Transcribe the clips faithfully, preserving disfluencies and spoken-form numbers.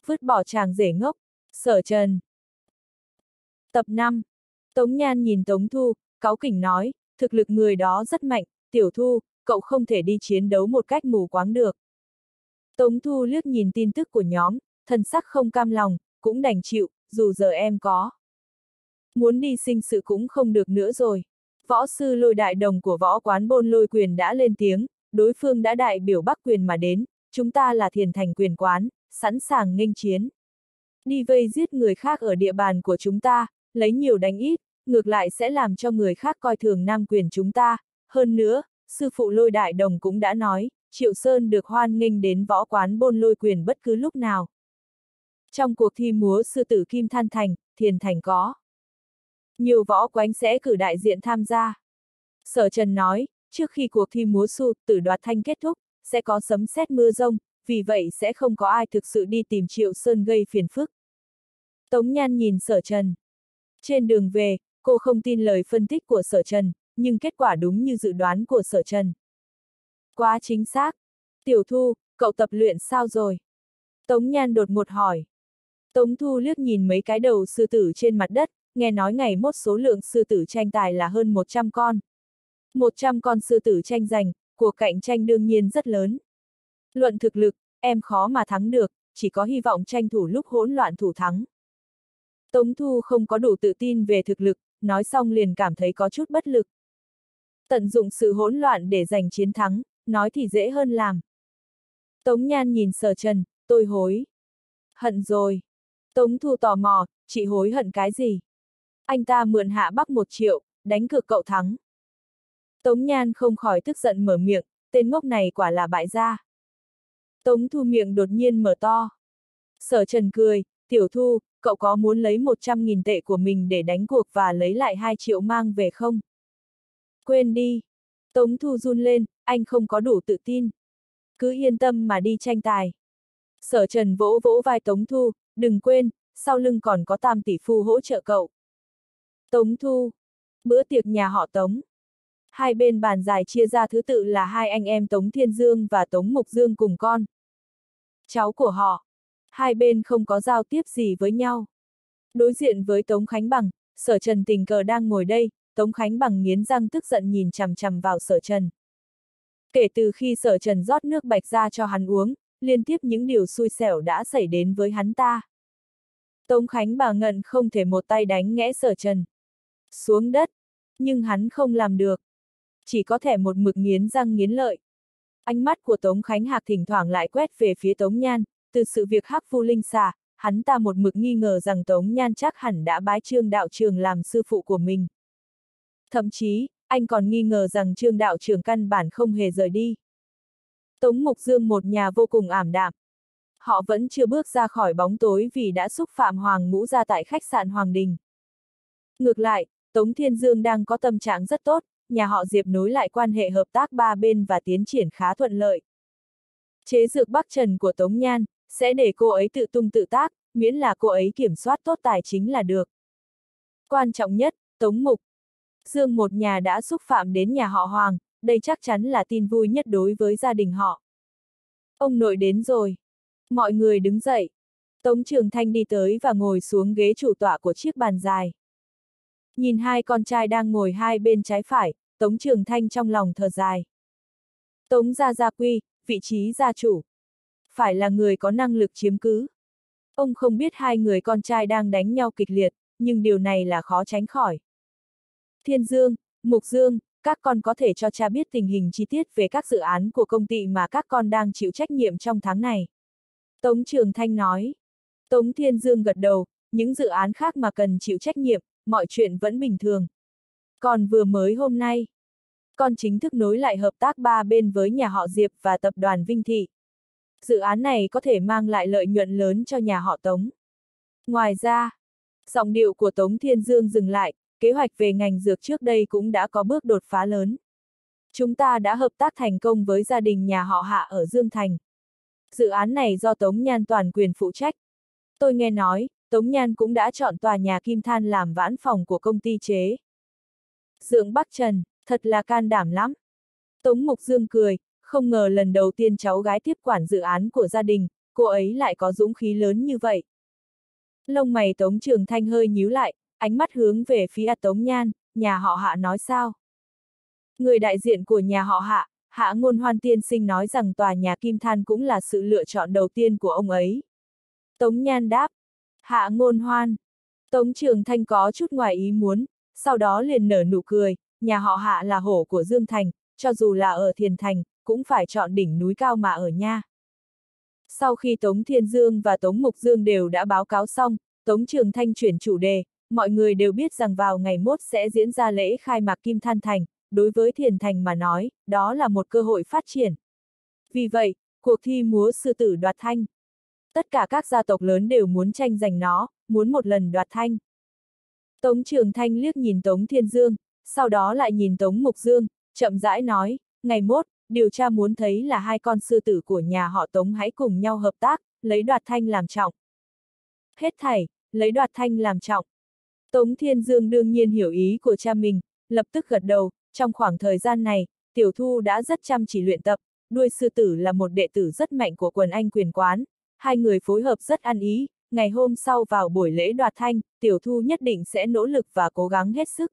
Vứt bỏ chàng rể ngốc. Sở Trần. Tập năm. Tống Nhan nhìn Tống Thu, cáu kỉnh nói, thực lực người đó rất mạnh, Tiểu Thu, cậu không thể đi chiến đấu một cách mù quáng được. Tống Thu liếc nhìn tin tức của nhóm, thần sắc không cam lòng, cũng đành chịu, dù giờ em có muốn đi sinh sự cũng không được nữa rồi. Võ sư Lôi Đại Đồng của võ quán Bôn Lôi Quyền đã lên tiếng, đối phương đã đại biểu Bắc Quyền mà đến, chúng ta là Thiền Thành Quyền quán, sẵn sàng nghênh chiến. Đi vây giết người khác ở địa bàn của chúng ta, lấy nhiều đánh ít, ngược lại sẽ làm cho người khác coi thường Nam Quyền chúng ta. Hơn nữa, sư phụ Lôi Đại Đồng cũng đã nói, Triệu Sơn được hoan nghênh đến võ quán Bôn Lôi Quyền bất cứ lúc nào. Trong cuộc thi múa sư tử Kim Than Thành, Thiền Thành có nhiều võ quánh sẽ cử đại diện tham gia. Sở Trần nói, trước khi cuộc thi múa sư tử đoạt thanh kết thúc, sẽ có sấm sét mưa rông, vì vậy sẽ không có ai thực sự đi tìm Triệu Sơn gây phiền phức. Tống Nhan nhìn Sở Trần. Trên đường về, cô không tin lời phân tích của Sở Trần, nhưng kết quả đúng như dự đoán của Sở Trần. Quá chính xác. Tiểu Thu, cậu tập luyện sao rồi? Tống Nhan đột ngột hỏi. Tống Thu liếc nhìn mấy cái đầu sư tử trên mặt đất, nghe nói ngày mốt số lượng sư tử tranh tài là hơn một trăm con. một trăm con sư tử tranh giành, cuộc cạnh tranh đương nhiên rất lớn. Luận thực lực, em khó mà thắng được, chỉ có hy vọng tranh thủ lúc hỗn loạn thủ thắng. Tống Thu không có đủ tự tin về thực lực, nói xong liền cảm thấy có chút bất lực. Tận dụng sự hỗn loạn để giành chiến thắng, nói thì dễ hơn làm. Tống Nhan nhìn Sở Trần, tôi hối hận rồi. Tống Thu tò mò, chị hối hận cái gì? Anh ta mượn Hạ Bắc một triệu, đánh cược cậu thắng. Tống Nhan không khỏi tức giận mở miệng, tên ngốc này quả là bại gia. Tống Thu miệng đột nhiên mở to. Sở Trần cười, Tiểu Thu, cậu có muốn lấy một trăm nghìn tệ của mình để đánh cuộc và lấy lại hai triệu mang về không? Quên đi. Tống Thu run lên, anh không có đủ tự tin. Cứ yên tâm mà đi tranh tài. Sở Trần vỗ vỗ vai Tống Thu, đừng quên, sau lưng còn có Tam tỷ phu hỗ trợ cậu. Tống Thu. Bữa tiệc nhà họ Tống. Hai bên bàn dài chia ra thứ tự là hai anh em Tống Thiên Dương và Tống Mục Dương cùng con cháu của họ. Hai bên không có giao tiếp gì với nhau. Đối diện với Tống Khánh Bằng, Sở Trần tình cờ đang ngồi đây, Tống Khánh Bằng nghiến răng tức giận nhìn chằm chằm vào Sở Trần. Kể từ khi Sở Trần rót nước bạch ra cho hắn uống, liên tiếp những điều xui xẻo đã xảy đến với hắn ta. Tống Khánh Bằng ngận không thể một tay đánh ngẽ Sở Trần xuống đất, nhưng hắn không làm được. Chỉ có thể một mực nghiến răng nghiến lợi. Ánh mắt của Tống Khánh Hạc thỉnh thoảng lại quét về phía Tống Nhan, từ sự việc Hắc Vu Linh xà, hắn ta một mực nghi ngờ rằng Tống Nhan chắc hẳn đã bái Trương đạo trường làm sư phụ của mình. Thậm chí, anh còn nghi ngờ rằng Trương đạo trường căn bản không hề rời đi. Tống Mục Dương một nhà vô cùng ảm đạm. Họ vẫn chưa bước ra khỏi bóng tối vì đã xúc phạm Hoàng Ngũ Gia tại khách sạn Hoàng Đình. Ngược lại, Tống Thiên Dương đang có tâm trạng rất tốt, nhà họ Diệp nối lại quan hệ hợp tác ba bên và tiến triển khá thuận lợi. Chế dược Bắc Trần của Tống Nhan sẽ để cô ấy tự tung tự tác, miễn là cô ấy kiểm soát tốt tài chính là được. Quan trọng nhất, Tống Mục Dương một nhà đã xúc phạm đến nhà họ Hoàng, đây chắc chắn là tin vui nhất đối với gia đình họ. Ông nội đến rồi. Mọi người đứng dậy. Tống Trường Thanh đi tới và ngồi xuống ghế chủ tọa của chiếc bàn dài. Nhìn hai con trai đang ngồi hai bên trái phải, Tống Trường Thanh trong lòng thở dài. Tống Gia Gia Quy, vị trí gia chủ. Phải là người có năng lực chiếm cứ. Ông không biết hai người con trai đang đánh nhau kịch liệt, nhưng điều này là khó tránh khỏi. Thiên Dương, Mục Dương, các con có thể cho cha biết tình hình chi tiết về các dự án của công ty mà các con đang chịu trách nhiệm trong tháng này. Tống Trường Thanh nói. Tống Thiên Dương gật đầu, những dự án khác mà cần chịu trách nhiệm, mọi chuyện vẫn bình thường. Còn vừa mới hôm nay, con chính thức nối lại hợp tác ba bên với nhà họ Diệp và tập đoàn Vinh Thị. Dự án này có thể mang lại lợi nhuận lớn cho nhà họ Tống. Ngoài ra, giọng điệu của Tống Thiên Dương dừng lại, kế hoạch về ngành dược trước đây cũng đã có bước đột phá lớn. Chúng ta đã hợp tác thành công với gia đình nhà họ Hạ ở Dương Thành. Dự án này do Tống Nhan toàn quyền phụ trách. Tôi nghe nói, Tống Nhan cũng đã chọn tòa nhà Kim Than làm vãn phòng của công ty chế dược Bắc Trần, thật là can đảm lắm. Tống Mục Dương cười, không ngờ lần đầu tiên cháu gái tiếp quản dự án của gia đình, cô ấy lại có dũng khí lớn như vậy. Lông mày Tống Trường Thanh hơi nhíu lại, ánh mắt hướng về phía Tống Nhan, nhà họ Hạ nói sao? Người đại diện của nhà họ Hạ, Hạ Ngôn Hoan tiên sinh nói rằng tòa nhà Kim Than cũng là sự lựa chọn đầu tiên của ông ấy. Tống Nhan đáp, Hạ Ngôn Hoan. Tống Trường Thanh có chút ngoài ý muốn, sau đó liền nở nụ cười, nhà họ Hạ là hổ của Dương Thành, cho dù là ở Thiền Thành, cũng phải chọn đỉnh núi cao mà ở nha. Sau khi Tống Thiên Dương và Tống Mục Dương đều đã báo cáo xong, Tống Trường Thanh chuyển chủ đề, mọi người đều biết rằng vào ngày mốt sẽ diễn ra lễ khai mạc Kim Than Thành, đối với Thiền Thành mà nói, đó là một cơ hội phát triển. Vì vậy, cuộc thi múa sư tử đoạt thanh. Tất cả các gia tộc lớn đều muốn tranh giành nó, muốn một lần đoạt thanh. Tống Trường Thanh liếc nhìn Tống Thiên Dương, sau đó lại nhìn Tống Mục Dương, chậm rãi nói, ngày mốt, điều tra muốn thấy là hai con sư tử của nhà họ Tống hãy cùng nhau hợp tác, lấy đoạt thanh làm trọng. Hết thảy, lấy đoạt thanh làm trọng. Tống Thiên Dương đương nhiên hiểu ý của cha mình, lập tức gật đầu, trong khoảng thời gian này, Tiểu Thu đã rất chăm chỉ luyện tập, đuôi sư tử là một đệ tử rất mạnh của quần anh quyền quán, hai người phối hợp rất ăn ý, ngày hôm sau vào buổi lễ đoạt thanh, Tiểu Thu nhất định sẽ nỗ lực và cố gắng hết sức.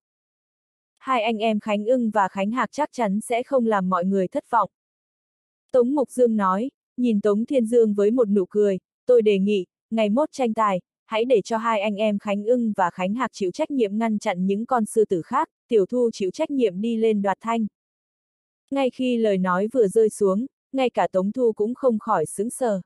Hai anh em Khánh Ưng và Khánh Hạc chắc chắn sẽ không làm mọi người thất vọng. Tống Mục Dương nói, nhìn Tống Thiên Dương với một nụ cười, tôi đề nghị, ngày mốt tranh tài, hãy để cho hai anh em Khánh Ưng và Khánh Hạc chịu trách nhiệm ngăn chặn những con sư tử khác, Tiểu Thu chịu trách nhiệm đi lên đoạt thanh. Ngay khi lời nói vừa rơi xuống, ngay cả Tống Thu cũng không khỏi sững sờ.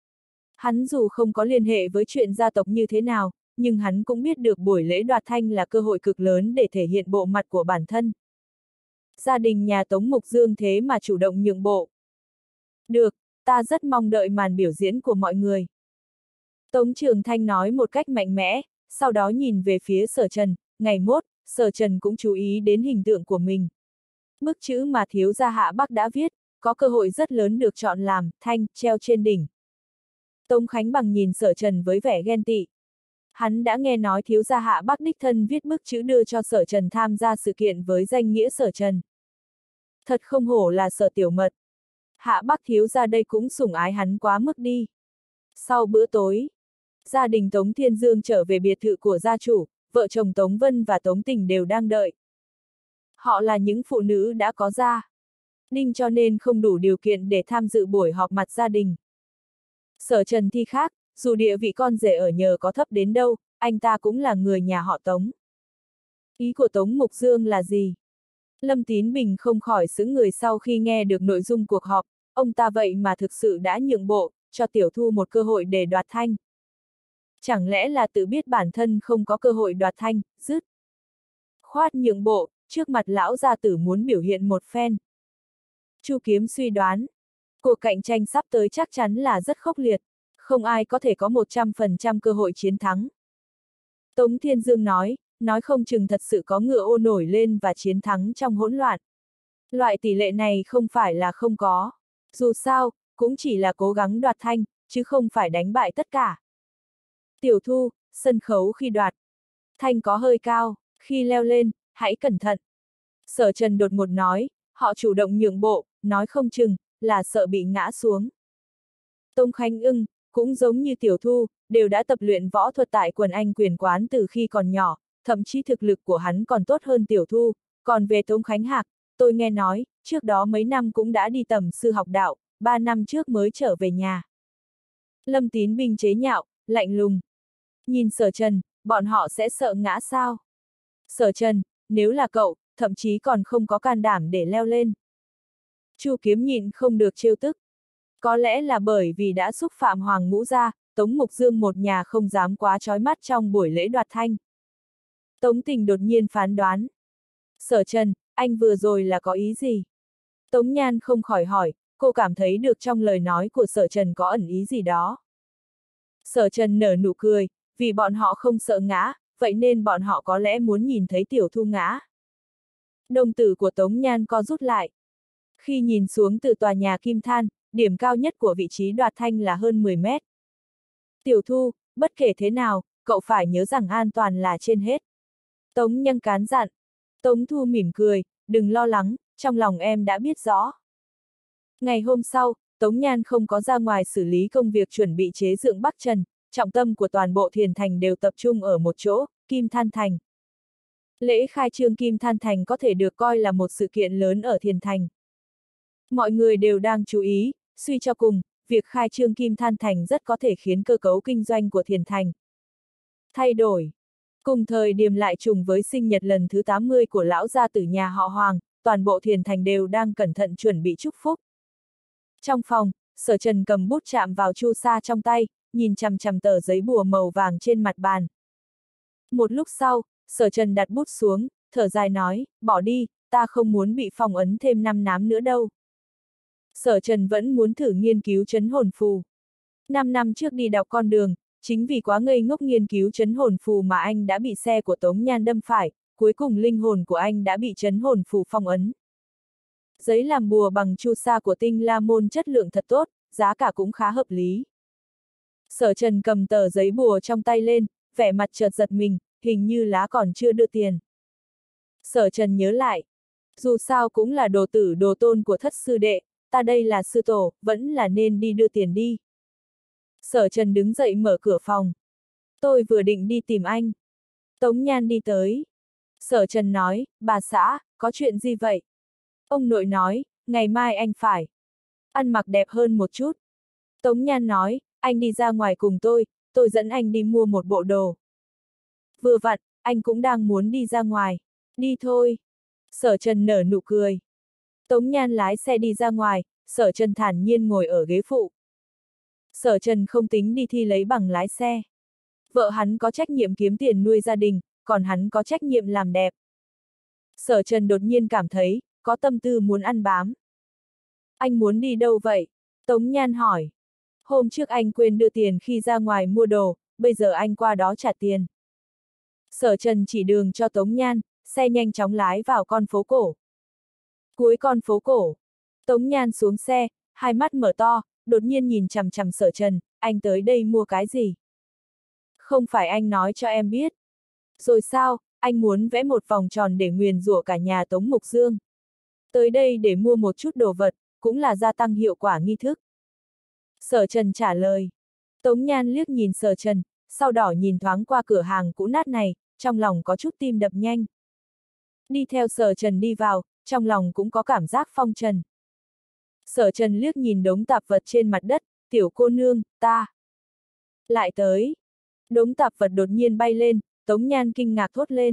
Hắn dù không có liên hệ với chuyện gia tộc như thế nào, nhưng hắn cũng biết được buổi lễ đoạt thanh là cơ hội cực lớn để thể hiện bộ mặt của bản thân. Gia đình nhà Tống Mục Dương thế mà chủ động nhượng bộ. Được, ta rất mong đợi màn biểu diễn của mọi người. Tống Trường Thanh nói một cách mạnh mẽ, sau đó nhìn về phía Sở Trần, ngày mốt, Sở Trần cũng chú ý đến hình tượng của mình. Bức chữ mà thiếu gia Hạ Bắc đã viết, có cơ hội rất lớn được chọn làm, thanh, treo trên đỉnh. Tống Khánh Bằng nhìn Sở Trần với vẻ ghen tị. Hắn đã nghe nói thiếu gia Hạ Bắc đích thân viết bức chữ đưa cho Sở Trần tham gia sự kiện với danh nghĩa Sở Trần. Thật không hổ là Sở Tiểu Mật. Hạ Bắc thiếu gia đây cũng sủng ái hắn quá mức đi. Sau bữa tối, gia đình Tống Thiên Dương trở về biệt thự của gia chủ, vợ chồng Tống Vân và Tống Tình đều đang đợi. Họ là những phụ nữ đã có gia đình cho nên không đủ điều kiện để tham dự buổi họp mặt gia đình. Sở Trần thì khác, dù địa vị con rể ở nhờ có thấp đến đâu, anh ta cũng là người nhà họ Tống. Ý của Tống Mục Dương là gì? Lâm Tín Bình không khỏi sững người sau khi nghe được nội dung cuộc họp, ông ta vậy mà thực sự đã nhượng bộ, cho Tiểu Thu một cơ hội để đoạt thanh. Chẳng lẽ là tự biết bản thân không có cơ hội đoạt thanh, dứt khoát nhượng bộ, trước mặt lão gia tử muốn biểu hiện một phen. Chu Kiếm suy đoán, cuộc cạnh tranh sắp tới chắc chắn là rất khốc liệt, không ai có thể có một trăm phần trăm cơ hội chiến thắng. Tống Thiên Dương nói, nói không chừng thật sự có ngựa ô nổi lên và chiến thắng trong hỗn loạn. Loại tỷ lệ này không phải là không có. Dù sao, cũng chỉ là cố gắng đoạt thanh, chứ không phải đánh bại tất cả. Tiểu Thu, sân khấu khi đoạt thanh có hơi cao, khi leo lên, hãy cẩn thận. Sở Trần đột ngột nói, họ chủ động nhượng bộ, nói không chừng, là sợ bị ngã xuống. Tống Khánh Ưng, cũng giống như Tiểu Thu, đều đã tập luyện võ thuật tại quần anh quyền quán từ khi còn nhỏ, thậm chí thực lực của hắn còn tốt hơn Tiểu Thu, còn về Tống Khánh Hạc, tôi nghe nói, trước đó mấy năm cũng đã đi tầm sư học đạo, ba năm trước mới trở về nhà. Lâm Tín Bình chế nhạo, lạnh lùng. Nhìn Sở Trần, bọn họ sẽ sợ ngã sao? Sở Trần, nếu là cậu, thậm chí còn không có can đảm để leo lên. Chu Kiếm nhịn không được trêu tức. Có lẽ là bởi vì đã xúc phạm Hoàng Ngũ gia, Tống Mục Dương một nhà không dám quá chói mắt trong buổi lễ đoạt thanh. Tống Tình đột nhiên phán đoán. Sở Trần, anh vừa rồi là có ý gì? Tống Nhan không khỏi hỏi, cô cảm thấy được trong lời nói của Sở Trần có ẩn ý gì đó. Sở Trần nở nụ cười, vì bọn họ không sợ ngã, vậy nên bọn họ có lẽ muốn nhìn thấy Tiểu Thu ngã. Đồng tử của Tống Nhan co rút lại. Khi nhìn xuống từ tòa nhà Kim Than, điểm cao nhất của vị trí đoạt thanh là hơn mười mét. Tiểu Thu, bất kể thế nào, cậu phải nhớ rằng an toàn là trên hết. Tống Nhân cán dặn. Tống Thu mỉm cười, đừng lo lắng, trong lòng em đã biết rõ. Ngày hôm sau, Tống Nhan không có ra ngoài xử lý công việc chuẩn bị chế dựng Bắc Trần, trọng tâm của toàn bộ Thiền Thành đều tập trung ở một chỗ, Kim Than Thành. Lễ khai trương Kim Than Thành có thể được coi là một sự kiện lớn ở Thiền Thành. Mọi người đều đang chú ý, suy cho cùng, việc khai trương Kim Than Thành rất có thể khiến cơ cấu kinh doanh của Thiền Thành thay đổi. Cùng thời điểm lại trùng với sinh nhật lần thứ tám mươi của lão gia tử nhà họ Hoàng, toàn bộ Thiền Thành đều đang cẩn thận chuẩn bị chúc phúc. Trong phòng, Sở Trần cầm bút chạm vào chu sa trong tay, nhìn chằm chằm tờ giấy bùa màu vàng trên mặt bàn. Một lúc sau, Sở Trần đặt bút xuống, thở dài nói, bỏ đi, ta không muốn bị phong ấn thêm năm nám nữa đâu. Sở Trần vẫn muốn thử nghiên cứu trấn hồn phù. Năm năm trước đi đọc con đường, chính vì quá ngây ngốc nghiên cứu trấn hồn phù mà anh đã bị xe của Tống Nhan đâm phải, cuối cùng linh hồn của anh đã bị trấn hồn phù phong ấn. Giấy làm bùa bằng chu sa của Tinh La Môn chất lượng thật tốt, giá cả cũng khá hợp lý. Sở Trần cầm tờ giấy bùa trong tay lên, vẻ mặt chợt giật mình, hình như lá còn chưa đưa tiền. Sở Trần nhớ lại, dù sao cũng là đồ tử đồ tôn của thất sư đệ, ta đây là sư tổ, vẫn là nên đi đưa tiền đi. Sở Trần đứng dậy mở cửa phòng. Tôi vừa định đi tìm anh. Tống Nhan đi tới. Sở Trần nói, bà xã, có chuyện gì vậy? Ông nội nói, ngày mai anh phải ăn mặc đẹp hơn một chút. Tống Nhan nói, anh đi ra ngoài cùng tôi, tôi dẫn anh đi mua một bộ đồ. Vừa vặn, anh cũng đang muốn đi ra ngoài. Đi thôi. Sở Trần nở nụ cười. Tống Nhan lái xe đi ra ngoài, Sở Trần thản nhiên ngồi ở ghế phụ. Sở Trần không tính đi thi lấy bằng lái xe. Vợ hắn có trách nhiệm kiếm tiền nuôi gia đình, còn hắn có trách nhiệm làm đẹp. Sở Trần đột nhiên cảm thấy, có tâm tư muốn ăn bám. Anh muốn đi đâu vậy? Tống Nhan hỏi. Hôm trước anh quên đưa tiền khi ra ngoài mua đồ, bây giờ anh qua đó trả tiền. Sở Trần chỉ đường cho Tống Nhan, xe nhanh chóng lái vào con phố cổ. Cuối con phố cổ, Tống Nhan xuống xe, hai mắt mở to, đột nhiên nhìn chằm chằm Sở Trần, anh tới đây mua cái gì? Không phải anh nói cho em biết. Rồi sao, anh muốn vẽ một vòng tròn để nguyền rủa cả nhà Tống Mục Dương. Tới đây để mua một chút đồ vật, cũng là gia tăng hiệu quả nghi thức. Sở Trần trả lời. Tống Nhan liếc nhìn Sở Trần, sau đỏ nhìn thoáng qua cửa hàng cũ nát này, trong lòng có chút tim đập nhanh. Đi theo Sở Trần đi vào, trong lòng cũng có cảm giác phong trần. Sở Trần liếc nhìn đống tạp vật trên mặt đất, tiểu cô nương, ta lại tới. Đống tạp vật đột nhiên bay lên, Tống Nhan kinh ngạc thốt lên.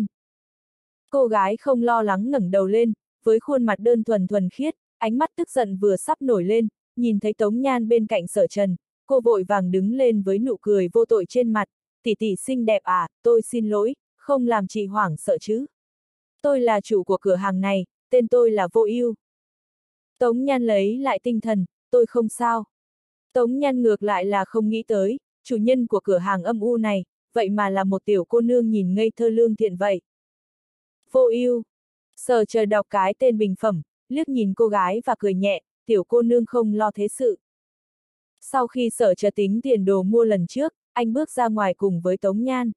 Cô gái không lo lắng ngẩng đầu lên, với khuôn mặt đơn thuần thuần khiết, ánh mắt tức giận vừa sắp nổi lên, nhìn thấy Tống Nhan bên cạnh Sở Trần, cô vội vàng đứng lên với nụ cười vô tội trên mặt, tỷ tỷ xinh đẹp à, tôi xin lỗi, không làm chị hoảng sợ chứ. Tôi là chủ của cửa hàng này, tên tôi là Vô Ưu. Tống Nhan lấy lại tinh thần, tôi không sao. Tống Nhan ngược lại là không nghĩ tới, chủ nhân của cửa hàng âm u này, vậy mà là một tiểu cô nương nhìn ngây thơ lương thiện vậy. Vô Ưu. Sở chờ đọc cái tên bình phẩm, liếc nhìn cô gái và cười nhẹ, tiểu cô nương không lo thế sự. Sau khi Sở chờ tính tiền đồ mua lần trước, anh bước ra ngoài cùng với Tống Nhan.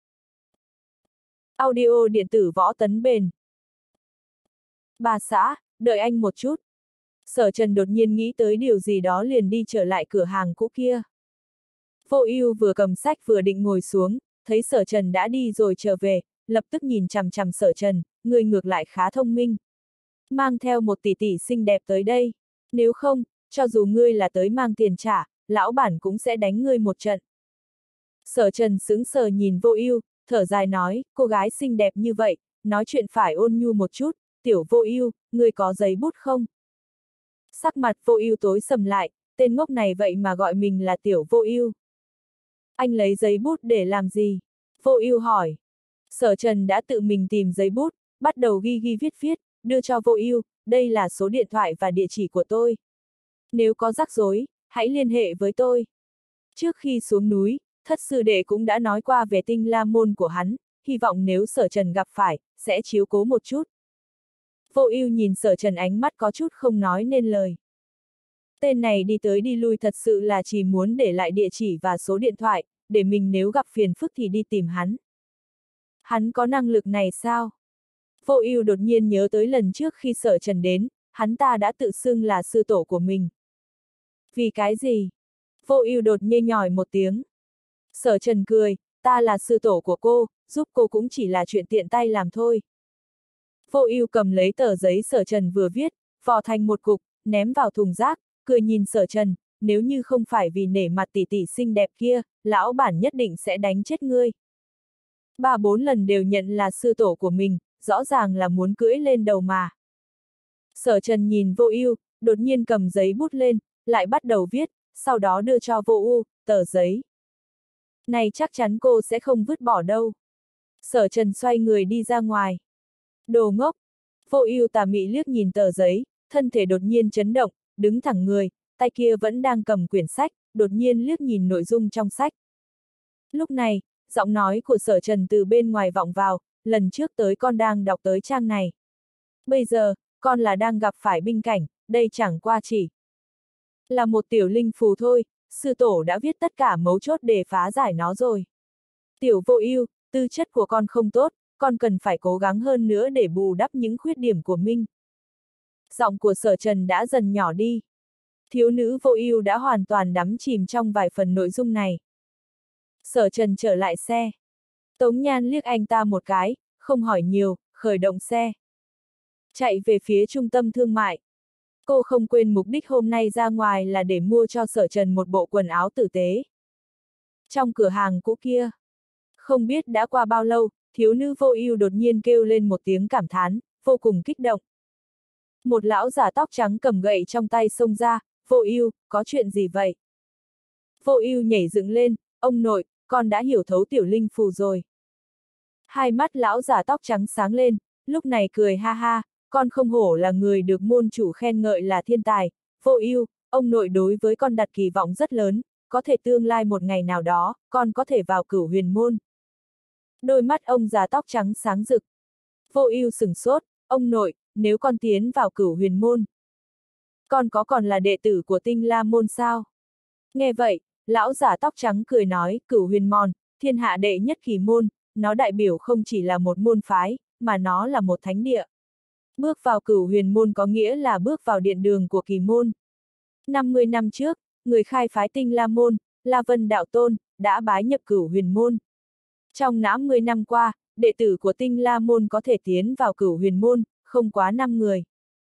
Audio điện tử Võ Tấn Bền. Bà xã, đợi anh một chút. Sở Trần đột nhiên nghĩ tới điều gì đó liền đi trở lại cửa hàng cũ kia. Vô Ưu vừa cầm sách vừa định ngồi xuống, thấy Sở Trần đã đi rồi trở về, lập tức nhìn chằm chằm Sở Trần, người ngược lại khá thông minh. Mang theo một tỷ tỷ xinh đẹp tới đây, nếu không, cho dù ngươi là tới mang tiền trả, lão bản cũng sẽ đánh ngươi một trận. Sở Trần sững sờ nhìn Vô Ưu, thở dài nói, cô gái xinh đẹp như vậy, nói chuyện phải ôn nhu một chút, tiểu Vô Ưu, ngươi có giấy bút không? Sắc mặt Vô Ưu tối sầm lại, tên ngốc này vậy mà gọi mình là tiểu Vô Ưu. Anh lấy giấy bút để làm gì? Vô Ưu hỏi. Sở Trần đã tự mình tìm giấy bút, bắt đầu ghi ghi viết viết, đưa cho Vô Ưu, đây là số điện thoại và địa chỉ của tôi. Nếu có rắc rối, hãy liên hệ với tôi. Trước khi xuống núi, thất sư đệ cũng đã nói qua về Tinh La Môn của hắn, hy vọng nếu Sở Trần gặp phải, sẽ chiếu cố một chút. Vô Ưu nhìn Sở Trần ánh mắt có chút không nói nên lời. Tên này đi tới đi lui thật sự là chỉ muốn để lại địa chỉ và số điện thoại, để mình nếu gặp phiền phức thì đi tìm hắn. Hắn có năng lực này sao? Vô Ưu đột nhiên nhớ tới lần trước khi Sở Trần đến, hắn ta đã tự xưng là sư tổ của mình. Vì cái gì? Vô ưu đột nhiên nhỏi một tiếng. Sở Trần cười, ta là sư tổ của cô, giúp cô cũng chỉ là chuyện tiện tay làm thôi. Vô ưu cầm lấy tờ giấy Sở Trần vừa viết, vò thành một cục, ném vào thùng rác, cười nhìn Sở Trần, nếu như không phải vì nể mặt tỷ tỷ xinh đẹp kia, lão bản nhất định sẽ đánh chết ngươi. Ba bốn lần đều nhận là sư tổ của mình, rõ ràng là muốn cưỡi lên đầu mà. Sở Trần nhìn Vô Ưu, đột nhiên cầm giấy bút lên, lại bắt đầu viết, sau đó đưa cho Vô Ưu tờ giấy. Này chắc chắn cô sẽ không vứt bỏ đâu. Sở Trần xoay người đi ra ngoài. Đồ ngốc! Vô Ưu tà mị liếc nhìn tờ giấy, thân thể đột nhiên chấn động, đứng thẳng người, tay kia vẫn đang cầm quyển sách, đột nhiên liếc nhìn nội dung trong sách. Lúc này, giọng nói của Sở Trần từ bên ngoài vọng vào, lần trước tới con đang đọc tới trang này. Bây giờ, con là đang gặp phải binh cảnh, đây chẳng qua chỉ là một tiểu linh phù thôi, sư tổ đã viết tất cả mấu chốt để phá giải nó rồi. Tiểu Vô Ưu, tư chất của con không tốt, con cần phải cố gắng hơn nữa để bù đắp những khuyết điểm của mình. Giọng của Sở Trần đã dần nhỏ đi. Thiếu nữ Vô Ưu đã hoàn toàn đắm chìm trong vài phần nội dung này. Sở Trần trở lại xe. Tống Nhan liếc anh ta một cái, không hỏi nhiều, khởi động xe. Chạy về phía trung tâm thương mại. Cô không quên mục đích hôm nay ra ngoài là để mua cho Sở Trần một bộ quần áo tử tế. Trong cửa hàng cũ kia, không biết đã qua bao lâu, thiếu nữ Vô Ưu đột nhiên kêu lên một tiếng cảm thán, vô cùng kích động. Một lão già tóc trắng cầm gậy trong tay xông ra, Vô Ưu, có chuyện gì vậy? Vô Ưu nhảy dựng lên, ông nội, con đã hiểu thấu tiểu linh phù rồi. Hai mắt lão già tóc trắng sáng lên, lúc này cười ha ha, con không hổ là người được môn chủ khen ngợi là thiên tài. Vô Ưu, ông nội đối với con đặt kỳ vọng rất lớn, có thể tương lai một ngày nào đó, con có thể vào Cửu Huyền môn. Đôi mắt ông già tóc trắng sáng rực. Vô Ưu sửng sốt, ông nội, nếu con tiến vào Cửu Huyền môn, con có còn là đệ tử của Tinh La môn sao? Nghe vậy, lão già tóc trắng cười nói, Cửu Huyền môn, thiên hạ đệ nhất kỳ môn, nó đại biểu không chỉ là một môn phái, mà nó là một thánh địa. Bước vào Cửu Huyền môn có nghĩa là bước vào điện đường của kỳ môn. năm mươi năm trước, người khai phái Tinh La môn, La Vân đạo tôn, đã bái nhập Cửu Huyền môn. Trong năm mươi năm qua, đệ tử của Tinh La môn có thể tiến vào Cửu Huyền môn, không quá năm người.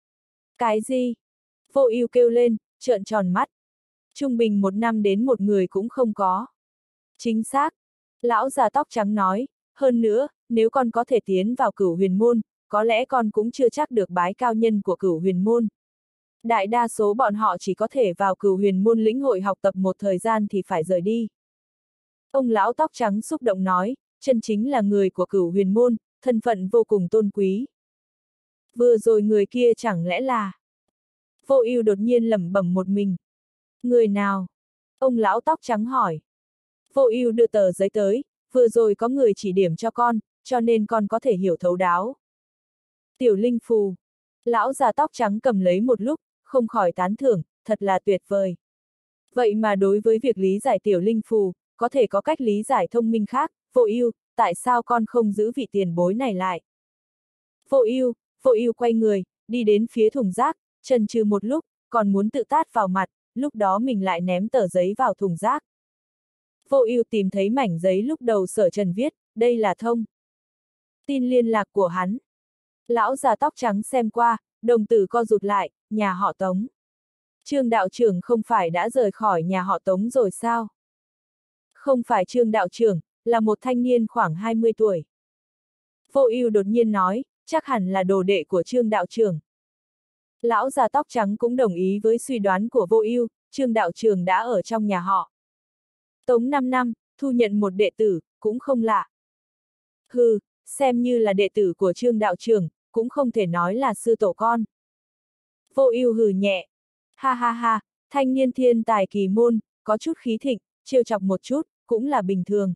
Cái gì? Vô Ưu kêu lên, trợn tròn mắt. Trung bình một năm đến một người cũng không có. Chính xác. Lão già tóc trắng nói, hơn nữa, nếu con có thể tiến vào Cửu Huyền môn, có lẽ con cũng chưa chắc được bái cao nhân của Cửu Huyền môn. Đại đa số bọn họ chỉ có thể vào Cửu Huyền môn lĩnh hội học tập một thời gian thì phải rời đi. Ông lão tóc trắng xúc động nói, chân chính là người của Cửu Huyền môn, thân phận vô cùng tôn quý. Vừa rồi người kia chẳng lẽ là... Vô Ưu đột nhiên lẩm bẩm một mình. Người nào? Ông lão tóc trắng hỏi. Vô Ưu đưa tờ giấy tới, vừa rồi có người chỉ điểm cho con, cho nên con có thể hiểu thấu đáo. Tiểu linh phù. Lão già tóc trắng cầm lấy một lúc, không khỏi tán thưởng, thật là tuyệt vời. Vậy mà đối với việc lý giải tiểu linh phù, có thể có cách lý giải thông minh khác. Vô Ưu, tại sao con không giữ vị tiền bối này lại? Vô Ưu, Vô Ưu quay người, đi đến phía thùng rác, chần chừ một lúc, còn muốn tự tát vào mặt, lúc đó mình lại ném tờ giấy vào thùng rác. Vô Ưu tìm thấy mảnh giấy lúc đầu Sở Trần viết, đây là thông tin liên lạc của hắn. Lão già tóc trắng xem qua, đồng tử co rụt lại, nhà họ Tống. Trương đạo trưởng không phải đã rời khỏi nhà họ Tống rồi sao? Không phải Trương đạo trưởng, là một thanh niên khoảng hai mươi tuổi. Vô Ưu đột nhiên nói, chắc hẳn là đồ đệ của Trương đạo trưởng. Lão già tóc trắng cũng đồng ý với suy đoán của Vô Ưu, Trương đạo trưởng đã ở trong nhà họ Tống năm năm, thu nhận một đệ tử, cũng không lạ. Hừ, xem như là đệ tử của Trương đạo trưởng, cũng không thể nói là sư tổ con. Vô Ưu hừ nhẹ. Ha ha ha, thanh niên thiên tài kỳ môn, có chút khí thịnh, trêu chọc một chút, cũng là bình thường.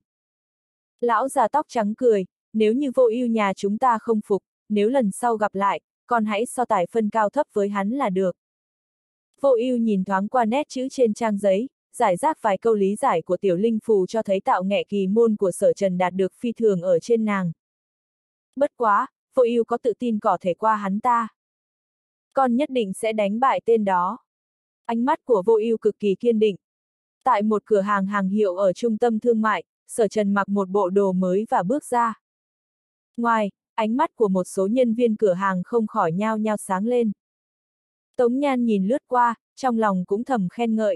Lão già tóc trắng cười, nếu như Vô Ưu nhà chúng ta không phục, nếu lần sau gặp lại, con hãy so tài phân cao thấp với hắn là được. Vô Ưu nhìn thoáng qua nét chữ trên trang giấy, giải rác vài câu lý giải của tiểu linh phù cho thấy tạo nghệ kỳ môn của Sở Trần đạt được phi thường ở trên nàng. Bất quá, Vô Ưu có tự tin có thể qua hắn ta. Con nhất định sẽ đánh bại tên đó. Ánh mắt của Vô Ưu cực kỳ kiên định. Tại một cửa hàng hàng hiệu ở trung tâm thương mại, Sở Trần mặc một bộ đồ mới và bước ra. Ngoài, ánh mắt của một số nhân viên cửa hàng không khỏi nhao nhao sáng lên. Tống Nhan nhìn lướt qua, trong lòng cũng thầm khen ngợi.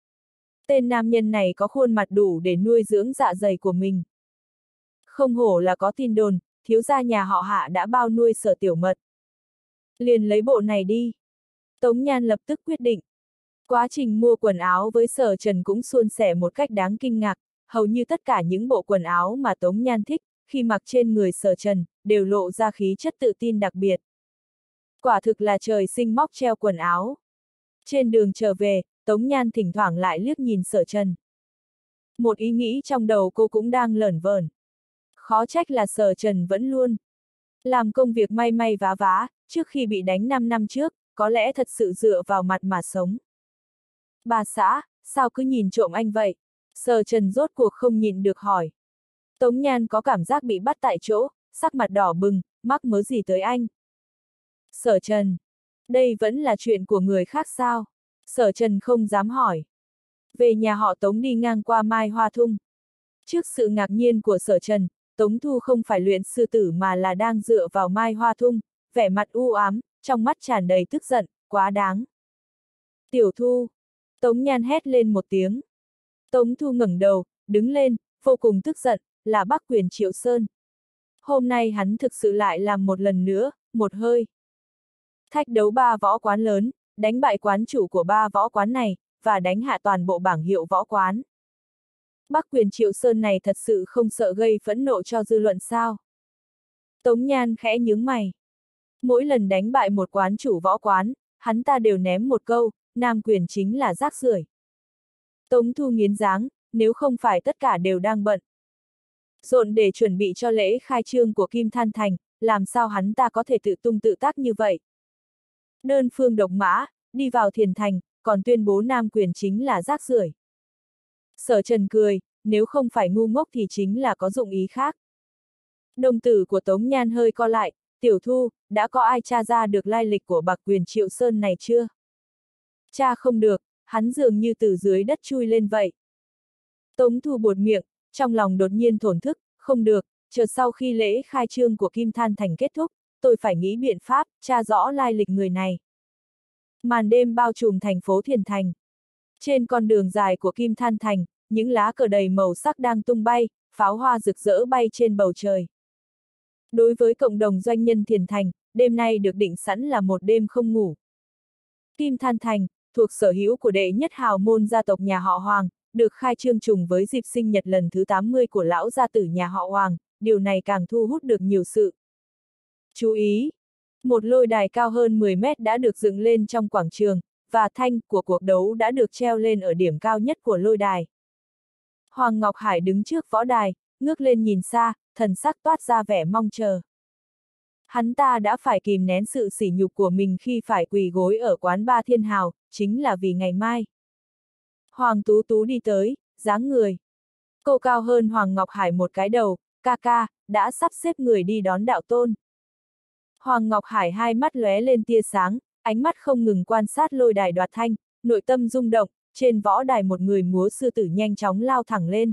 Tên nam nhân này có khuôn mặt đủ để nuôi dưỡng dạ dày của mình. Không hổ là có tin đồn, thiếu gia nhà họ Hạ đã bao nuôi Sở Tiểu Mật. Liền lấy bộ này đi. Tống Nhan lập tức quyết định. Quá trình mua quần áo với Sở Trần cũng suôn sẻ một cách đáng kinh ngạc, hầu như tất cả những bộ quần áo mà Tống Nhan thích, khi mặc trên người Sở Trần, đều lộ ra khí chất tự tin đặc biệt. Quả thực là trời sinh móc treo quần áo. Trên đường trở về, Tống Nhan thỉnh thoảng lại liếc nhìn Sở Trần. Một ý nghĩ trong đầu cô cũng đang lởn vởn. Khó trách là Sở Trần vẫn luôn làm công việc may may vá vá, trước khi bị đánh năm năm trước, có lẽ thật sự dựa vào mặt mà sống. Bà xã, sao cứ nhìn trộm anh vậy? Sở Trần rốt cuộc không nhịn được hỏi. Tống Nhan có cảm giác bị bắt tại chỗ, sắc mặt đỏ bừng, mắc mớ gì tới anh? Sở Trần, đây vẫn là chuyện của người khác sao? Sở Trần không dám hỏi. Về nhà họ Tống đi ngang qua Mai Hoa Thung. Trước sự ngạc nhiên của Sở Trần, Tống Thu không phải luyện sư tử mà là đang dựa vào Mai Hoa Thung, vẻ mặt u ám, trong mắt tràn đầy tức giận, quá đáng. Tiểu Thu! Tống Nhan hét lên một tiếng. Tống Thu ngẩng đầu, đứng lên, vô cùng tức giận, là Bắc Quyền Triệu Sơn. Hôm nay hắn thực sự lại làm một lần nữa, một hơi. Thách đấu ba võ quán lớn, đánh bại quán chủ của ba võ quán này, và đánh hạ toàn bộ bảng hiệu võ quán. Bắc Quyền Triệu Sơn này thật sự không sợ gây phẫn nộ cho dư luận sao? Tống Nhan khẽ nhướng mày. Mỗi lần đánh bại một quán chủ võ quán, hắn ta đều ném một câu, Nam Quyền chính là rác rưởi. Tống Thu nghiến dáng, nếu không phải tất cả đều đang bận rộn để chuẩn bị cho lễ khai trương của Kim Than Thành, làm sao hắn ta có thể tự tung tự tác như vậy? Đơn phương độc mã, đi vào Thiền Thành, còn tuyên bố Nam Quyền chính là rác rưởi. Sở Trần cười, nếu không phải ngu ngốc thì chính là có dụng ý khác. Đồng tử của Tống Nhan hơi co lại, Tiểu Thu, đã có ai tra ra được lai lịch của Bắc Quyền Triệu Sơn này chưa? Tra không được, hắn dường như từ dưới đất chui lên vậy. Tống Thu buột miệng, trong lòng đột nhiên thổn thức, không được, chờ sau khi lễ khai trương của Kim Than Thành kết thúc, tôi phải nghĩ biện pháp, tra rõ lai lịch người này. Màn đêm bao trùm thành phố Thiền Thành. Trên con đường dài của Kim Than Thành, những lá cờ đầy màu sắc đang tung bay, pháo hoa rực rỡ bay trên bầu trời. Đối với cộng đồng doanh nhân Thiền Thành, đêm nay được định sẵn là một đêm không ngủ. Kim Than Thành, thuộc sở hữu của đệ nhất hào môn gia tộc nhà họ Hoàng, được khai trương trùng với dịp sinh nhật lần thứ tám mươi của lão gia tử nhà họ Hoàng, điều này càng thu hút được nhiều sự chú ý. Một lôi đài cao hơn mười mét đã được dựng lên trong quảng trường, và thanh của cuộc đấu đã được treo lên ở điểm cao nhất của lôi đài. Hoàng Ngọc Hải đứng trước võ đài, ngước lên nhìn xa, thần sắc toát ra vẻ mong chờ. Hắn ta đã phải kìm nén sự sỉ nhục của mình khi phải quỳ gối ở quán ba Thiên Hào, chính là vì ngày mai. Hoàng Tú Tú đi tới, dáng người. Cô cao hơn Hoàng Ngọc Hải một cái đầu, ca ca, đã sắp xếp người đi đón đạo tôn. Hoàng Ngọc Hải hai mắt lóe lên tia sáng, ánh mắt không ngừng quan sát lôi đài đoạt thanh, nội tâm rung động, trên võ đài một người múa sư tử nhanh chóng lao thẳng lên.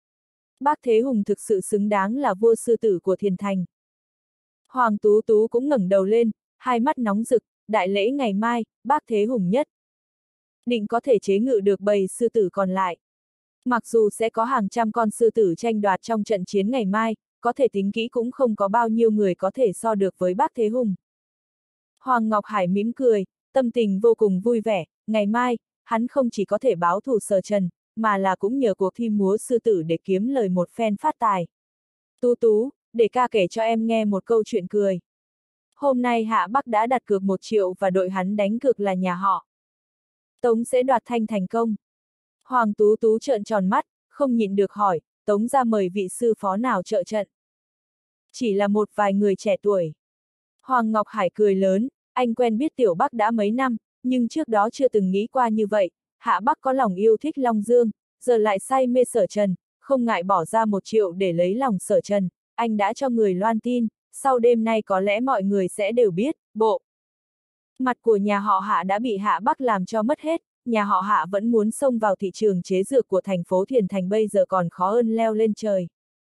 Bác Thế Hùng thực sự xứng đáng là vua sư tử của Thiền Thành. Hoàng Tú Tú cũng ngẩng đầu lên, hai mắt nóng rực, đại lễ ngày mai, bác Thế Hùng nhất định có thể chế ngự được bầy sư tử còn lại. Mặc dù sẽ có hàng trăm con sư tử tranh đoạt trong trận chiến ngày mai, có thể tính kỹ cũng không có bao nhiêu người có thể so được với bác Thế Hùng. Hoàng Ngọc Hải mỉm cười, tâm tình vô cùng vui vẻ, ngày mai, hắn không chỉ có thể báo thù Sở Trần, mà là cũng nhờ cuộc thi múa sư tử để kiếm lời một phen phát tài. Tú Tú, để ca kể cho em nghe một câu chuyện cười. Hôm nay Hạ Bắc đã đặt cược một triệu và đội hắn đánh cược là nhà họ Tống sẽ đoạt thanh thành công. Hoàng Tú Tú trợn tròn mắt, không nhịn được hỏi, Tống ra mời vị sư phó nào trợ trận? Chỉ là một vài người trẻ tuổi. Hoàng Ngọc Hải cười lớn, anh quen biết Tiểu Bắc đã mấy năm, nhưng trước đó chưa từng nghĩ qua như vậy, Hạ Bắc có lòng yêu thích Long Dương, giờ lại say mê Sở Trần, không ngại bỏ ra một triệu để lấy lòng Sở Trần, anh đã cho người loan tin, sau đêm nay có lẽ mọi người sẽ đều biết, bộ mặt của nhà họ Hạ đã bị Hạ Bắc làm cho mất hết, nhà họ Hạ vẫn muốn xông vào thị trường chế dược của thành phố Thiền Thành bây giờ còn khó hơn leo lên trời.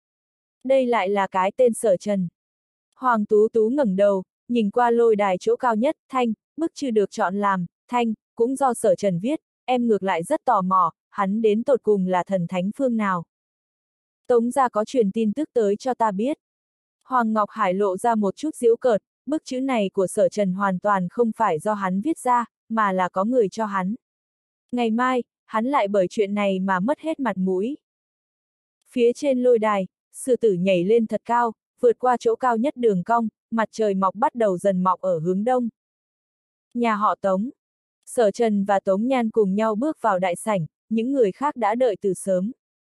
Đây lại là cái tên Sở Trần. Hoàng Tú Tú ngẩng đầu, nhìn qua lôi đài chỗ cao nhất, Thanh, bức chưa được chọn làm, Thanh, cũng do Sở Trần viết, em ngược lại rất tò mò, hắn đến tột cùng là thần thánh phương nào. Tống gia có truyền tin tức tới cho ta biết. Hoàng Ngọc Hải lộ ra một chút giễu cợt, bức chữ này của Sở Trần hoàn toàn không phải do hắn viết ra, mà là có người cho hắn. Ngày mai, hắn lại bởi chuyện này mà mất hết mặt mũi. Phía trên lôi đài, sư tử nhảy lên thật cao, vượt qua chỗ cao nhất đường cong, mặt trời mọc bắt đầu dần mọc ở hướng đông. Nhà họ Tống. Sở Trần và Tống Nhan cùng nhau bước vào đại sảnh, những người khác đã đợi từ sớm.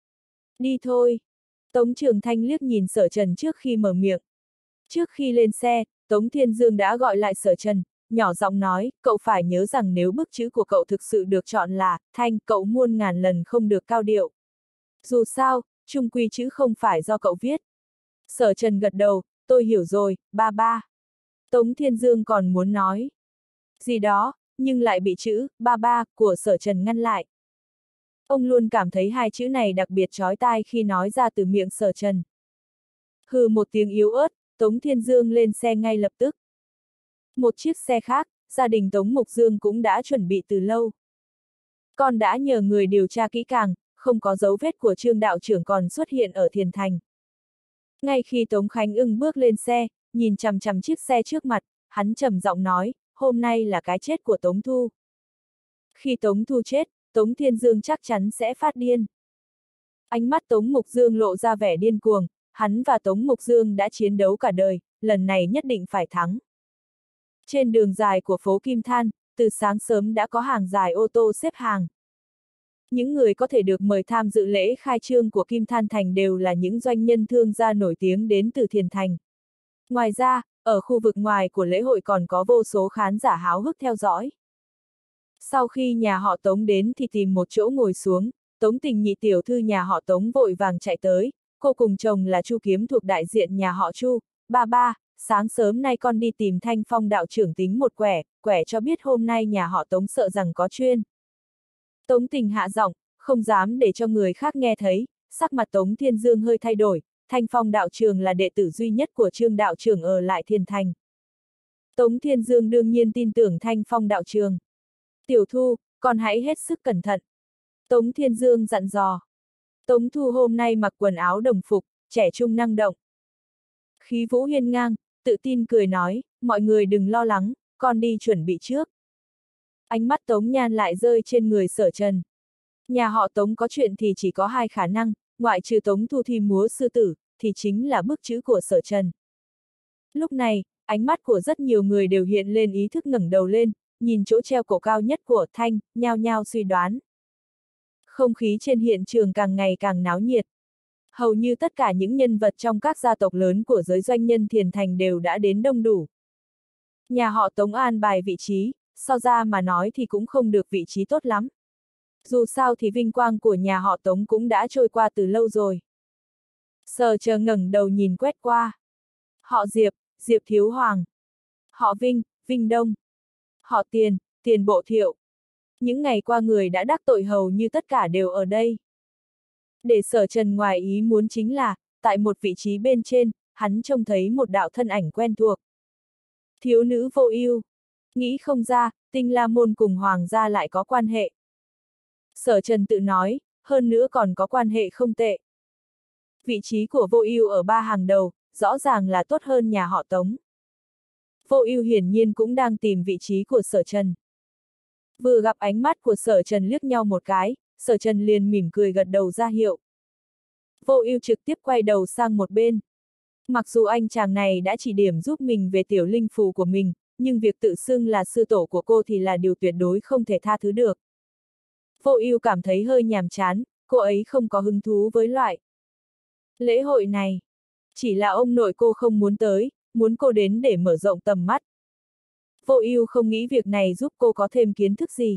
Đi thôi. Tống Trường Thanh liếc nhìn Sở Trần trước khi mở miệng. Trước khi lên xe, Tống Thiên Dương đã gọi lại Sở Trần, nhỏ giọng nói, cậu phải nhớ rằng nếu bức chữ của cậu thực sự được chọn là Thanh, cậu muôn ngàn lần không được cao điệu. Dù sao, chung quy chữ không phải do cậu viết. Sở Trần gật đầu, tôi hiểu rồi, ba ba. Tống Thiên Dương còn muốn nói gì đó, nhưng lại bị chữ ba ba của Sở Trần ngăn lại. Ông luôn cảm thấy hai chữ này đặc biệt chói tai khi nói ra từ miệng Sở Trần. Hừ một tiếng yếu ớt, Tống Thiên Dương lên xe ngay lập tức. Một chiếc xe khác, gia đình Tống Mục Dương cũng đã chuẩn bị từ lâu. Con đã nhờ người điều tra kỹ càng, không có dấu vết của Trương đạo trưởng còn xuất hiện ở Thiền Thành. Ngay khi Tống Khánh Ưng bước lên xe, nhìn chằm chằm chiếc xe trước mặt, hắn trầm giọng nói, hôm nay là cái chết của Tống Thu. Khi Tống Thu chết, Tống Thiên Dương chắc chắn sẽ phát điên. Ánh mắt Tống Mục Dương lộ ra vẻ điên cuồng, hắn và Tống Mục Dương đã chiến đấu cả đời, lần này nhất định phải thắng. Trên đường dài của phố Kim Than, từ sáng sớm đã có hàng dài ô tô xếp hàng. Những người có thể được mời tham dự lễ khai trương của Kim Than Thành đều là những doanh nhân thương gia nổi tiếng đến từ Thiền Thành. Ngoài ra, ở khu vực ngoài của lễ hội còn có vô số khán giả háo hức theo dõi. Sau khi nhà họ Tống đến thì tìm một chỗ ngồi xuống, Tống Tình nhị tiểu thư nhà họ Tống vội vàng chạy tới, cô cùng chồng là Chu Kiếm thuộc đại diện nhà họ Chu, ba ba, sáng sớm nay con đi tìm Thanh Phong đạo trưởng tính một quẻ, quẻ cho biết hôm nay nhà họ Tống sợ rằng có chuyên. Tống Tình hạ giọng, không dám để cho người khác nghe thấy, sắc mặt Tống Thiên Dương hơi thay đổi, Thanh Phong đạo trưởng là đệ tử duy nhất của Trương đạo trưởng ở lại Thiền Thành. Tống Thiên Dương đương nhiên tin tưởng Thanh Phong đạo trưởng. Tiểu Thu, con hãy hết sức cẩn thận. Tống Thiên Dương dặn dò. Tống Thu hôm nay mặc quần áo đồng phục, trẻ trung năng động. Khí vũ hiên ngang, tự tin cười nói, mọi người đừng lo lắng, con đi chuẩn bị trước. Ánh mắt Tống Nhan lại rơi trên người Sở Trần. Nhà họ Tống có chuyện thì chỉ có hai khả năng, ngoại trừ Tống Thu thi múa sư tử, thì chính là bức chữ của Sở Trần. Lúc này, ánh mắt của rất nhiều người đều hiện lên ý thức ngẩng đầu lên, nhìn chỗ treo cổ cao nhất của Thanh, nhao nhao suy đoán. Không khí trên hiện trường càng ngày càng náo nhiệt. Hầu như tất cả những nhân vật trong các gia tộc lớn của giới doanh nhân Thiền Thành đều đã đến đông đủ. Nhà họ Tống an bài vị trí, so ra mà nói thì cũng không được vị trí tốt lắm. Dù sao thì vinh quang của nhà họ Tống cũng đã trôi qua từ lâu rồi. Sở Chờ ngẩng đầu nhìn quét qua. Họ Diệp, Diệp Thiếu Hoàng. Họ Vinh, Vinh Đông. Họ Tiền, Tiền Bộ Thiệu. Những ngày qua người đã đắc tội hầu như tất cả đều ở đây. Để Sở Trần ngoài ý muốn chính là, tại một vị trí bên trên, hắn trông thấy một đạo thân ảnh quen thuộc. Thiếu nữ Vô Ưu. Nghĩ không ra, Tinh La Môn cùng Hoàng gia lại có quan hệ. Sở Trần tự nói, hơn nữa còn có quan hệ không tệ. Vị trí của Vô Ưu ở ba hàng đầu, rõ ràng là tốt hơn nhà họ Tống. Vô Ưu hiển nhiên cũng đang tìm vị trí của Sở Trần. Vừa gặp ánh mắt của Sở Trần liếc nhau một cái, Sở Trần liền mỉm cười gật đầu ra hiệu. Vô Ưu trực tiếp quay đầu sang một bên. Mặc dù anh chàng này đã chỉ điểm giúp mình về tiểu linh phù của mình, nhưng việc tự xưng là sư tổ của cô thì là điều tuyệt đối không thể tha thứ được. Vô Ưu cảm thấy hơi nhàm chán, cô ấy không có hứng thú với loại lễ hội này. Chỉ là ông nội cô không muốn tới, muốn cô đến để mở rộng tầm mắt. Vô Ưu không nghĩ việc này giúp cô có thêm kiến thức gì.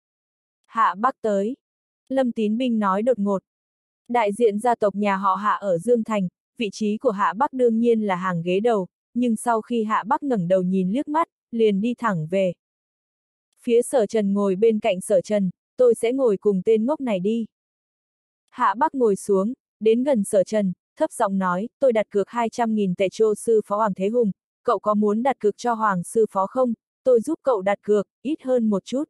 Hạ Bắc tới. Lâm Tín Binh nói đột ngột. Đại diện gia tộc nhà họ Hạ ở Dương Thành, vị trí của Hạ Bắc đương nhiên là hàng ghế đầu, nhưng sau khi Hạ Bắc ngẩng đầu nhìn liếc mắt, liền đi thẳng về Phía Sở Trần ngồi bên cạnh Sở Trần, tôi sẽ ngồi cùng tên ngốc này đi. Hạ Bắc ngồi xuống, đến gần Sở Trần, thấp giọng nói, tôi đặt cược hai trăm nghìn tệ cho sư phó Hoàng Thế Hùng, cậu có muốn đặt cược cho Hoàng sư phó không? Tôi giúp cậu đặt cược, ít hơn một chút.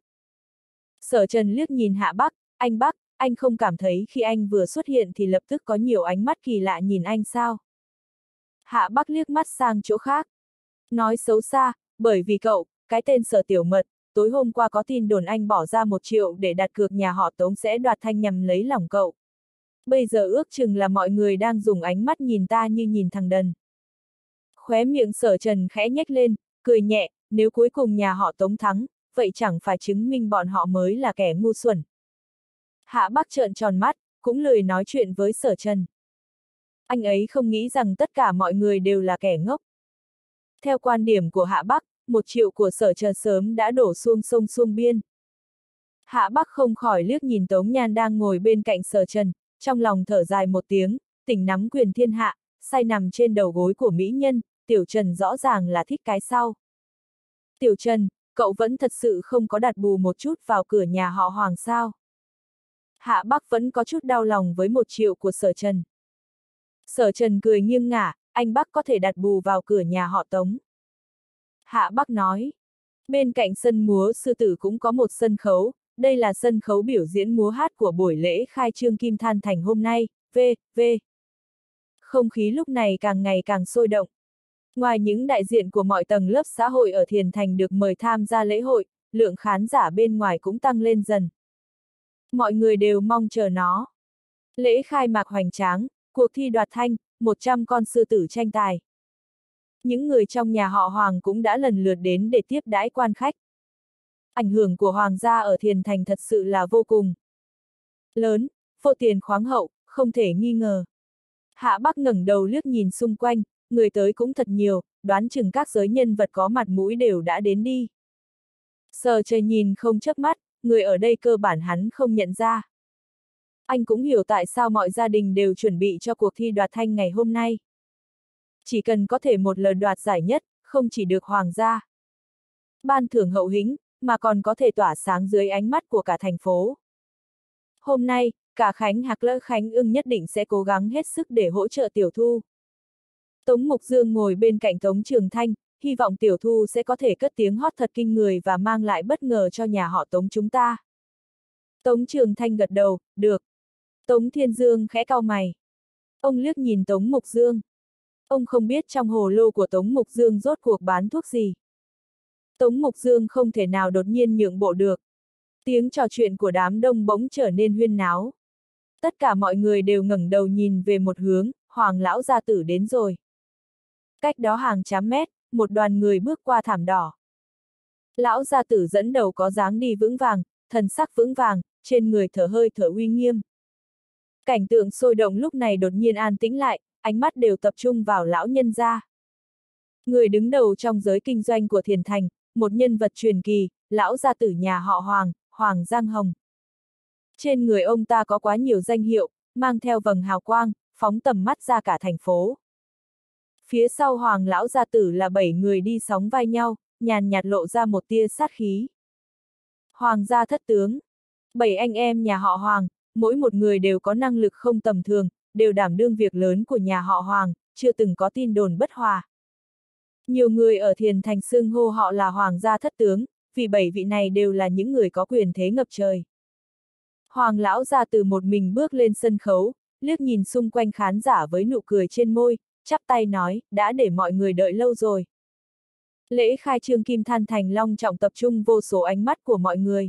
Sở Trần liếc nhìn Hạ Bắc, anh Bắc, anh không cảm thấy khi anh vừa xuất hiện thì lập tức có nhiều ánh mắt kỳ lạ nhìn anh sao? Hạ Bắc liếc mắt sang chỗ khác. Nói xấu xa, bởi vì cậu, cái tên Sở Tiểu Mật, tối hôm qua có tin đồn anh bỏ ra một triệu để đặt cược nhà họ Tống sẽ đoạt thanh nhằm lấy lòng cậu. Bây giờ ước chừng là mọi người đang dùng ánh mắt nhìn ta như nhìn thằng đần. Khóe miệng Sở Trần khẽ nhếch lên, cười nhẹ, nếu cuối cùng nhà họ Tống thắng, vậy chẳng phải chứng minh bọn họ mới là kẻ ngu xuẩn. Hạ Bắc trợn tròn mắt, cũng lười nói chuyện với Sở Trần. Anh ấy không nghĩ rằng tất cả mọi người đều là kẻ ngốc. Theo quan điểm của Hạ Bắc, một triệu của Sở Trần sớm đã đổ xuông sông xuông biên. Hạ Bắc không khỏi liếc nhìn Tống Nhan đang ngồi bên cạnh Sở Trần, trong lòng thở dài một tiếng, tỉnh nắm quyền thiên hạ, say nằm trên đầu gối của mỹ nhân, Tiểu Trần rõ ràng là thích cái sau. Tiểu Trần, cậu vẫn thật sự không có đặt bù một chút vào cửa nhà họ Hoàng sao? Hạ Bắc vẫn có chút đau lòng với một triệu của Sở Trần. Sở Trần cười nghiêng ngả, anh Bắc có thể đặt bù vào cửa nhà họ Tống. Hạ Bắc nói, bên cạnh sân múa sư tử cũng có một sân khấu, đây là sân khấu biểu diễn múa hát của buổi lễ khai trương Kim Than Thành hôm nay, v, v. Không khí lúc này càng ngày càng sôi động. Ngoài những đại diện của mọi tầng lớp xã hội ở Thiền Thành được mời tham gia lễ hội, lượng khán giả bên ngoài cũng tăng lên dần. Mọi người đều mong chờ nó. Lễ khai mạc hoành tráng, cuộc thi đoạt thanh, một trăm con sư tử tranh tài. Những người trong nhà họ Hoàng cũng đã lần lượt đến để tiếp đãi quan khách. Ảnh hưởng của Hoàng gia ở Thiền Thành thật sự là vô cùng lớn, vô tiền khoáng hậu, không thể nghi ngờ. Hạ Bắc ngẩng đầu liếc nhìn xung quanh, người tới cũng thật nhiều, đoán chừng các giới nhân vật có mặt mũi đều đã đến đi. Sở Trần nhìn không chớp mắt, người ở đây cơ bản hắn không nhận ra. Anh cũng hiểu tại sao mọi gia đình đều chuẩn bị cho cuộc thi đoạt thanh ngày hôm nay. Chỉ cần có thể một lần đoạt giải nhất, không chỉ được Hoàng gia ban thưởng hậu hĩnh, mà còn có thể tỏa sáng dưới ánh mắt của cả thành phố. Hôm nay, cả Khánh Hạc lẫn Khánh Ưng nhất định sẽ cố gắng hết sức để hỗ trợ Tiểu Thu. Tống Mục Dương ngồi bên cạnh Tống Trường Thanh, hy vọng Tiểu Thu sẽ có thể cất tiếng hót thật kinh người và mang lại bất ngờ cho nhà họ Tống chúng ta. Tống Trường Thanh gật đầu, được. Tống Thiên Dương khẽ cau mày. Ông liếc nhìn Tống Mục Dương. Ông không biết trong hồ lô của Tống Mục Dương rốt cuộc bán thuốc gì. Tống Mục Dương không thể nào đột nhiên nhượng bộ được. Tiếng trò chuyện của đám đông bỗng trở nên huyên náo. Tất cả mọi người đều ngẩng đầu nhìn về một hướng, Hoàng lão gia tử đến rồi. Cách đó hàng trăm mét, một đoàn người bước qua thảm đỏ. Lão gia tử dẫn đầu có dáng đi vững vàng, thần sắc vững vàng, trên người thở hơi thở uy nghiêm. Cảnh tượng sôi động lúc này đột nhiên an tĩnh lại, ánh mắt đều tập trung vào lão nhân gia. Người đứng đầu trong giới kinh doanh của Thiền Thành, một nhân vật truyền kỳ, lão gia tử nhà họ Hoàng, Hoàng Giang Hồng. Trên người ông ta có quá nhiều danh hiệu, mang theo vầng hào quang, phóng tầm mắt ra cả thành phố. Phía sau Hoàng lão gia tử là bảy người đi sóng vai nhau, nhàn nhạt lộ ra một tia sát khí. Hoàng gia thất tướng. Bảy anh em nhà họ Hoàng, mỗi một người đều có năng lực không tầm thường, đều đảm đương việc lớn của nhà họ Hoàng, chưa từng có tin đồn bất hòa. Nhiều người ở Thiền Thành xưng hô họ là Hoàng gia thất tướng, vì bảy vị này đều là những người có quyền thế ngập trời. Hoàng lão gia từ một mình bước lên sân khấu, liếc nhìn xung quanh khán giả với nụ cười trên môi, chắp tay nói, đã để mọi người đợi lâu rồi. Lễ khai trương Kim Than Thành long trọng tập trung vô số ánh mắt của mọi người.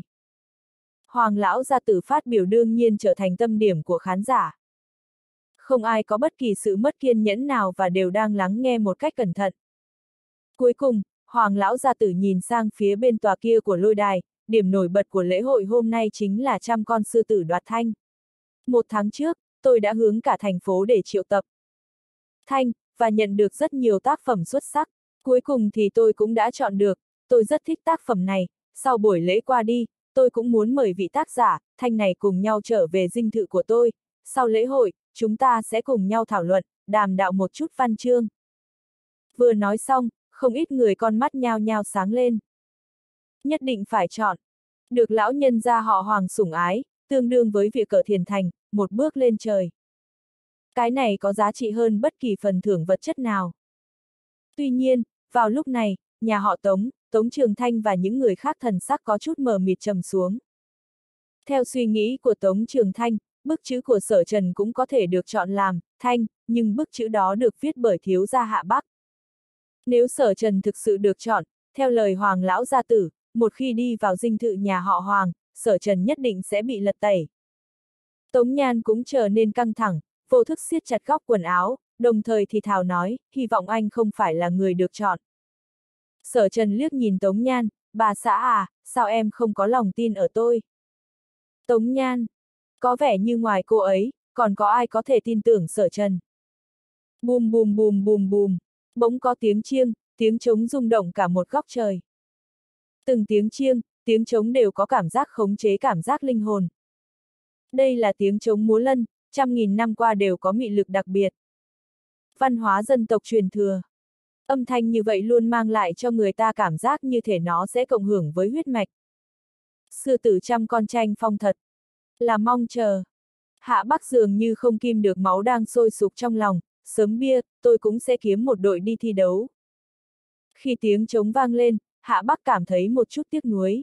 Hoàng lão gia tử phát biểu đương nhiên trở thành tâm điểm của khán giả. Không ai có bất kỳ sự mất kiên nhẫn nào và đều đang lắng nghe một cách cẩn thận. Cuối cùng, Hoàng lão gia tử nhìn sang phía bên tòa kia của lôi đài, điểm nổi bật của lễ hội hôm nay chính là trăm con sư tử đoạt thanh. Một tháng trước, tôi đã hướng cả thành phố để triệu tập thanh, và nhận được rất nhiều tác phẩm xuất sắc. Cuối cùng thì tôi cũng đã chọn được, tôi rất thích tác phẩm này, sau buổi lễ qua đi, tôi cũng muốn mời vị tác giả, thanh này cùng nhau trở về dinh thự của tôi. Sau lễ hội, chúng ta sẽ cùng nhau thảo luận, đàm đạo một chút văn chương. Vừa nói xong, không ít người con mắt nhao nhao sáng lên. Nhất định phải chọn. Được lão nhân gia họ Hoàng sủng ái, tương đương với việc cờ thiền thành, một bước lên trời. Cái này có giá trị hơn bất kỳ phần thưởng vật chất nào. Tuy nhiên, vào lúc này, nhà họ Tống, Tống Trường Thanh và những người khác thần sắc có chút mờ mịt trầm xuống. Theo suy nghĩ của Tống Trường Thanh, bức chữ của Sở Trần cũng có thể được chọn làm Thanh, nhưng bức chữ đó được viết bởi thiếu gia Hạ Bắc. Nếu Sở Trần thực sự được chọn, theo lời Hoàng lão gia tử, một khi đi vào dinh thự nhà họ Hoàng, Sở Trần nhất định sẽ bị lật tẩy. Tống Nhan cũng trở nên căng thẳng, vô thức siết chặt góc quần áo, đồng thời thì thào nói, hy vọng anh không phải là người được chọn. Sở Trần liếc nhìn Tống Nhan, bà xã à, sao em không có lòng tin ở tôi? Tống Nhan, có vẻ như ngoài cô ấy, còn có ai có thể tin tưởng Sở Trần. Bùm bùm bùm bùm bùm, bỗng có tiếng chiêng, tiếng trống rung động cả một góc trời. Từng tiếng chiêng, tiếng trống đều có cảm giác khống chế cảm giác linh hồn. Đây là tiếng trống múa lân, trăm nghìn năm qua đều có mị lực đặc biệt. Văn hóa dân tộc truyền thừa. Âm thanh như vậy luôn mang lại cho người ta cảm giác như thể nó sẽ cộng hưởng với huyết mạch. Sư tử trăm con tranh phong thật. Là mong chờ. Hạ Bắc dường như không kim được máu đang sôi sục trong lòng, sớm bia, tôi cũng sẽ kiếm một đội đi thi đấu. Khi tiếng trống vang lên, Hạ Bắc cảm thấy một chút tiếc nuối.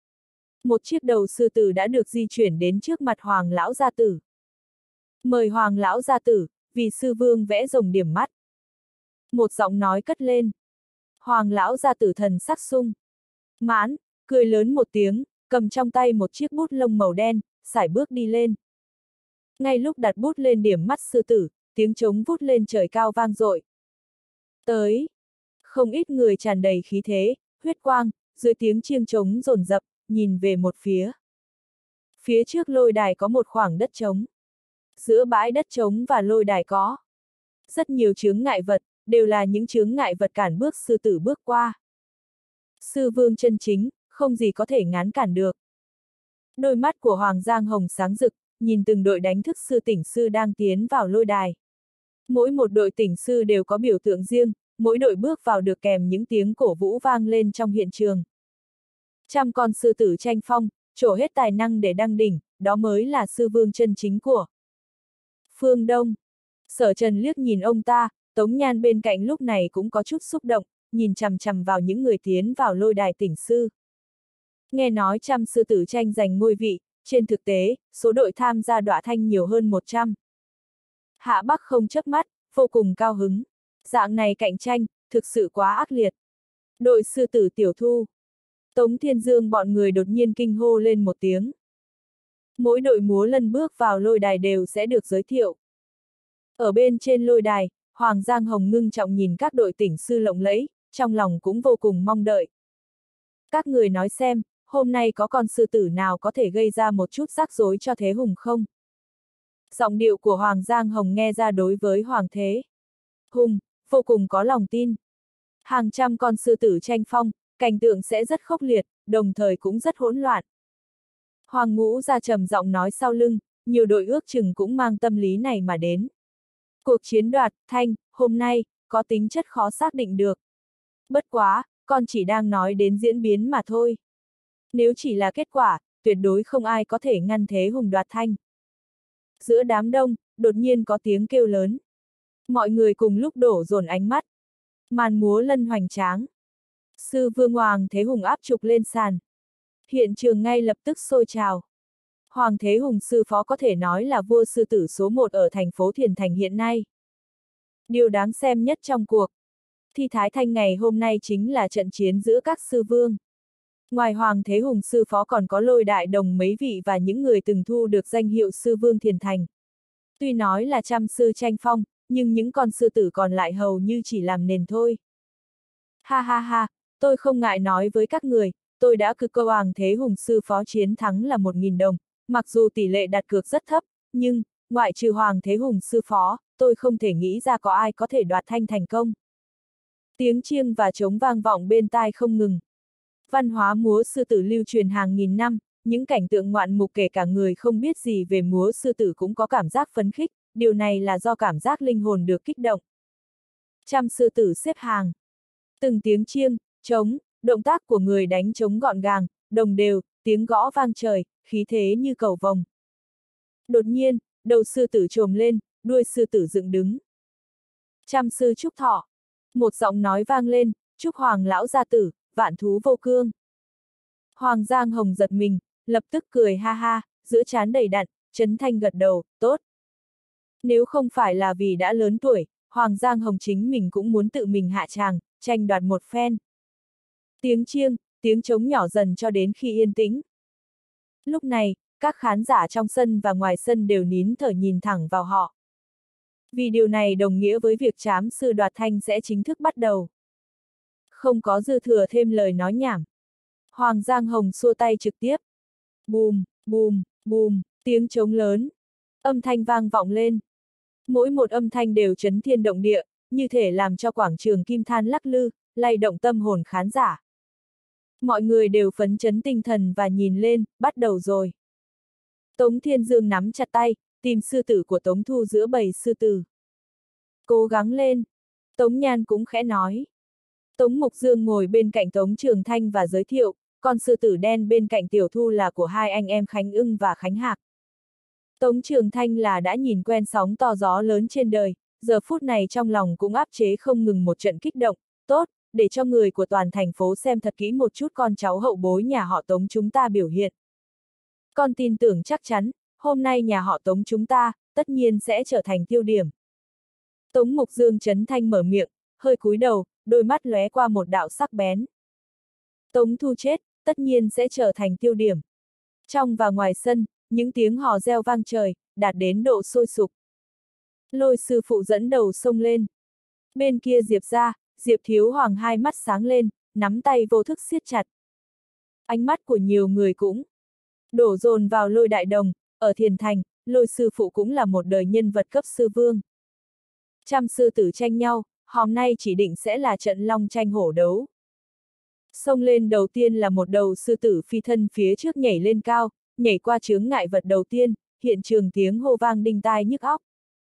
Một chiếc đầu sư tử đã được di chuyển đến trước mặt Hoàng lão gia tử. Mời Hoàng lão gia tử, vì sư vương vẽ rồng điểm mắt. Một giọng nói cất lên. Hoàng lão gia tử thần sắc sung mãn, cười lớn một tiếng, cầm trong tay một chiếc bút lông màu đen, sải bước đi lên. Ngay lúc đặt bút lên điểm mắt sư tử, tiếng trống vút lên trời cao vang dội. Tới. Không ít người tràn đầy khí thế, huyết quang, dưới tiếng chiêng trống dồn dập, nhìn về một phía. Phía trước lôi đài có một khoảng đất trống. Giữa bãi đất trống và lôi đài có rất nhiều chướng ngại vật, đều là những chướng ngại vật cản bước sư tử bước qua. Sư vương chân chính, không gì có thể ngán cản được. Đôi mắt của Hoàng Giang Hồng sáng rực, nhìn từng đội đánh thức sư tỉnh sư đang tiến vào lôi đài. Mỗi một đội tỉnh sư đều có biểu tượng riêng, mỗi đội bước vào được kèm những tiếng cổ vũ vang lên trong hiện trường. Trăm con sư tử tranh phong, trổ hết tài năng để đăng đỉnh, đó mới là sư vương chân chính của Phương Đông. Sở Trần liếc nhìn ông ta, Tống Nhan bên cạnh lúc này cũng có chút xúc động, nhìn chằm chằm vào những người tiến vào lôi đài tỉnh sư. Nghe nói trăm sư tử tranh giành ngôi vị, trên thực tế, số đội tham gia đọa thanh nhiều hơn một trăm. Hạ Bắc không chớp mắt, vô cùng cao hứng. Dạng này cạnh tranh, thực sự quá ác liệt. Đội sư tử tiểu thu. Tống Thiên Dương bọn người đột nhiên kinh hô lên một tiếng. Mỗi đội múa lân bước vào lôi đài đều sẽ được giới thiệu. Ở bên trên lôi đài, Hoàng Giang Hồng ngưng trọng nhìn các đội tỉnh sư lộng lẫy, trong lòng cũng vô cùng mong đợi. Các người nói xem, hôm nay có con sư tử nào có thể gây ra một chút rắc rối cho Thế Hùng không? Giọng điệu của Hoàng Giang Hồng nghe ra đối với Hoàng Thế Hùng, vô cùng có lòng tin. Hàng trăm con sư tử tranh phong, cảnh tượng sẽ rất khốc liệt, đồng thời cũng rất hỗn loạn. Hoàng Ngũ ra trầm giọng nói sau lưng, nhiều đội ước chừng cũng mang tâm lý này mà đến. Cuộc chiến đoạt thanh, hôm nay, có tính chất khó xác định được. Bất quá, con chỉ đang nói đến diễn biến mà thôi. Nếu chỉ là kết quả, tuyệt đối không ai có thể ngăn Thế Hùng đoạt thanh. Giữa đám đông, đột nhiên có tiếng kêu lớn. Mọi người cùng lúc đổ dồn ánh mắt. Màn múa lân hoành tráng. Sư vương Hoàng Thế Hùng áp trục lên sàn. Hiện trường ngay lập tức sôi trào. Hoàng Thế Hùng sư phó có thể nói là vua sư tử số một ở thành phố Thiền Thành hiện nay. Điều đáng xem nhất trong cuộc thi Thái Thanh ngày hôm nay chính là trận chiến giữa các sư vương. Ngoài Hoàng Thế Hùng sư phó còn có Lôi Đại Đồng mấy vị và những người từng thu được danh hiệu sư vương Thiền Thành. Tuy nói là trăm sư tranh phong, nhưng những con sư tử còn lại hầu như chỉ làm nền thôi. Ha ha ha, tôi không ngại nói với các người, tôi đã cược câu Hoàng Thế Hùng sư phó chiến thắng là một nghìn đồng, mặc dù tỷ lệ đặt cược rất thấp, nhưng, ngoại trừ Hoàng Thế Hùng sư phó, tôi không thể nghĩ ra có ai có thể đoạt thanh thành công. Tiếng chiêng và trống vang vọng bên tai không ngừng. Văn hóa múa sư tử lưu truyền hàng nghìn năm, những cảnh tượng ngoạn mục kể cả người không biết gì về múa sư tử cũng có cảm giác phấn khích, điều này là do cảm giác linh hồn được kích động. Trăm sư tử xếp hàng. Từng tiếng chiêng, trống, động tác của người đánh trống gọn gàng, đồng đều, tiếng gõ vang trời, khí thế như cầu vồng. Đột nhiên, đầu sư tử trồm lên, đuôi sư tử dựng đứng. Trăm sư chúc thọ. Một giọng nói vang lên, chúc Hoàng lão gia tử, vạn thú vô cương. Hoàng Giang Hồng giật mình, lập tức cười ha ha, giữa trán đầy đặn, Trấn Thanh gật đầu, tốt. Nếu không phải là vì đã lớn tuổi, Hoàng Giang Hồng chính mình cũng muốn tự mình hạ tràng, tranh đoạt một phen. Tiếng chiêng, tiếng trống nhỏ dần cho đến khi yên tĩnh. Lúc này, các khán giả trong sân và ngoài sân đều nín thở nhìn thẳng vào họ. Vì điều này đồng nghĩa với việc trám sư đoạt thanh sẽ chính thức bắt đầu. Không có dư thừa thêm lời nói nhảm. Hoàng Giang Hồng xua tay trực tiếp. Bùm, bùm, bùm, tiếng trống lớn. Âm thanh vang vọng lên. Mỗi một âm thanh đều chấn thiên động địa, như thể làm cho quảng trường Kim Than lắc lư, lay động tâm hồn khán giả. Mọi người đều phấn chấn tinh thần và nhìn lên, bắt đầu rồi. Tống Thiên Dương nắm chặt tay, tìm sư tử của Tống Thu giữa bầy sư tử. Cố gắng lên. Tống Nhan cũng khẽ nói. Tống Mục Dương ngồi bên cạnh Tống Trường Thanh và giới thiệu, con sư tử đen bên cạnh Tiểu Thu là của hai anh em Khánh Ưng và Khánh Hạc. Tống Trường Thanh là đã nhìn quen sóng to gió lớn trên đời, giờ phút này trong lòng cũng áp chế không ngừng một trận kích động, tốt, để cho người của toàn thành phố xem thật kỹ một chút con cháu hậu bối nhà họ Tống chúng ta biểu hiện. Con tin tưởng chắc chắn, hôm nay nhà họ Tống chúng ta, tất nhiên sẽ trở thành tiêu điểm. Tống Mục Dương Trấn Thanh mở miệng, hơi cúi đầu, đôi mắt lóe qua một đạo sắc bén. Tống Thu chết, tất nhiên sẽ trở thành tiêu điểm. Trong và ngoài sân, những tiếng hò reo vang trời, đạt đến độ sôi sục. Lôi sư phụ dẫn đầu xông lên. Bên kia Diệp ra, Diệp Thiếu Hoàng hai mắt sáng lên, nắm tay vô thức siết chặt. Ánh mắt của nhiều người cũng đổ dồn vào Lôi đại đồng, ở Thiền Thành, Lôi sư phụ cũng là một đời nhân vật cấp sư vương. Trăm sư tử tranh nhau, hôm nay chỉ định sẽ là trận long tranh hổ đấu. Xông lên đầu tiên là một đầu sư tử phi thân phía trước nhảy lên cao, nhảy qua chướng ngại vật đầu tiên, hiện trường tiếng hô vang đinh tai nhức óc.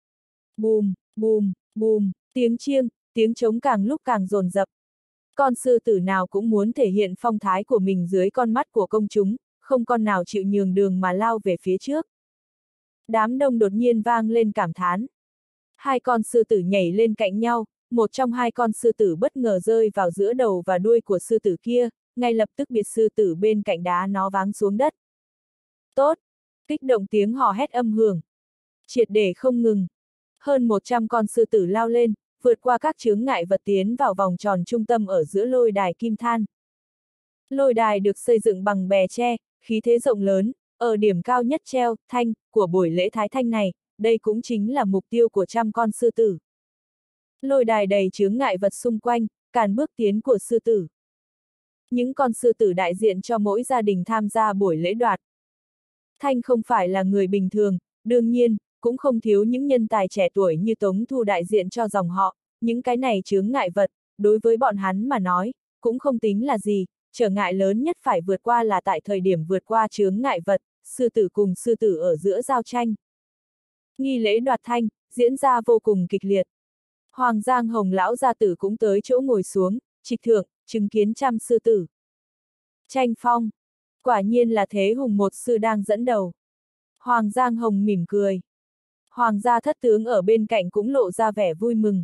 Bùm, bùm, bùm, tiếng chiêng, tiếng trống càng lúc càng dồn dập. Con sư tử nào cũng muốn thể hiện phong thái của mình dưới con mắt của công chúng, không con nào chịu nhường đường mà lao về phía trước. Đám đông đột nhiên vang lên cảm thán. Hai con sư tử nhảy lên cạnh nhau, một trong hai con sư tử bất ngờ rơi vào giữa đầu và đuôi của sư tử kia, ngay lập tức biệt sư tử bên cạnh đá nó váng xuống đất. Tốt! Kích động tiếng hò hét âm hưởng. Triệt để không ngừng. Hơn một trăm con sư tử lao lên, vượt qua các chướng ngại vật tiến vào vòng tròn trung tâm ở giữa lôi đài Kim Than. Lôi đài được xây dựng bằng bè tre, khí thế rộng lớn, ở điểm cao nhất treo, thanh, của buổi lễ Thái Thanh này, đây cũng chính là mục tiêu của trăm con sư tử. Lôi đài đầy chướng ngại vật xung quanh, cản bước tiến của sư tử. Những con sư tử đại diện cho mỗi gia đình tham gia buổi lễ đoạt. Thanh không phải là người bình thường, đương nhiên, cũng không thiếu những nhân tài trẻ tuổi như Tống Thu đại diện cho dòng họ, những cái này chướng ngại vật, đối với bọn hắn mà nói, cũng không tính là gì, trở ngại lớn nhất phải vượt qua là tại thời điểm vượt qua chướng ngại vật, sư tử cùng sư tử ở giữa giao tranh. Nghi lễ đoạt thanh, diễn ra vô cùng kịch liệt. Hoàng Giang Hồng lão gia tử cũng tới chỗ ngồi xuống, trịch thượng, chứng kiến trăm sư tử. Tranh phong. Quả nhiên là Thế Hùng một sư đang dẫn đầu. Hoàng Giang Hồng mỉm cười. Hoàng gia thất tướng ở bên cạnh cũng lộ ra vẻ vui mừng.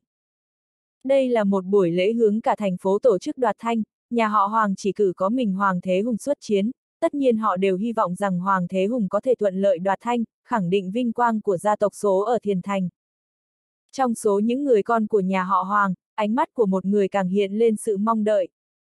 Đây là một buổi lễ hướng cả thành phố tổ chức đoạt thanh, nhà họ Hoàng chỉ cử có mình Hoàng Thế Hùng xuất chiến, tất nhiên họ đều hy vọng rằng Hoàng Thế Hùng có thể thuận lợi đoạt thanh, khẳng định vinh quang của gia tộc số ở Thiền Thành. Trong số những người con của nhà họ Hoàng, ánh mắt của một người càng hiện lên sự mong đợi.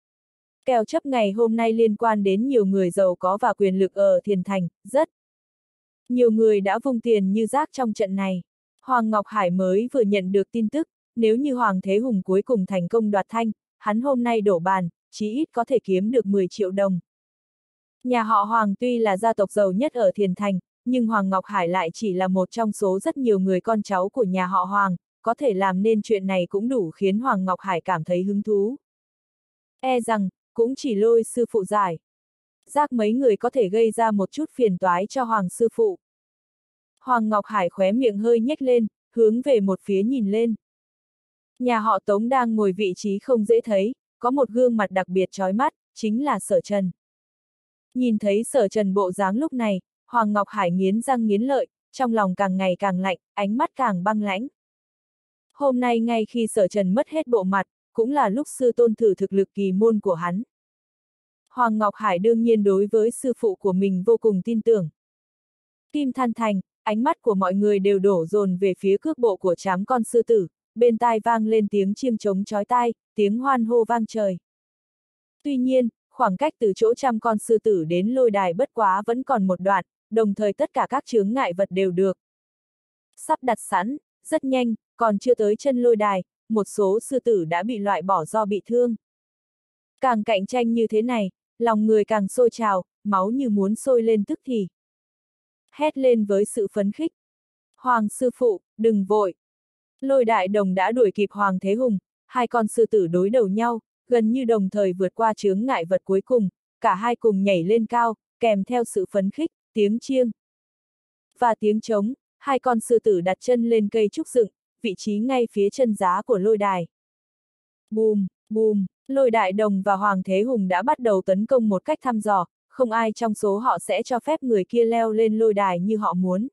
Kèo chấp ngày hôm nay liên quan đến nhiều người giàu có và quyền lực ở Thiền Thành, rất nhiều người đã vung tiền như rác trong trận này. Hoàng Ngọc Hải mới vừa nhận được tin tức, nếu như Hoàng Thế Hùng cuối cùng thành công đoạt thanh, hắn hôm nay đổ bàn, chí ít có thể kiếm được mười triệu đồng. Nhà họ Hoàng tuy là gia tộc giàu nhất ở Thiền Thành, nhưng Hoàng Ngọc Hải lại chỉ là một trong số rất nhiều người con cháu của nhà họ Hoàng, có thể làm nên chuyện này cũng đủ khiến Hoàng Ngọc Hải cảm thấy hứng thú. E rằng, cũng chỉ Lôi sư phụ giải. Rác mấy người có thể gây ra một chút phiền toái cho Hoàng sư phụ. Hoàng Ngọc Hải khóe miệng hơi nhếch lên, hướng về một phía nhìn lên. Nhà họ Tống đang ngồi vị trí không dễ thấy, có một gương mặt đặc biệt chói mắt, chính là Sở Trần. Nhìn thấy Sở Trần bộ dáng lúc này, Hoàng Ngọc Hải nghiến răng nghiến lợi, trong lòng càng ngày càng lạnh, ánh mắt càng băng lãnh. Hôm nay ngay khi Sở Trần mất hết bộ mặt, cũng là lúc sư tôn thử thực lực kỳ môn của hắn. Hoàng Ngọc Hải đương nhiên đối với sư phụ của mình vô cùng tin tưởng. Kim Than Thành, ánh mắt của mọi người đều đổ dồn về phía cước bộ của trám con sư tử, bên tai vang lên tiếng chiêng trống chói tai, tiếng hoan hô vang trời. Tuy nhiên, khoảng cách từ chỗ trăm con sư tử đến lôi đài bất quá vẫn còn một đoạn, đồng thời tất cả các chướng ngại vật đều được sắp đặt sẵn, rất nhanh, còn chưa tới chân lôi đài, một số sư tử đã bị loại bỏ do bị thương. Càng cạnh tranh như thế này, lòng người càng sôi trào, máu như muốn sôi lên tức thì. Hét lên với sự phấn khích. Hoàng sư phụ, đừng vội. Lôi đại đồng đã đuổi kịp Hoàng Thế Hùng, hai con sư tử đối đầu nhau, gần như đồng thời vượt qua chướng ngại vật cuối cùng, cả hai cùng nhảy lên cao, kèm theo sự phấn khích, tiếng chiêng và tiếng trống, hai con sư tử đặt chân lên cây trúc dựng, vị trí ngay phía chân giá của lôi đài. Bùm, bùm, lôi đại đồng và Hoàng Thế Hùng đã bắt đầu tấn công một cách thăm dò, không ai trong số họ sẽ cho phép người kia leo lên lôi đài như họ muốn.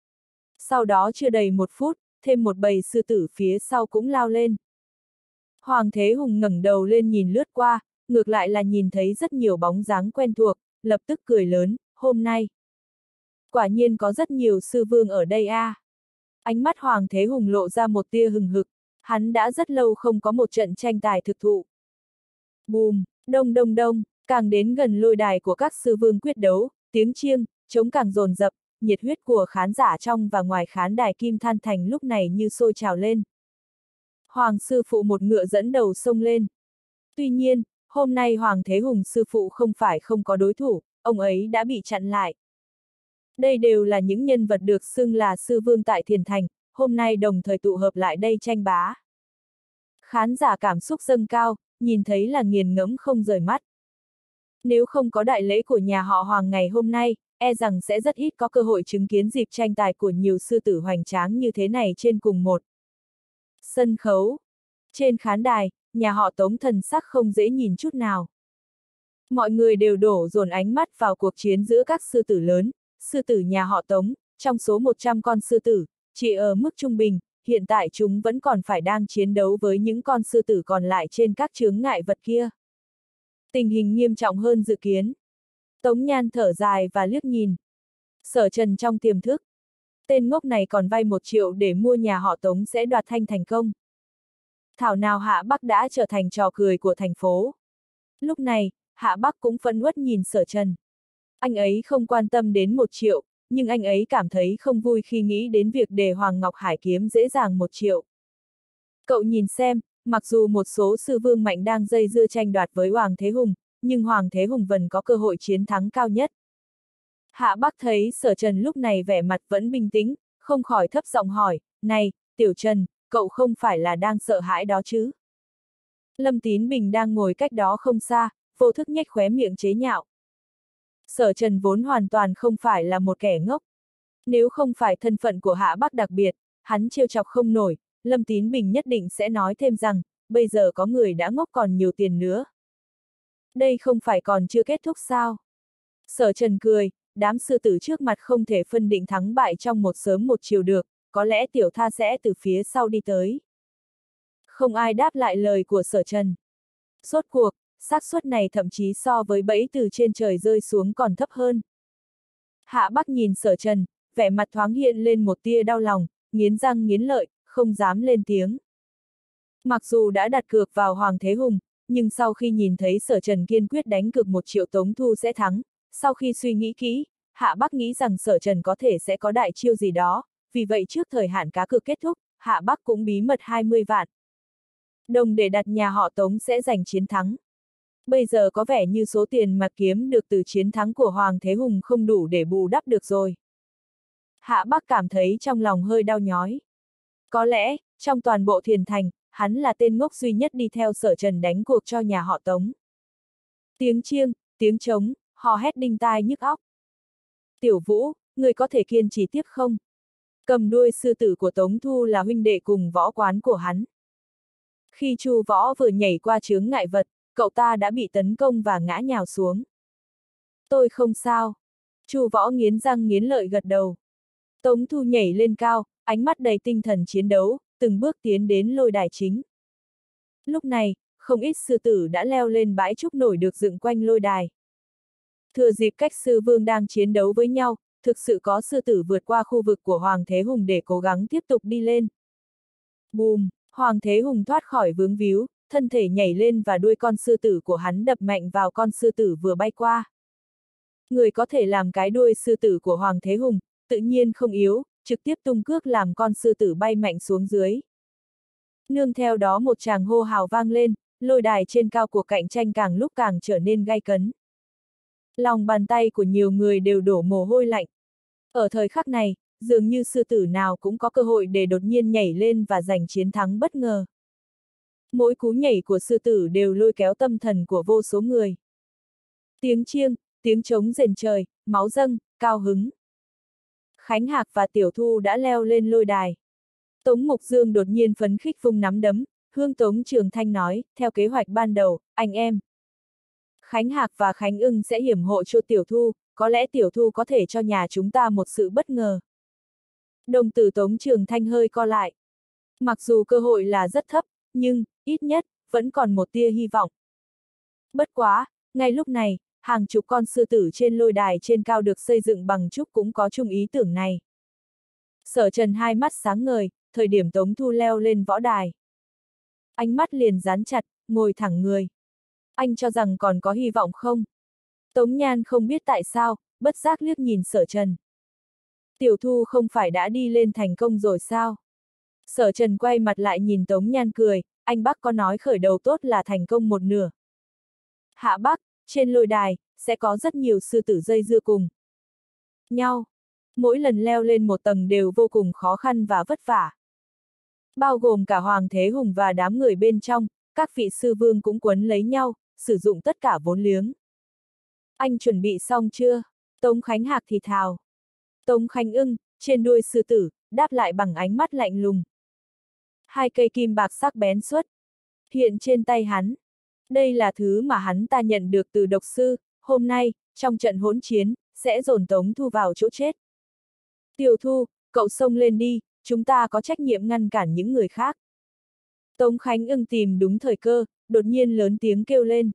Sau đó chưa đầy một phút, thêm một bầy sư tử phía sau cũng lao lên. Hoàng Thế Hùng ngẩng đầu lên nhìn lướt qua, ngược lại là nhìn thấy rất nhiều bóng dáng quen thuộc, lập tức cười lớn, hôm nay. Quả nhiên có rất nhiều sư vương ở đây a. À. Ánh mắt Hoàng Thế Hùng lộ ra một tia hừng hực, hắn đã rất lâu không có một trận tranh tài thực thụ. Bùm, đông đông đông, càng đến gần lôi đài của các sư vương quyết đấu, tiếng chiêng, trống càng dồn dập, nhiệt huyết của khán giả trong và ngoài khán đài Kim Than Thành lúc này như sôi trào lên. Hoàng sư phụ một ngựa dẫn đầu xông lên. Tuy nhiên, hôm nay Hoàng Thế Hùng sư phụ không phải không có đối thủ, ông ấy đã bị chặn lại. Đây đều là những nhân vật được xưng là sư vương tại Thiền Thành, hôm nay đồng thời tụ hợp lại đây tranh bá. Khán giả cảm xúc dâng cao, nhìn thấy là nghiền ngẫm không rời mắt. Nếu không có đại lễ của nhà họ Hoàng ngày hôm nay, e rằng sẽ rất ít có cơ hội chứng kiến dịp tranh tài của nhiều sư tử hoành tráng như thế này trên cùng một sân khấu. Trên khán đài, nhà họ Tống thần sắc không dễ nhìn chút nào. Mọi người đều đổ dồn ánh mắt vào cuộc chiến giữa các sư tử lớn, sư tử nhà họ Tống, trong số một trăm con sư tử, chỉ ở mức trung bình, hiện tại chúng vẫn còn phải đang chiến đấu với những con sư tử còn lại trên các chướng ngại vật kia. Tình hình nghiêm trọng hơn dự kiến. Tống Nhan thở dài và liếc nhìn. Sở Trần trong tiềm thức. Tên ngốc này còn vay một triệu để mua nhà họ Tống sẽ đoạt thanh thành công. Thảo nào Hạ Bắc đã trở thành trò cười của thành phố. Lúc này, Hạ Bắc cũng phẫn uất nhìn Sở Trần. Anh ấy không quan tâm đến một triệu, nhưng anh ấy cảm thấy không vui khi nghĩ đến việc để Hoàng Ngọc Hải kiếm dễ dàng một triệu. Cậu nhìn xem, mặc dù một số sư vương mạnh đang dây dưa tranh đoạt với Hoàng Thế Hùng, nhưng Hoàng Thế Hùng vẫn có cơ hội chiến thắng cao nhất. Hạ Bắc thấy Sở Trần lúc này vẻ mặt vẫn bình tĩnh, không khỏi thấp giọng hỏi, này, Tiểu Trần, cậu không phải là đang sợ hãi đó chứ? Lâm Tín Bình đang ngồi cách đó không xa, vô thức nhếch khóe miệng chế nhạo. Sở Trần vốn hoàn toàn không phải là một kẻ ngốc. Nếu không phải thân phận của Hạ Bắc đặc biệt, hắn trêu chọc không nổi, Lâm Tín Bình nhất định sẽ nói thêm rằng, bây giờ có người đã ngốc còn nhiều tiền nữa. Đây không phải còn chưa kết thúc sao? Sở Trần cười, đám sư tử trước mặt không thể phân định thắng bại trong một sớm một chiều được, có lẽ tiểu tha sẽ từ phía sau đi tới. Không ai đáp lại lời của Sở Trần. Rốt cuộc, xác suất này thậm chí so với bẫy từ trên trời rơi xuống còn thấp hơn. Hạ Bắc nhìn Sở Trần, vẻ mặt thoáng hiện lên một tia đau lòng, nghiến răng nghiến lợi, không dám lên tiếng. Mặc dù đã đặt cược vào Hoàng Thế Hùng, nhưng sau khi nhìn thấy Sở Trần kiên quyết đánh cược một triệu Tống Thu sẽ thắng, sau khi suy nghĩ kỹ, Hạ Bắc nghĩ rằng Sở Trần có thể sẽ có đại chiêu gì đó, vì vậy trước thời hạn cá cược kết thúc, Hạ Bắc cũng bí mật hai mươi vạn đồng để đặt nhà họ Tống sẽ giành chiến thắng. Bây giờ có vẻ như số tiền mà kiếm được từ chiến thắng của Hoàng Thế Hùng không đủ để bù đắp được rồi. Hạ Bắc cảm thấy trong lòng hơi đau nhói. Có lẽ, trong toàn bộ Thiền Thành, hắn là tên ngốc duy nhất đi theo Sở Trần đánh cuộc cho nhà họ Tống. Tiếng chiêng, tiếng trống, hò hét đinh tai nhức óc. Tiểu Vũ, người có thể kiên trì tiếp không? Cầm đuôi sư tử của Tống Thu là huynh đệ cùng võ quán của hắn. Khi Chu Võ vừa nhảy qua chướng ngại vật, cậu ta đã bị tấn công và ngã nhào xuống. Tôi không sao. Chu Võ nghiến răng nghiến lợi gật đầu. Tống Thu nhảy lên cao, ánh mắt đầy tinh thần chiến đấu, từng bước tiến đến lôi đài chính. Lúc này, không ít sư tử đã leo lên bãi trúc nổi được dựng quanh lôi đài. Thừa dịp cách sư vương đang chiến đấu với nhau, thực sự có sư tử vượt qua khu vực của Hoàng Thế Hùng để cố gắng tiếp tục đi lên. Bùm, Hoàng Thế Hùng thoát khỏi vướng víu, thân thể nhảy lên và đuôi con sư tử của hắn đập mạnh vào con sư tử vừa bay qua. Người có thể làm cái đuôi sư tử của Hoàng Thế Hùng, tự nhiên không yếu, trực tiếp tung cước làm con sư tử bay mạnh xuống dưới. Nương theo đó một tràng hô hào vang lên, lôi đài trên cao cuộc cạnh tranh càng lúc càng trở nên gay cấn. Lòng bàn tay của nhiều người đều đổ mồ hôi lạnh. Ở thời khắc này, dường như sư tử nào cũng có cơ hội để đột nhiên nhảy lên và giành chiến thắng bất ngờ. Mỗi cú nhảy của sư tử đều lôi kéo tâm thần của vô số người. Tiếng chiêng, tiếng trống rền trời, máu dâng, cao hứng. Khánh Hạc và Tiểu Thu đã leo lên lôi đài. Tống Mục Dương đột nhiên phấn khích vung nắm đấm, hướng Tống Trường Thanh nói, theo kế hoạch ban đầu, anh em. Khánh Hạc và Khánh Ưng sẽ hiểm hộ cho Tiểu Thu, có lẽ Tiểu Thu có thể cho nhà chúng ta một sự bất ngờ. Đồng tử Tống Trường Thanh hơi co lại. Mặc dù cơ hội là rất thấp, nhưng, ít nhất, vẫn còn một tia hy vọng. Bất quá, ngay lúc này, hàng chục con sư tử trên lôi đài trên cao được xây dựng bằng trúc cũng có chung ý tưởng này. Sở Trần hai mắt sáng ngời, thời điểm Tống Thu leo lên võ đài. Ánh mắt liền dán chặt, ngồi thẳng người. Anh cho rằng còn có hy vọng không? Tống Nhan không biết tại sao, bất giác liếc nhìn Sở Trần. Tiểu Thu không phải đã đi lên thành công rồi sao? Sở Trần quay mặt lại nhìn Tống Nhan cười, anh Bắc có nói khởi đầu tốt là thành công một nửa. Hạ Bắc, trên lôi đài, sẽ có rất nhiều sư tử dây dưa cùng nhau. Mỗi lần leo lên một tầng đều vô cùng khó khăn và vất vả. Bao gồm cả Hoàng Thế Hùng và đám người bên trong, các vị sư vương cũng quấn lấy nhau, sử dụng tất cả vốn liếng. Anh chuẩn bị xong chưa? Tống Khánh Hạc thì thào. Tống Khánh Ưng, trên đuôi sư tử, đáp lại bằng ánh mắt lạnh lùng. Hai cây kim bạc sắc bén xuất hiện trên tay hắn. Đây là thứ mà hắn ta nhận được từ độc sư, hôm nay, trong trận hỗn chiến, sẽ dồn Tống Thu vào chỗ chết. Tiểu Thu, cậu xông lên đi, chúng ta có trách nhiệm ngăn cản những người khác. Tống Khánh Ưng tìm đúng thời cơ, đột nhiên lớn tiếng kêu lên.